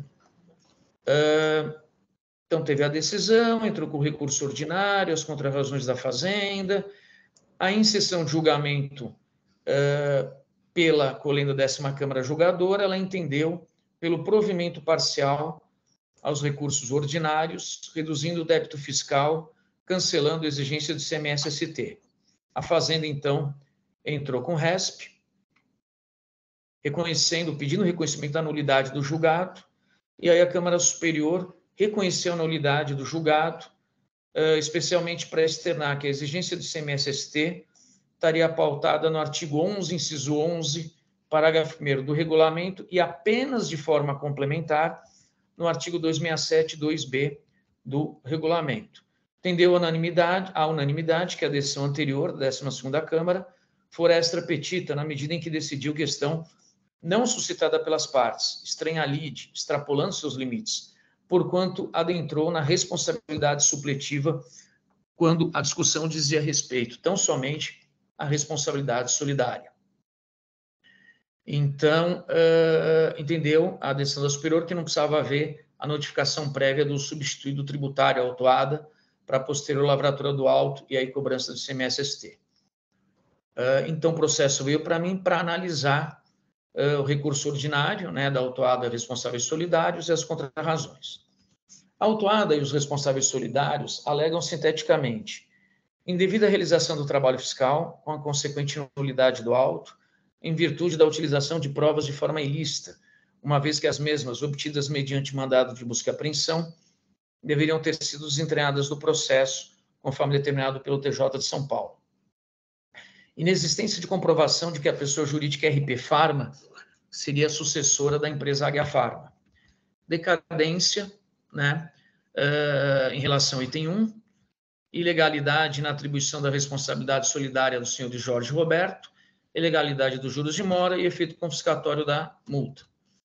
Uh, então, teve a decisão, entrou com o recurso ordinário, as contrarrazões da Fazenda, a inserção de julgamento uh, pela colenda décima Câmara Julgadora, ela entendeu pelo provimento parcial aos recursos ordinários, reduzindo o débito fiscal, cancelando a exigência do I C M S S T. A Fazenda, então, entrou com R E S P, reconhecendo, pedindo reconhecimento da nulidade do julgado, e aí a Câmara Superior reconheceu a nulidade do julgado, uh, especialmente para externar que a exigência do I C M S S T estaria pautada no artigo onze, inciso onze, parágrafo primeiro do regulamento, e apenas de forma complementar no artigo duzentos e sessenta e sete, dois B do regulamento. Entendeu a unanimidade, a unanimidade que a decisão anterior, da décima segunda Câmara, for extra petita, na medida em que decidiu questão não suscitada pelas partes, estranha lide, extrapolando seus limites, porquanto adentrou na responsabilidade supletiva quando a discussão dizia respeito tão somente à responsabilidade solidária. Então, uh, entendeu a decisão da superior que não precisava haver a notificação prévia do substituído tributário autuada para a posterior lavratura do auto e aí cobrança do I C M S S T. Uh, então, o processo veio para mim para analisar uh, o recurso ordinário, né, da autuada responsáveis solidários e as contrarrazões. A autuada e os responsáveis solidários alegam sinteticamente indevida realização do trabalho fiscal, com a consequente nulidade do auto, em virtude da utilização de provas de forma ilícita, uma vez que as mesmas, obtidas mediante mandado de busca e apreensão, deveriam ter sido desentranhadas do processo, conforme determinado pelo T J de São Paulo. Inexistência de comprovação de que a pessoa jurídica R P Pharma seria sucessora da empresa Águia Pharma. Decadência, né, uh, em relação ao item um, ilegalidade na atribuição da responsabilidade solidária do senhor de Jorge Roberto, ilegalidade dos juros de mora e efeito confiscatório da multa.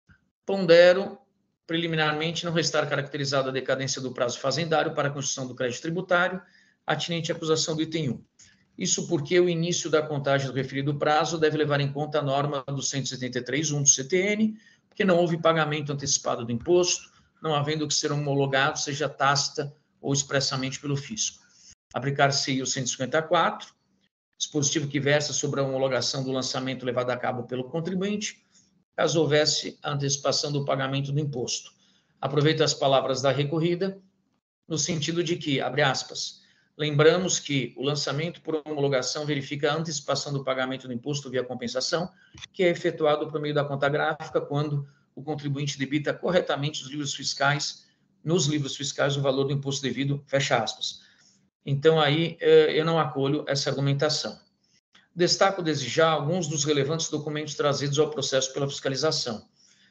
Pondero, preliminarmente, não restar caracterizada a decadência do prazo fazendário para a constituição do crédito tributário, atinente à acusação do item um. Isso porque o início da contagem do referido prazo deve levar em conta a norma do cento e setenta e três ponto um do C T N, porque não houve pagamento antecipado do imposto, não havendo que ser homologado, seja tácita ou expressamente pelo fisco. Aplicar-se o cento e cinquenta e quatro, dispositivo que versa sobre a homologação do lançamento levado a cabo pelo contribuinte, caso houvesse a antecipação do pagamento do imposto. Aproveito as palavras da recorrida, no sentido de que, abre aspas, lembramos que o lançamento por homologação verifica a antecipação do pagamento do imposto via compensação, que é efetuado por meio da conta gráfica quando o contribuinte debita corretamente os livros fiscais, nos livros fiscais o valor do imposto devido, fecha aspas. Então, aí, eu não acolho essa argumentação. Destaco desde já alguns dos relevantes documentos trazidos ao processo pela fiscalização.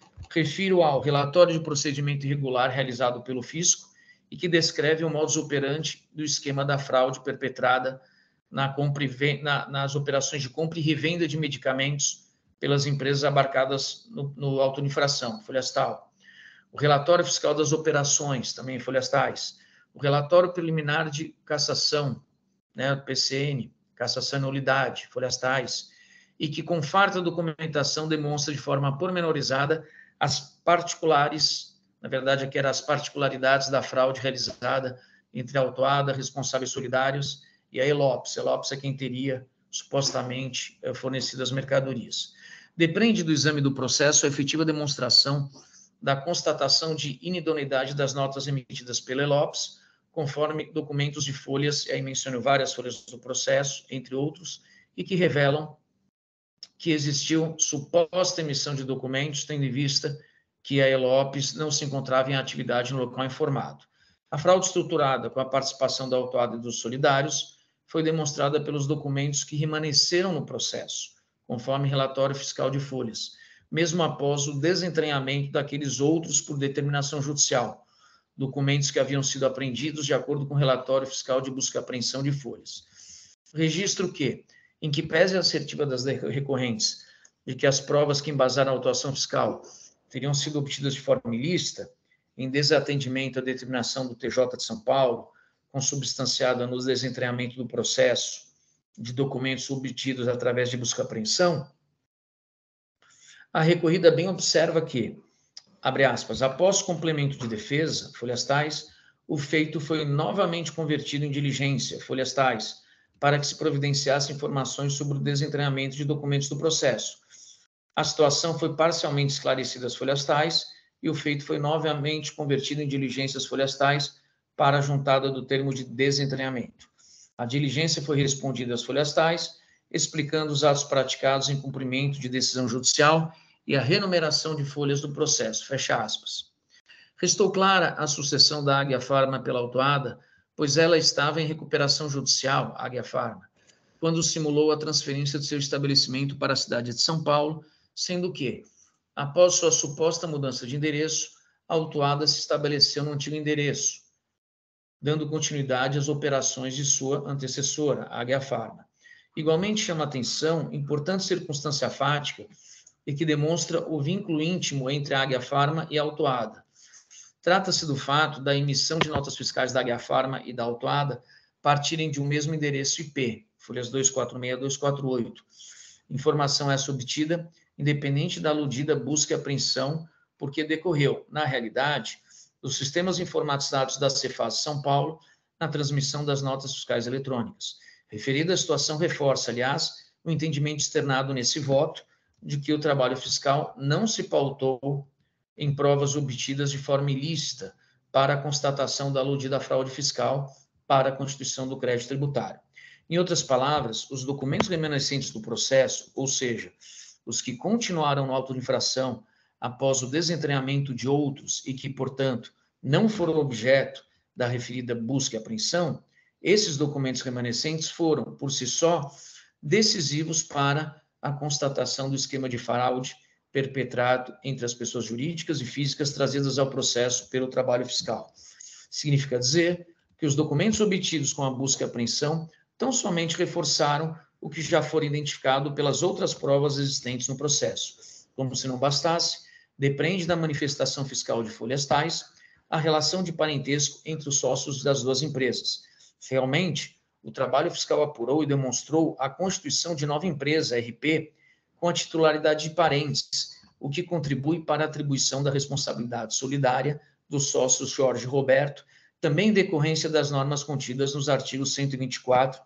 Refiro ao relatório de procedimento irregular realizado pelo fisco e que descreve o modus operandi do esquema da fraude perpetrada na compra e na, nas operações de compra e revenda de medicamentos pelas empresas abarcadas no, no auto de infração, folhas tal. O relatório fiscal das operações, também folhas tais. O relatório preliminar de cassação, né, P C N, cassação e nulidade, folhas tais, e que com farta documentação demonstra de forma pormenorizada as particulares, na verdade aqui eram as particularidades da fraude realizada entre a autuada, responsáveis solidários e a Elops. A Elops é quem teria supostamente fornecido as mercadorias. Depende do exame do processo a efetiva demonstração da constatação de inidoneidade das notas emitidas pela Elops, conforme documentos de folhas, e aí menciono várias folhas do processo, entre outros, e que revelam que existiu suposta emissão de documentos, tendo em vista que a Elops não se encontrava em atividade no local informado. A fraude estruturada com a participação da autuada e dos solidários foi demonstrada pelos documentos que remanesceram no processo, conforme relatório fiscal de folhas, mesmo após o desentranhamento daqueles outros por determinação judicial, documentos que haviam sido apreendidos de acordo com o relatório fiscal de busca e apreensão de folhas. Registro que, em que pese a assertiva das recorrentes de que as provas que embasaram a autuação fiscal teriam sido obtidas de forma ilícita, em desatendimento à determinação do T J de São Paulo, consubstanciada no desentranhamento do processo de documentos obtidos através de busca e apreensão, a recorrida bem observa que, abre aspas, após complemento de defesa, folhas tais, o feito foi novamente convertido em diligência, folhas tais, para que se providenciasse informações sobre o desentranhamento de documentos do processo. A situação foi parcialmente esclarecida às folhas tais e o feito foi novamente convertido em diligências folhas tais para a juntada do termo de desentranhamento. A diligência foi respondida às folhas tais, explicando os atos praticados em cumprimento de decisão judicial e a renumeração de folhas do processo, fecha aspas. Restou clara a sucessão da Águia Pharma pela autuada, pois ela estava em recuperação judicial, Águia Pharma, quando simulou a transferência de seu estabelecimento para a cidade de São Paulo, sendo que, após sua suposta mudança de endereço, a autuada se estabeleceu no antigo endereço, dando continuidade às operações de sua antecessora, a Águia Pharma. Igualmente chama atenção importante circunstância fática e que demonstra o vínculo íntimo entre a Águia Pharma e a autuada. Trata-se do fato da emissão de notas fiscais da Águia Pharma e da autuada partirem de um mesmo endereço I P, folhas duzentos e quarenta e seis a duzentos e quarenta e oito. Informação essa obtida independente da aludida busca e apreensão, porque decorreu, na realidade, dos sistemas informatizados da Cefaz São Paulo na transmissão das notas fiscais eletrônicas. Referida situação reforça, aliás, o entendimento externado nesse voto de que o trabalho fiscal não se pautou em provas obtidas de forma ilícita para a constatação da aludida fraude fiscal para a constituição do crédito tributário. Em outras palavras, os documentos remanescentes do processo, ou seja, os que continuaram no auto de infração após o desentranhamento de outros e que, portanto, não foram objeto da referida busca e apreensão, esses documentos remanescentes foram, por si só, decisivos para a constatação do esquema de fraude perpetrado entre as pessoas jurídicas e físicas trazidas ao processo pelo trabalho fiscal. Significa dizer que os documentos obtidos com a busca e apreensão tão somente reforçaram o que já foi identificado pelas outras provas existentes no processo. Como se não bastasse, depende da manifestação fiscal de folhas tais a relação de parentesco entre os sócios das duas empresas. Realmente, o trabalho fiscal apurou e demonstrou a constituição de nova empresa, R P, com a titularidade de parentes, o que contribui para a atribuição da responsabilidade solidária dos sócios Jorge e Roberto, também em decorrência das normas contidas nos artigos cento e vinte e quatro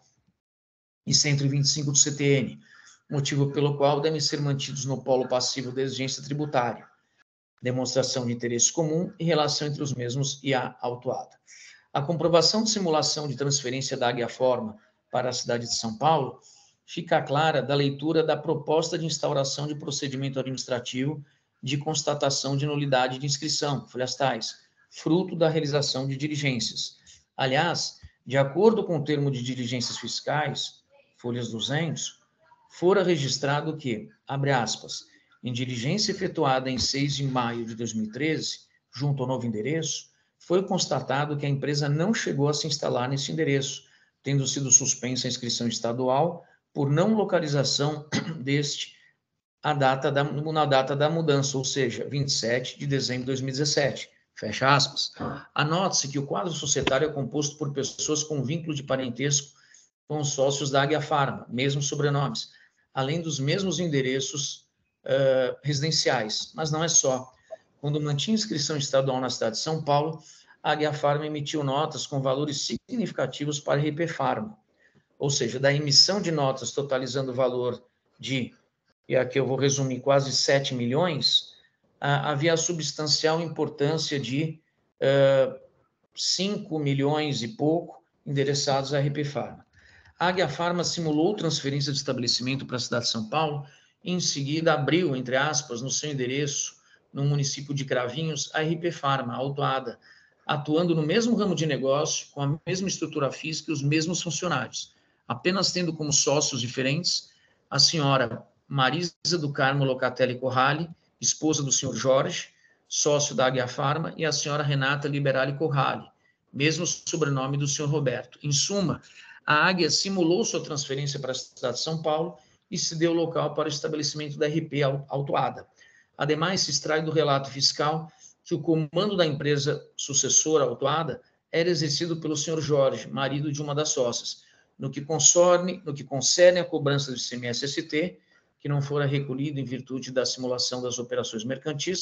e cento e vinte e cinco do C T N, motivo pelo qual devem ser mantidos no polo passivo da exigência tributária, demonstração de interesse comum e relação entre os mesmos e a autuada. A comprovação de simulação de transferência da Águia Pharma para a cidade de São Paulo fica clara da leitura da proposta de instauração de procedimento administrativo de constatação de nulidade de inscrição, folhas tais, fruto da realização de diligências. Aliás, de acordo com o termo de diligências fiscais, folhas duzentos, fora registrado que, abre aspas, em diligência efetuada em seis de maio de dois mil e treze, junto ao novo endereço, foi constatado que a empresa não chegou a se instalar nesse endereço, tendo sido suspensa a inscrição estadual por não localização deste a data da, na data da mudança, ou seja, vinte e sete de dezembro de dois mil e dezessete. Fecha aspas. Anote-se que o quadro societário é composto por pessoas com vínculo de parentesco com os sócios da Águia Pharma, mesmos sobrenomes, além dos mesmos endereços uh, residenciais. Mas não é só. Quando mantinha inscrição estadual na cidade de São Paulo, a Águia Pharma emitiu notas com valores significativos para a R P Pharma. Ou seja, da emissão de notas totalizando o valor de, e aqui eu vou resumir, quase sete milhões, ah, havia a substancial importância de uh, cinco milhões e pouco endereçados à R P Pharma. A Águia Pharma simulou transferência de estabelecimento para a cidade de São Paulo e, em seguida, abriu, entre aspas, no seu endereço, no município de Cravinhos, a R P Pharma, autuada, atuando no mesmo ramo de negócio, com a mesma estrutura física e os mesmos funcionários, apenas tendo como sócios diferentes a senhora Marisa do Carmo Locatelli Corrali, esposa do senhor Jorge, sócio da Águia Pharma, e a senhora Renata Liberali Corrali, mesmo sobrenome do senhor Roberto. Em suma, a Águia simulou sua transferência para a cidade de São Paulo e se deu local para o estabelecimento da R P autuada. Ademais, se extrai do relato fiscal que o comando da empresa sucessora autuada era exercido pelo senhor Jorge, marido de uma das sócias, no que concerne, no que concerne a cobrança do I C M S S T, que não fora recolhido em virtude da simulação das operações mercantis,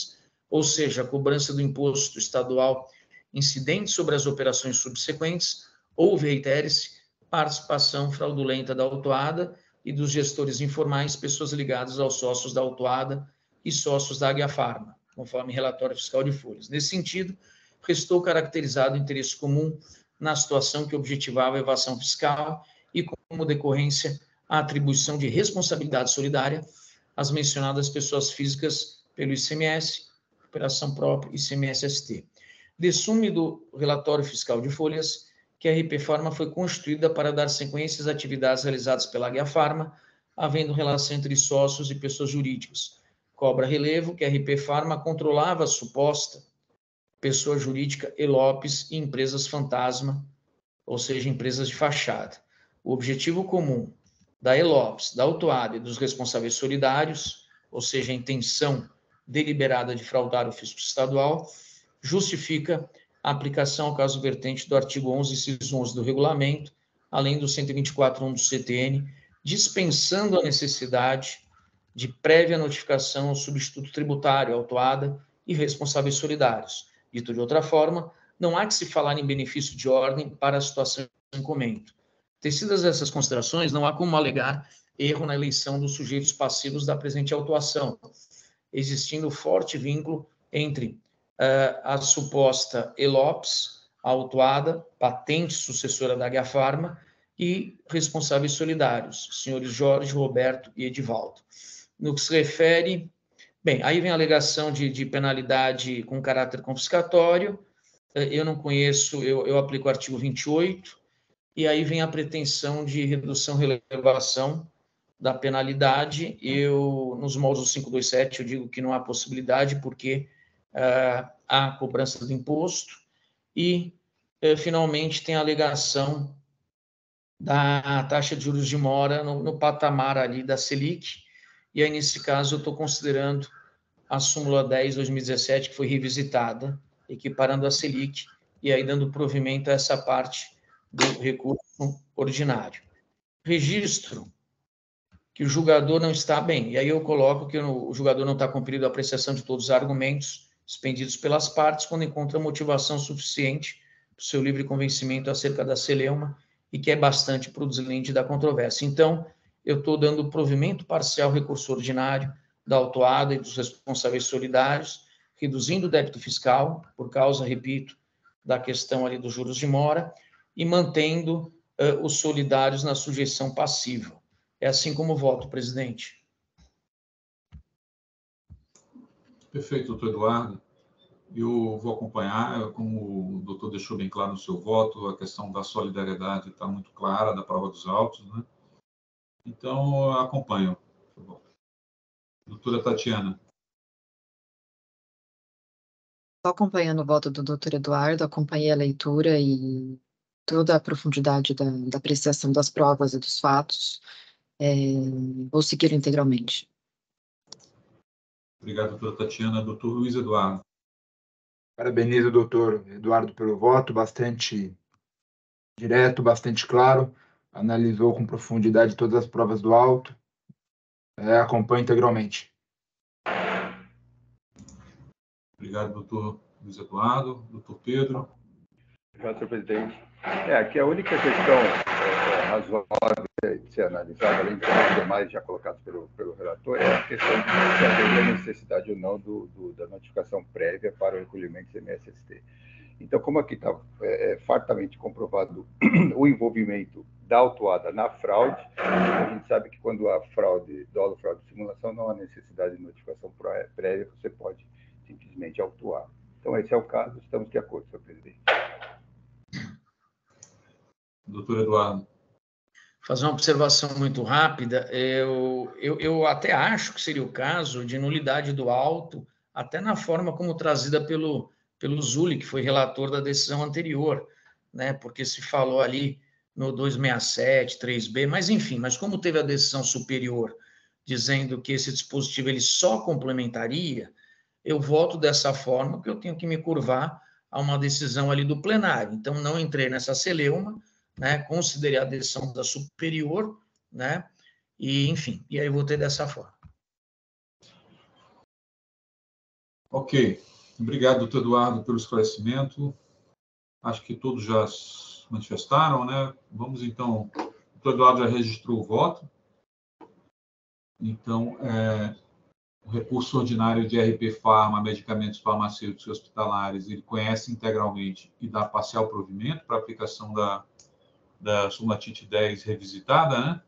ou seja, a cobrança do imposto estadual incidente sobre as operações subsequentes, houve, reitere-se, participação fraudulenta da autuada e dos gestores informais, pessoas ligadas aos sócios da autuada e sócios da Águia Pharma, conforme relatório fiscal de folhas. Nesse sentido, restou caracterizado o interesse comum na situação que objetivava a evasão fiscal e, como decorrência, a atribuição de responsabilidade solidária às mencionadas pessoas físicas pelo I C M S, operação própria, I C M S-S T. Dessume do relatório fiscal de folhas que a R P Pharma foi constituída para dar sequência às atividades realizadas pela Águia Pharma, havendo relação entre sócios e pessoas jurídicas. Cobra relevo que a R P Pharma controlava a suposta pessoa jurídica Elopes e empresas fantasma, ou seja, empresas de fachada. O objetivo comum da Elopes, da autuada e dos responsáveis solidários, ou seja, a intenção deliberada de fraudar o fisco estadual, justifica a aplicação ao caso vertente do artigo onze, inciso onze do regulamento, além do cento e vinte e quatro ponto um do C T N, dispensando a necessidade de prévia notificação ao substituto tributário, autuada e responsáveis solidários. Dito de outra forma, não há que se falar em benefício de ordem para a situação em comento. Tecidas essas considerações, não há como alegar erro na eleição dos sujeitos passivos da presente autuação, existindo forte vínculo entre uh, a suposta Elopes, a autuada, patente sucessora da Águia Pharma, e responsáveis solidários, senhores Jorge, Roberto e Edivaldo. No que se refere... Bem, aí vem a alegação de, de penalidade com caráter confiscatório, eu não conheço, eu, eu aplico o artigo vinte e oito, e aí vem a pretensão de redução, relevação da penalidade. Eu, nos moldes do quinhentos e vinte e sete, eu digo que não há possibilidade, porque uh, há cobrança do imposto, e, uh, finalmente, tem a alegação da taxa de juros de mora no, no patamar ali da Selic, e aí, nesse caso, eu estou considerando a súmula dez de dois mil e dezessete, que foi revisitada, equiparando a Selic, e aí dando provimento a essa parte do recurso ordinário. Registro que o julgador não está bem, e aí eu coloco que o julgador não está cumprindo a apreciação de todos os argumentos expendidos pelas partes, quando encontra motivação suficiente para o seu livre convencimento acerca da celeuma, e que é bastante produzente da controvérsia. Então, eu estou dando provimento parcial ao recurso ordinário da autuada e dos responsáveis solidários, reduzindo o débito fiscal, por causa, repito, da questão ali dos juros de mora, e mantendo uh, os solidários na sujeição passiva. É assim como voto, presidente. Perfeito, doutor Eduardo. Eu vou acompanhar, como o doutor deixou bem claro no seu voto, a questão da solidariedade está muito clara, da prova dos autos, né? Então, acompanho, por favor. Doutora Tatiana. Estou acompanhando o voto do doutor Eduardo, acompanhei a leitura e toda a profundidade da, da apreciação das provas e dos fatos. É, vou seguir integralmente. Obrigado, doutora Tatiana. Doutor Luiz Eduardo. Parabenizo o doutor Eduardo pelo voto, bastante direto, bastante claro, analisou com profundidade todas as provas do auto, é, acompanho integralmente. Obrigado, doutor Luiz Eduardo. Doutor Pedro. Obrigado, senhor presidente. É, aqui a única questão é, é, razoável de ser analisada, além de todos os demais já colocados pelo, pelo relator, é a questão de se haveria necessidade ou não do, do, da notificação prévia para o recolhimento do I C M S-S T. Então, como aqui está é, fartamente comprovado o envolvimento da autuada na fraude, a gente sabe que quando há fraude, dolo, fraude e simulação, não há necessidade de notificação prévia, você pode simplesmente autuar. Então, esse é o caso, estamos de acordo, senhor presidente. Doutor Eduardo. Fazer uma observação muito rápida, eu, eu, eu até acho que seria o caso de nulidade do auto, até na forma como trazida pelo, pelo Zuli, que foi relator da decisão anterior, né? Porque se falou ali no duzentos e sessenta e sete, três B, mas enfim, mas como teve a decisão superior dizendo que esse dispositivo ele só complementaria, eu voto dessa forma, porque eu tenho que me curvar a uma decisão ali do plenário. Então, não entrei nessa celeuma, né, considerei a decisão da superior, né, e, enfim, e aí votei dessa forma. Ok. Obrigado, doutor Eduardo, pelo esclarecimento. Acho que todos já se manifestaram, né? Vamos, então... O doutor Eduardo já registrou o voto. Então, é, o recurso ordinário de R P Farma, medicamentos farmacêuticos e hospitalares, ele conhece integralmente e dá parcial provimento para aplicação da, da súmula T I T dez revisitada, né?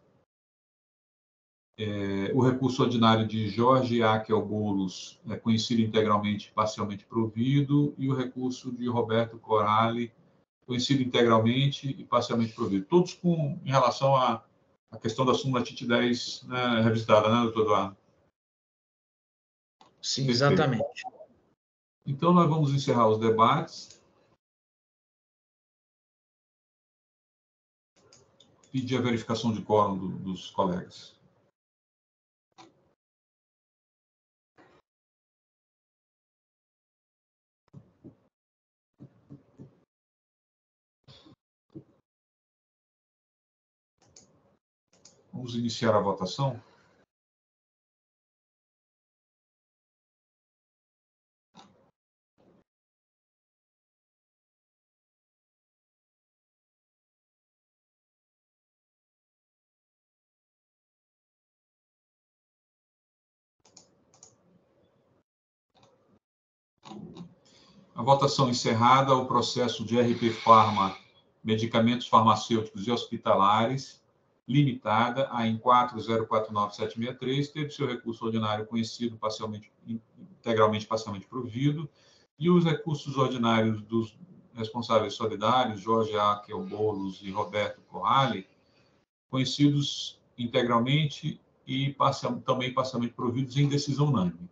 É, o recurso ordinário de Jorge Akel Boulos é conhecido integralmente e parcialmente provido, e o recurso de Roberto Corali, conhecido integralmente e parcialmente provido. Todos com, em relação à, à questão da súmula T I T dez, né, revisitada, né, doutor Eduardo? Sim, Perfeito. exatamente. Então, nós vamos encerrar os debates. Pedir a verificação de quórum do, dos colegas. Vamos iniciar a votação. A votação encerrada, o processo de R P Farma, medicamentos farmacêuticos e hospitalares, limitada a em quatro zero quatro nove sete seis três, teve seu recurso ordinário conhecido, parcialmente, integralmente parcialmente provido, e os recursos ordinários dos responsáveis solidários, Jorge Akel Boulos e Roberto Corali, conhecidos integralmente e parcial, também parcialmente providos em decisão unânime.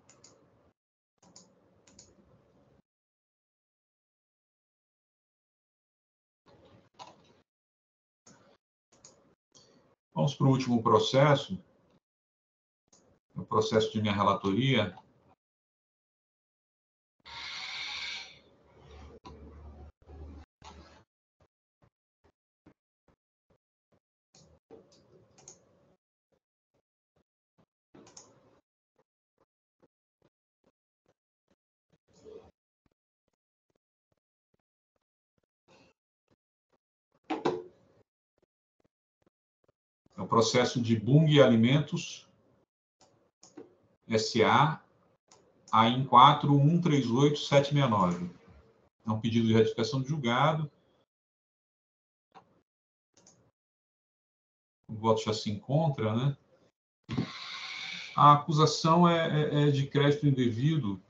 Vamos para o último processo, o processo de minha relatoria. É o processo de Bung Alimentos S A A I N quatro um três oito sete seis nove. É um pedido de retificação de julgado. O voto já se encontra, né? A acusação é, é, é de crédito indevido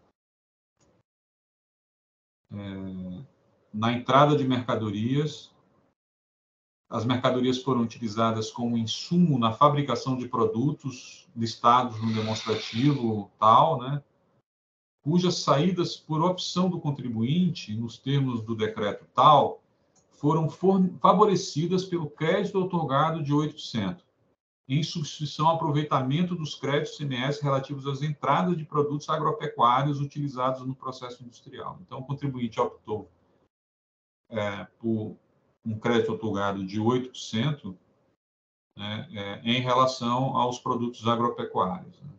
é, na entrada de mercadorias. As mercadorias foram utilizadas como insumo na fabricação de produtos listados no demonstrativo tal, né? Cujas saídas por opção do contribuinte, nos termos do decreto tal, foram favorecidas pelo crédito otorgado de oito por cento, em substituição ao aproveitamento dos créditos I C M S relativos às entradas de produtos agropecuários utilizados no processo industrial. Então, o contribuinte optou é, por um crédito otorgado de oito por cento, né, é, em relação aos produtos agropecuários. Né?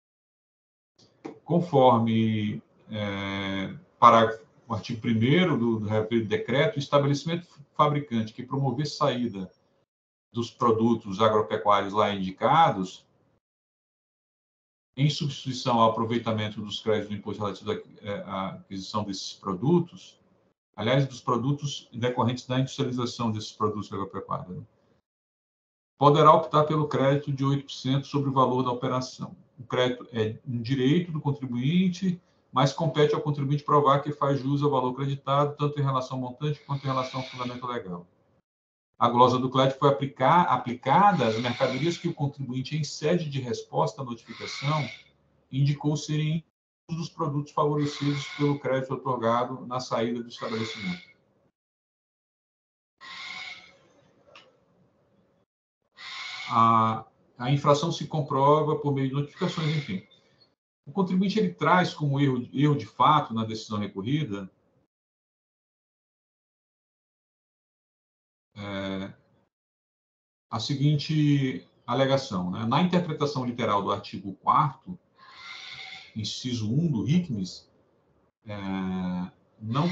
Conforme é, parágrafo, o artigo primeiro do, do referido decreto, o estabelecimento fabricante que promover saída dos produtos agropecuários lá indicados, em substituição ao aproveitamento dos créditos do imposto relativo à aquisição desses produtos, aliás, dos produtos decorrentes da industrialização desses produtos agropecuários, né? Poderá optar pelo crédito de oito por cento sobre o valor da operação. O crédito é um direito do contribuinte, mas compete ao contribuinte provar que faz jus ao valor creditado, tanto em relação ao montante quanto em relação ao fundamento legal. A glosa do crédito foi aplicar, aplicada às mercadorias que o contribuinte, em sede de resposta à notificação, indicou serem um dos produtos favorecidos pelo crédito otorgado na saída do estabelecimento. A, a infração se comprova por meio de notificações, enfim. O contribuinte ele traz como erro, erro de fato na decisão recorrida é, a seguinte alegação, né? Na interpretação literal do artigo quarto, inciso um do R I C M S, é, não,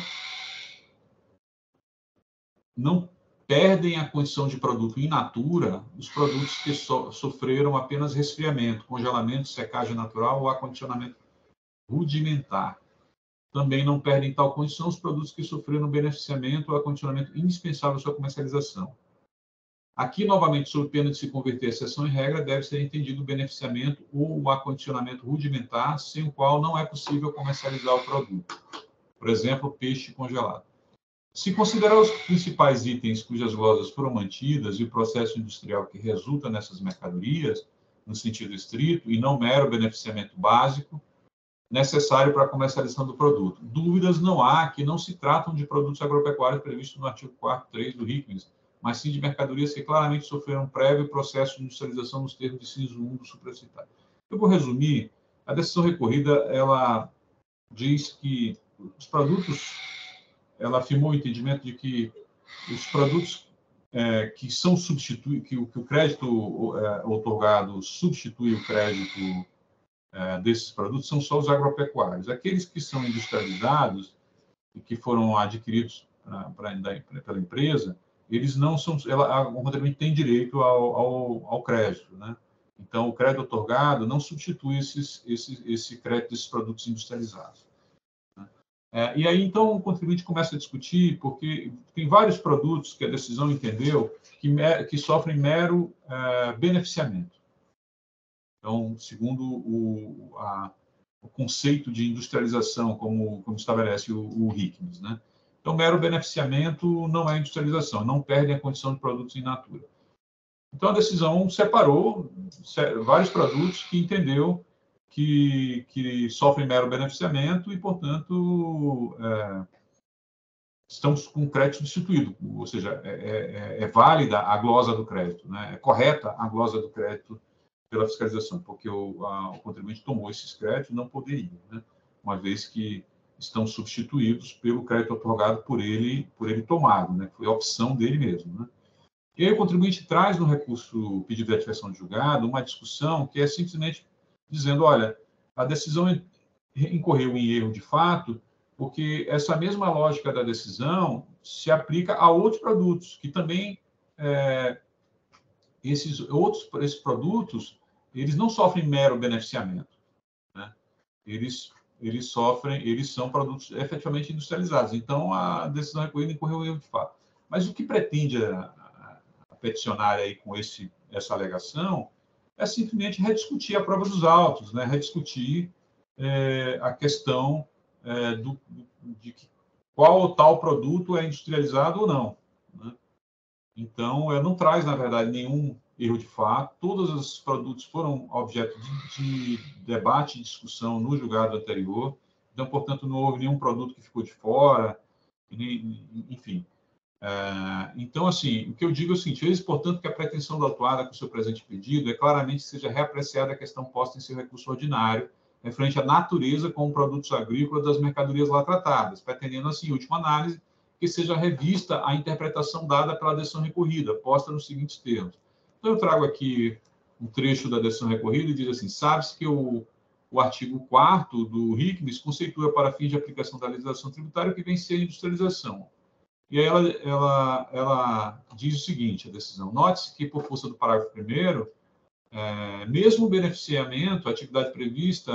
não perdem a condição de produto in natura os produtos que so, sofreram apenas resfriamento, congelamento, secagem natural ou acondicionamento rudimentar. Também não perdem tal condição os produtos que sofreram beneficiamento ou acondicionamento indispensável à sua comercialização. Aqui, novamente, sob pena de se converter a exceção em regra, deve ser entendido o beneficiamento ou o acondicionamento rudimentar, sem o qual não é possível comercializar o produto. Por exemplo, peixe congelado. Se considerar os principais itens cujas glosas foram mantidas e o processo industrial que resulta nessas mercadorias, no sentido estrito, e não mero beneficiamento básico, necessário para a comercialização do produto. Dúvidas não há que não se tratam de produtos agropecuários previstos no artigo quarto ponto três do R I C M S, mas sim de mercadorias que claramente sofreram prévio processo de industrialização nos termos de inciso um do supracitado. Eu vou resumir. A decisão recorrida, ela diz que os produtos, ela afirmou o entendimento de que os produtos é, que são substituídos, que, que o crédito é, otorgado substitui o crédito é, desses produtos, são só os agropecuários. Aqueles que são industrializados e que foram adquiridos pra, pra, da, pela empresa, eles não são, ela, o contribuinte tem direito ao, ao, ao crédito, né? Então, o crédito otorgado não substitui esses, esses, esse crédito desses produtos industrializados. Né? É, e aí, então, o contribuinte começa a discutir, porque tem vários produtos que a decisão entendeu que, que sofrem mero é, beneficiamento. Então, segundo o, a, o conceito de industrialização, como, como estabelece o, o R I C M S, né? Então, mero beneficiamento não é industrialização, não perdem a condição de produtos in natura. Então, a decisão separou vários produtos que entendeu que, que sofrem mero beneficiamento e, portanto, é, estão com crédito substituído, ou seja, é, é, é válida a glosa do crédito, né? É correta a glosa do crédito pela fiscalização, porque o, a, o contribuinte tomou esses créditos e não poderia, né? Uma vez que estão substituídos pelo crédito otorgado por ele, por ele tomado, né? Foi a opção dele mesmo, né? E aí o contribuinte traz no recurso pedido de ativação de julgado uma discussão que é simplesmente dizendo, olha, a decisão incorreu em erro de fato, porque essa mesma lógica da decisão se aplica a outros produtos, que também, é, esses outros esses produtos, eles não sofrem mero beneficiamento, né? Eles eles sofrem, eles são produtos efetivamente industrializados. Então, a decisão recorrida incorreu em erro de fato. Mas o que pretende a, a, a peticionária aí com esse, essa alegação é simplesmente rediscutir a prova dos autos, né? Rediscutir é, a questão é, do, de que, qual ou tal produto é industrializado ou não, né? Então, ela não traz, na verdade, nenhum erro de fato. Todos os produtos foram objeto de, de debate e discussão no julgado anterior. Então, portanto, não houve nenhum produto que ficou de fora, enfim. É, então, assim, o que eu digo é o seguinte, eis, portanto, que a pretensão da autuada com o seu presente pedido é claramente que seja reapreciada a questão posta em seu recurso ordinário, referente à natureza como produtos agrícolas das mercadorias lá tratadas, pretendendo, assim, em última análise, que seja revista a interpretação dada pela decisão recorrida, posta nos seguintes termos. Então, eu trago aqui um trecho da decisão recorrida e diz assim, sabe-se que o, o artigo quarto do R I C M S conceitua para fins de aplicação da legislação tributária o que vem a ser a industrialização. E aí ela, ela, ela diz o seguinte, a decisão, note-se que, por força do parágrafo primeiro, é, mesmo o beneficiamento, a atividade prevista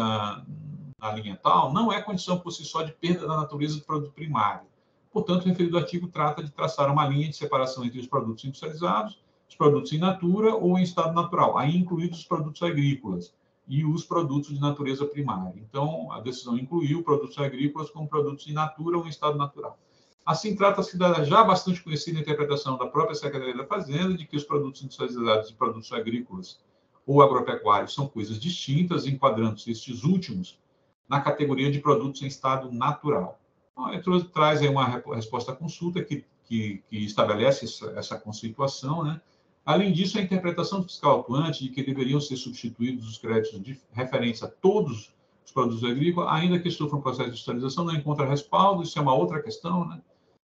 na linha tal, não é condição por si só de perda da natureza do produto primário. Portanto, o referido artigo trata de traçar uma linha de separação entre os produtos industrializados, os produtos in natura ou em estado natural, aí incluídos os produtos agrícolas e os produtos de natureza primária. Então, a decisão incluiu produtos agrícolas como produtos in natura ou em estado natural. Assim, trata-se da já bastante conhecida interpretação da própria Secretaria da Fazenda de que os produtos industrializados e produtos agrícolas ou agropecuários são coisas distintas, enquadrando-se estes últimos na categoria de produtos em estado natural. Então, traz aí uma resposta à consulta que, que, que estabelece essa, essa conceituação, né? Além disso, a interpretação fiscal atuante de que deveriam ser substituídos os créditos de, referentes a todos os produtos agrícolas, ainda que sofram um processo de industrialização, não encontra respaldo, isso é uma outra questão, né?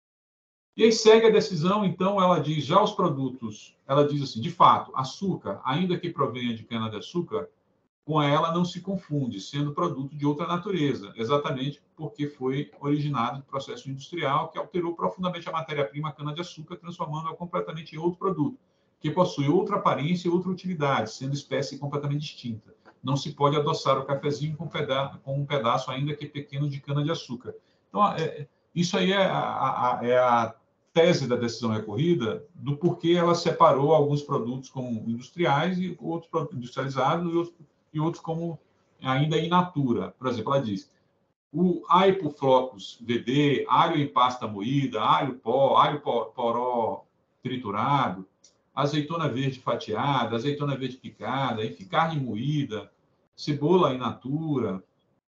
E aí segue a decisão, então, ela diz, já os produtos, ela diz assim, de fato, açúcar, ainda que provenha de cana-de-açúcar, com ela não se confunde, sendo produto de outra natureza, exatamente porque foi originado de processo industrial que alterou profundamente a matéria-prima cana-de-açúcar, transformando-a completamente em outro produto, que possui outra aparência e outra utilidade, sendo espécie completamente distinta. Não se pode adoçar o cafezinho com, peda com um pedaço, ainda que pequeno, de cana-de-açúcar. Então, é, isso aí é a, a, é a tese da decisão recorrida do porquê ela separou alguns produtos como industriais e outros industrializados e outros, e outros como ainda in natura. Por exemplo, ela diz o Aipoflocos V D, alho em pasta moída, alho pó, alho poró triturado, azeitona verde fatiada, azeitona verde picada, enfim, carne moída, cebola in natura,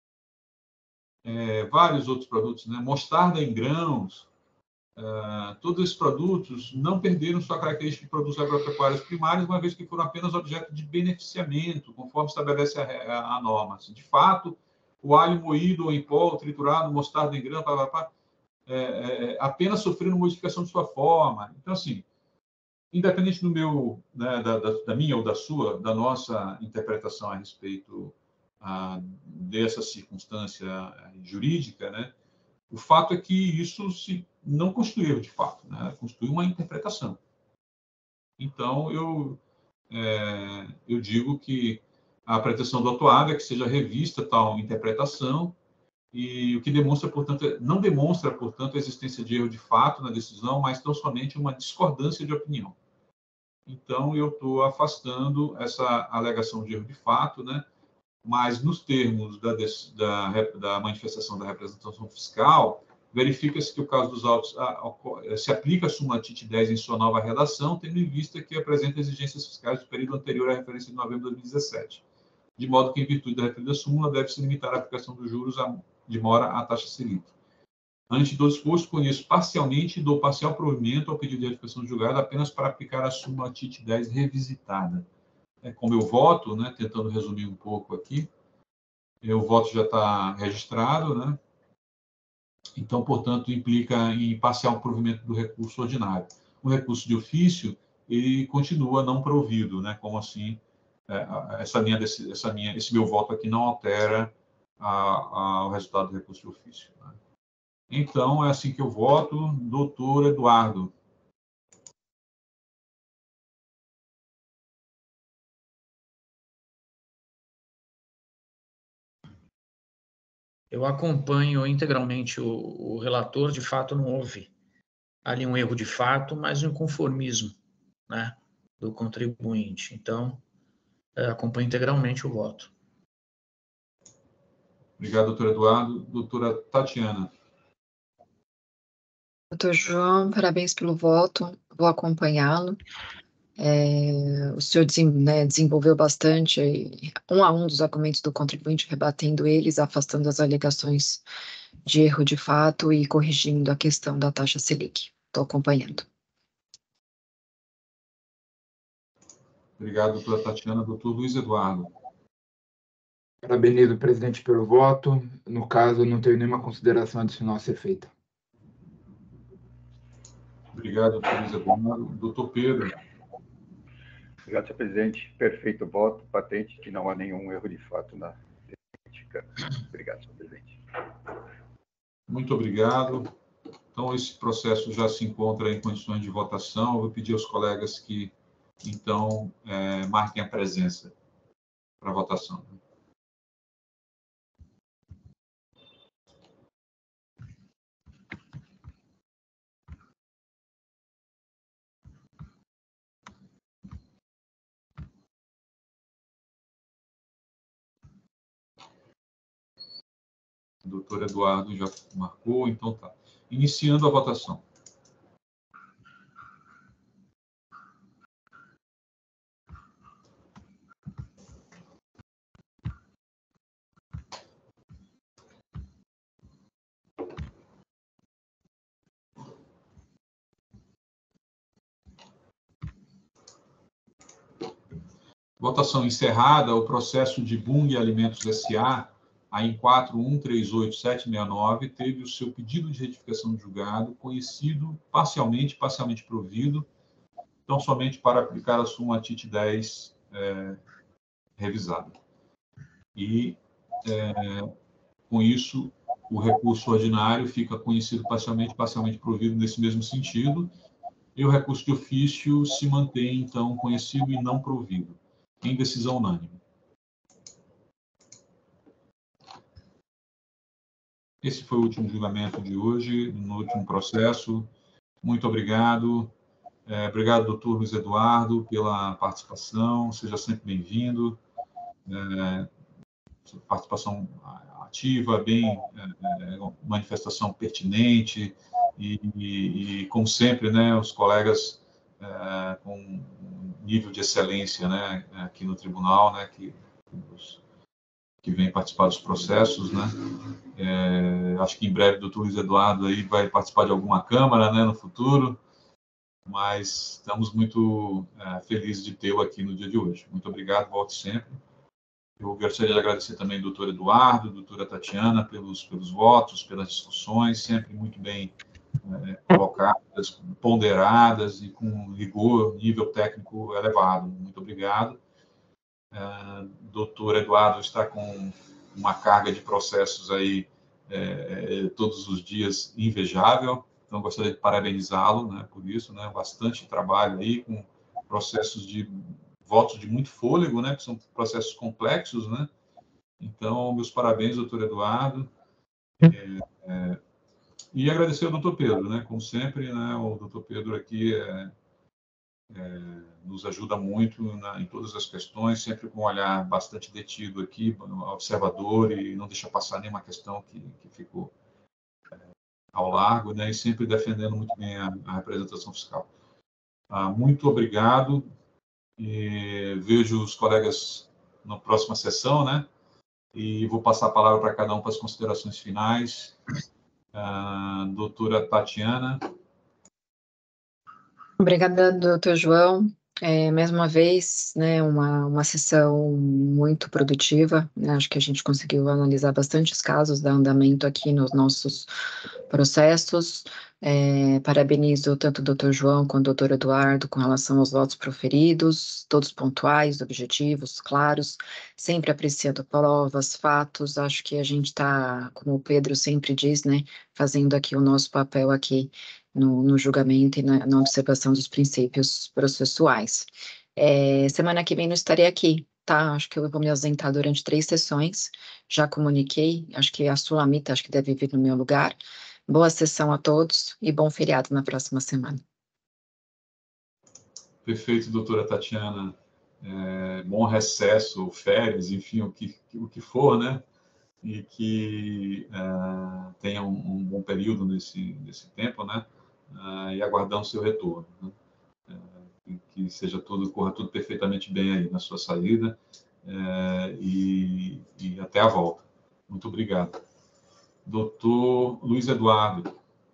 é, vários outros produtos, né? Mostarda em grãos. Uh, todos esses produtos não perderam sua característica de produtos agropecuários primários, uma vez que foram apenas objeto de beneficiamento, conforme estabelece a, a, a norma. De fato, o alho moído ou em pó, triturado, mostarda em grão, pá, pá, pá, é, é, apenas sofreram modificação de sua forma. Então, assim, independente do meu, né, da, da, da minha ou da sua, da nossa interpretação a respeito ah, dessa circunstância jurídica, né, o fato é que isso se não constituiu de fato, né, constitui uma interpretação. Então, eu, é, eu digo que a pretensão do autuado é que seja revista tal interpretação e o que demonstra, portanto, não demonstra, portanto, a existência de erro de fato na decisão, mas tão somente uma discordância de opinião. Então, eu estou afastando essa alegação de erro de fato, né? Mas, nos termos da, da, da manifestação da representação fiscal, verifica-se que o caso dos autos se aplica a súmula T I T dez em sua nova redação, tendo em vista que apresenta exigências fiscais do período anterior à referência de novembro de dois mil e dezessete, de modo que, em virtude da referida súmula, deve-se limitar a aplicação dos juros de mora à taxa Selic. Ante do disposto, conheço parcialmente e dou parcial provimento ao pedido de retificação de julgado apenas para aplicar a súmula T I T dez revisitada. É, como eu voto, né, tentando resumir um pouco aqui, o voto já está registrado, né? Então, portanto, implica em parcial provimento do recurso ordinário. O recurso de ofício, ele continua não provido, né? Como assim, é, essa minha, essa minha, esse meu voto aqui não altera a, a, o resultado do recurso de ofício. Né? Então, é assim que eu voto, doutor Eduardo. Eu acompanho integralmente o, o relator, de fato não houve ali um erro de fato, mas um conformismo, né, do contribuinte. Então, acompanho integralmente o voto. Obrigado, doutor Eduardo. Doutora Tatiana. Doutor João, parabéns pelo voto, vou acompanhá-lo. É, o senhor desem, né, desenvolveu bastante um a um dos argumentos do contribuinte, rebatendo eles, afastando as alegações de erro de fato e corrigindo a questão da taxa Selic. Estou acompanhando. Obrigado, doutora Tatiana. Doutor Luiz Eduardo. Parabenizo o presidente pelo voto. No caso, não tenho nenhuma consideração adicional a ser feita. Obrigado, doutor Luiz Eduardo. Doutor Pedro. Obrigado, senhor presidente. Perfeito voto, patente que não há nenhum erro de fato na crítica. Obrigado, senhor presidente. Muito obrigado. Então, esse processo já se encontra em condições de votação. Eu vou pedir aos colegas que, então, é, marquem a presença para a votação. O doutor Eduardo já marcou, então tá. Iniciando a votação. Votação encerrada. O processo de Bung Alimentos S A, a em quatro um três oito sete seis nove, teve o seu pedido de retificação de julgado conhecido parcialmente, parcialmente provido, então somente para aplicar a súmula T I T dez é, revisada. e, é, com isso, o recurso ordinário fica conhecido parcialmente, parcialmente provido nesse mesmo sentido, e o recurso de ofício se mantém, então, conhecido e não provido, em decisão unânime. Esse foi o último julgamento de hoje, no último processo. Muito obrigado. É, obrigado, doutor Luiz Eduardo, pela participação. Seja sempre bem-vindo. É, participação ativa, bem, é, manifestação pertinente e, e, e, como sempre, né, os colegas é, com um nível de excelência, né, aqui no tribunal, né, que, que vem participar dos processos, né. É, acho que em breve o doutor Luiz Eduardo aí vai participar de alguma câmara, né, no futuro, mas estamos muito é, felizes de tê-lo aqui no dia de hoje. Muito obrigado, volte sempre. Eu gostaria de agradecer também ao doutor Eduardo, doutora Tatiana, pelos, pelos votos, pelas discussões, sempre muito bem é, colocadas, ponderadas e com rigor, nível técnico elevado. Muito obrigado. É, doutor Eduardo está com uma carga de processos aí é, todos os dias invejável, então gostaria de parabenizá-lo, né, por isso, né, bastante trabalho aí com processos de votos de muito fôlego, né, que são processos complexos, né, então meus parabéns, doutor Eduardo, é, é, e agradecer ao doutor Pedro, né, como sempre, né, o doutor Pedro aqui é, é, nos ajuda muito na, em todas as questões, sempre com um olhar bastante detido aqui, observador, e não deixa passar nenhuma questão que, que ficou é, ao largo, né, e sempre defendendo muito bem a, a representação fiscal. Ah, muito obrigado, e vejo os colegas na próxima sessão, né, e vou passar a palavra para cada um para as considerações finais. Ah, doutora Tatiana. Obrigada, doutor João. É, mais uma vez, né, uma, uma sessão muito produtiva, né, acho que a gente conseguiu analisar bastantes casos, dar andamento aqui nos nossos processos. É, parabenizo tanto o doutor João quanto o doutor Eduardo com relação aos votos proferidos, todos pontuais, objetivos, claros, sempre apreciando provas, fatos. Acho que a gente está, como o Pedro sempre diz, né, fazendo aqui o nosso papel aqui No, no julgamento e na, na observação dos princípios processuais. É, semana que vem não estarei aqui, tá? Acho que eu vou me ausentar durante três sessões, já comuniquei, acho que a Sulamita acho que deve vir no meu lugar. Boa sessão a todos e bom feriado na próxima semana. Perfeito, doutora Tatiana. É, bom recesso, férias, enfim, o que, o que for, né? E que é, tenha um, um bom período nesse, nesse tempo, né? Uh, e aguardando o seu retorno, né? uh, que seja tudo, corra tudo perfeitamente bem aí na sua saída uh, e, e até a volta. Muito obrigado. doutor Luiz Eduardo.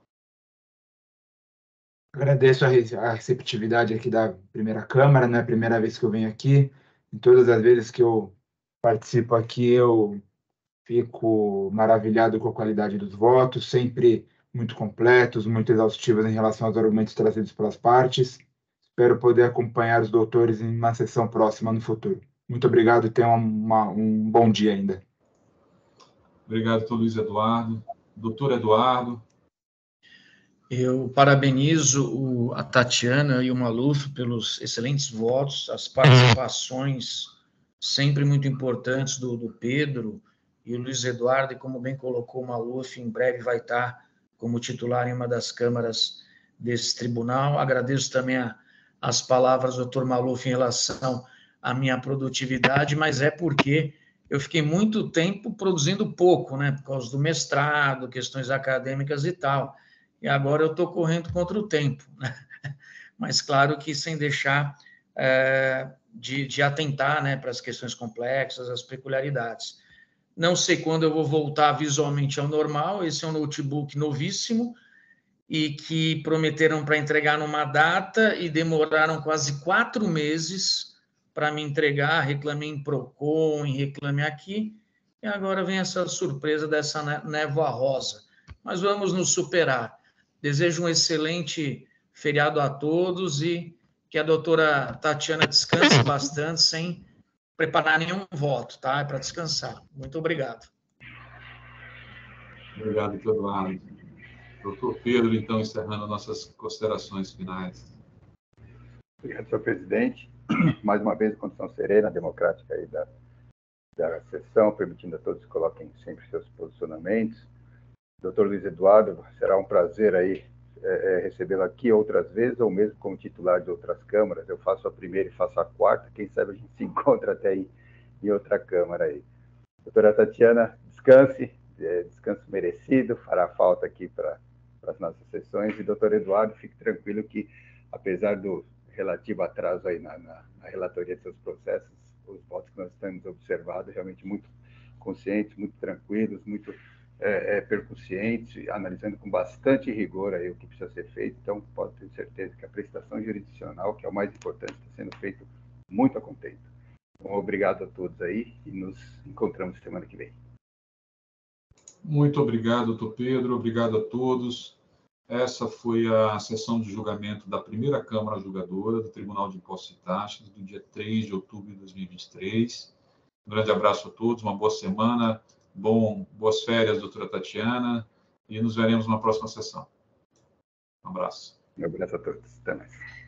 Agradeço a, a receptividade aqui da primeira Câmara, né? Primeira vez que eu venho aqui. Em todas as vezes que eu participo aqui, eu fico maravilhado com a qualidade dos votos, sempre muito completos, muito exaustivos em relação aos argumentos trazidos pelas partes. Espero poder acompanhar os doutores em uma sessão próxima no futuro. Muito obrigado e tenham uma, um bom dia ainda. Obrigado, doutor Luiz Eduardo. Doutor Eduardo. Eu parabenizo o, a Tatiana e o Maluf pelos excelentes votos, as participações sempre muito importantes do, do Pedro e o Luiz Eduardo, e como bem colocou o Maluf, em breve vai estar como titular em uma das câmaras desse tribunal. Agradeço também a, as palavras do doutor Maluf em relação à minha produtividade, mas é porque eu fiquei muito tempo produzindo pouco, né, por causa do mestrado, questões acadêmicas e tal. E agora eu estou correndo contra o tempo, né? Mas claro que sem deixar é, de, de atentar, né, para as questões complexas, as peculiaridades. Não sei quando eu vou voltar visualmente ao normal, esse é um notebook novíssimo e que prometeram para entregar numa data e demoraram quase quatro meses para me entregar, reclamei em Procon, reclamei aqui, e agora vem essa surpresa dessa névoa rosa. Mas vamos nos superar. Desejo um excelente feriado a todos e que a doutora Tatiana descanse bastante, sem preparar nenhum voto, tá? É para descansar. Muito obrigado. Obrigado, doutor Eduardo. Doutor Pedro, então, encerrando nossas considerações finais. Obrigado, senhor presidente. Mais uma vez, condição serena, democrática aí da, da sessão, permitindo a todos que coloquem sempre seus posicionamentos. Doutor Luiz Eduardo, será um prazer aí é, recebê-lo aqui outras vezes, ou mesmo como titular de outras câmaras. Eu faço a primeira e faço a quarta, quem sabe a gente se encontra até aí em outra câmara aí. Doutora Tatiana, descanse, é, descanso merecido, fará falta aqui para as nossas sessões. E doutor Eduardo, fique tranquilo que, apesar do relativo atraso aí na, na, na relatoria de seus processos, os votos que nós temos observado realmente muito conscientes, muito tranquilos, muito é, é, percussientes, analisando com bastante rigor aí o que precisa ser feito. Então, pode ter certeza que a prestação jurisdicional, que é o mais importante, está sendo feito muito a contento. Então, obrigado a todos aí e nos encontramos semana que vem. Muito obrigado, doutor Pedro. Obrigado a todos. Essa foi a sessão de julgamento da primeira Câmara Julgadora do Tribunal de Impostos e Taxas, do dia três de outubro de dois mil e vinte e três. Um grande abraço a todos, uma boa semana, bom, boas férias, doutora Tatiana, e nos veremos na próxima sessão. Um abraço. Um abraço a todos. Até mais.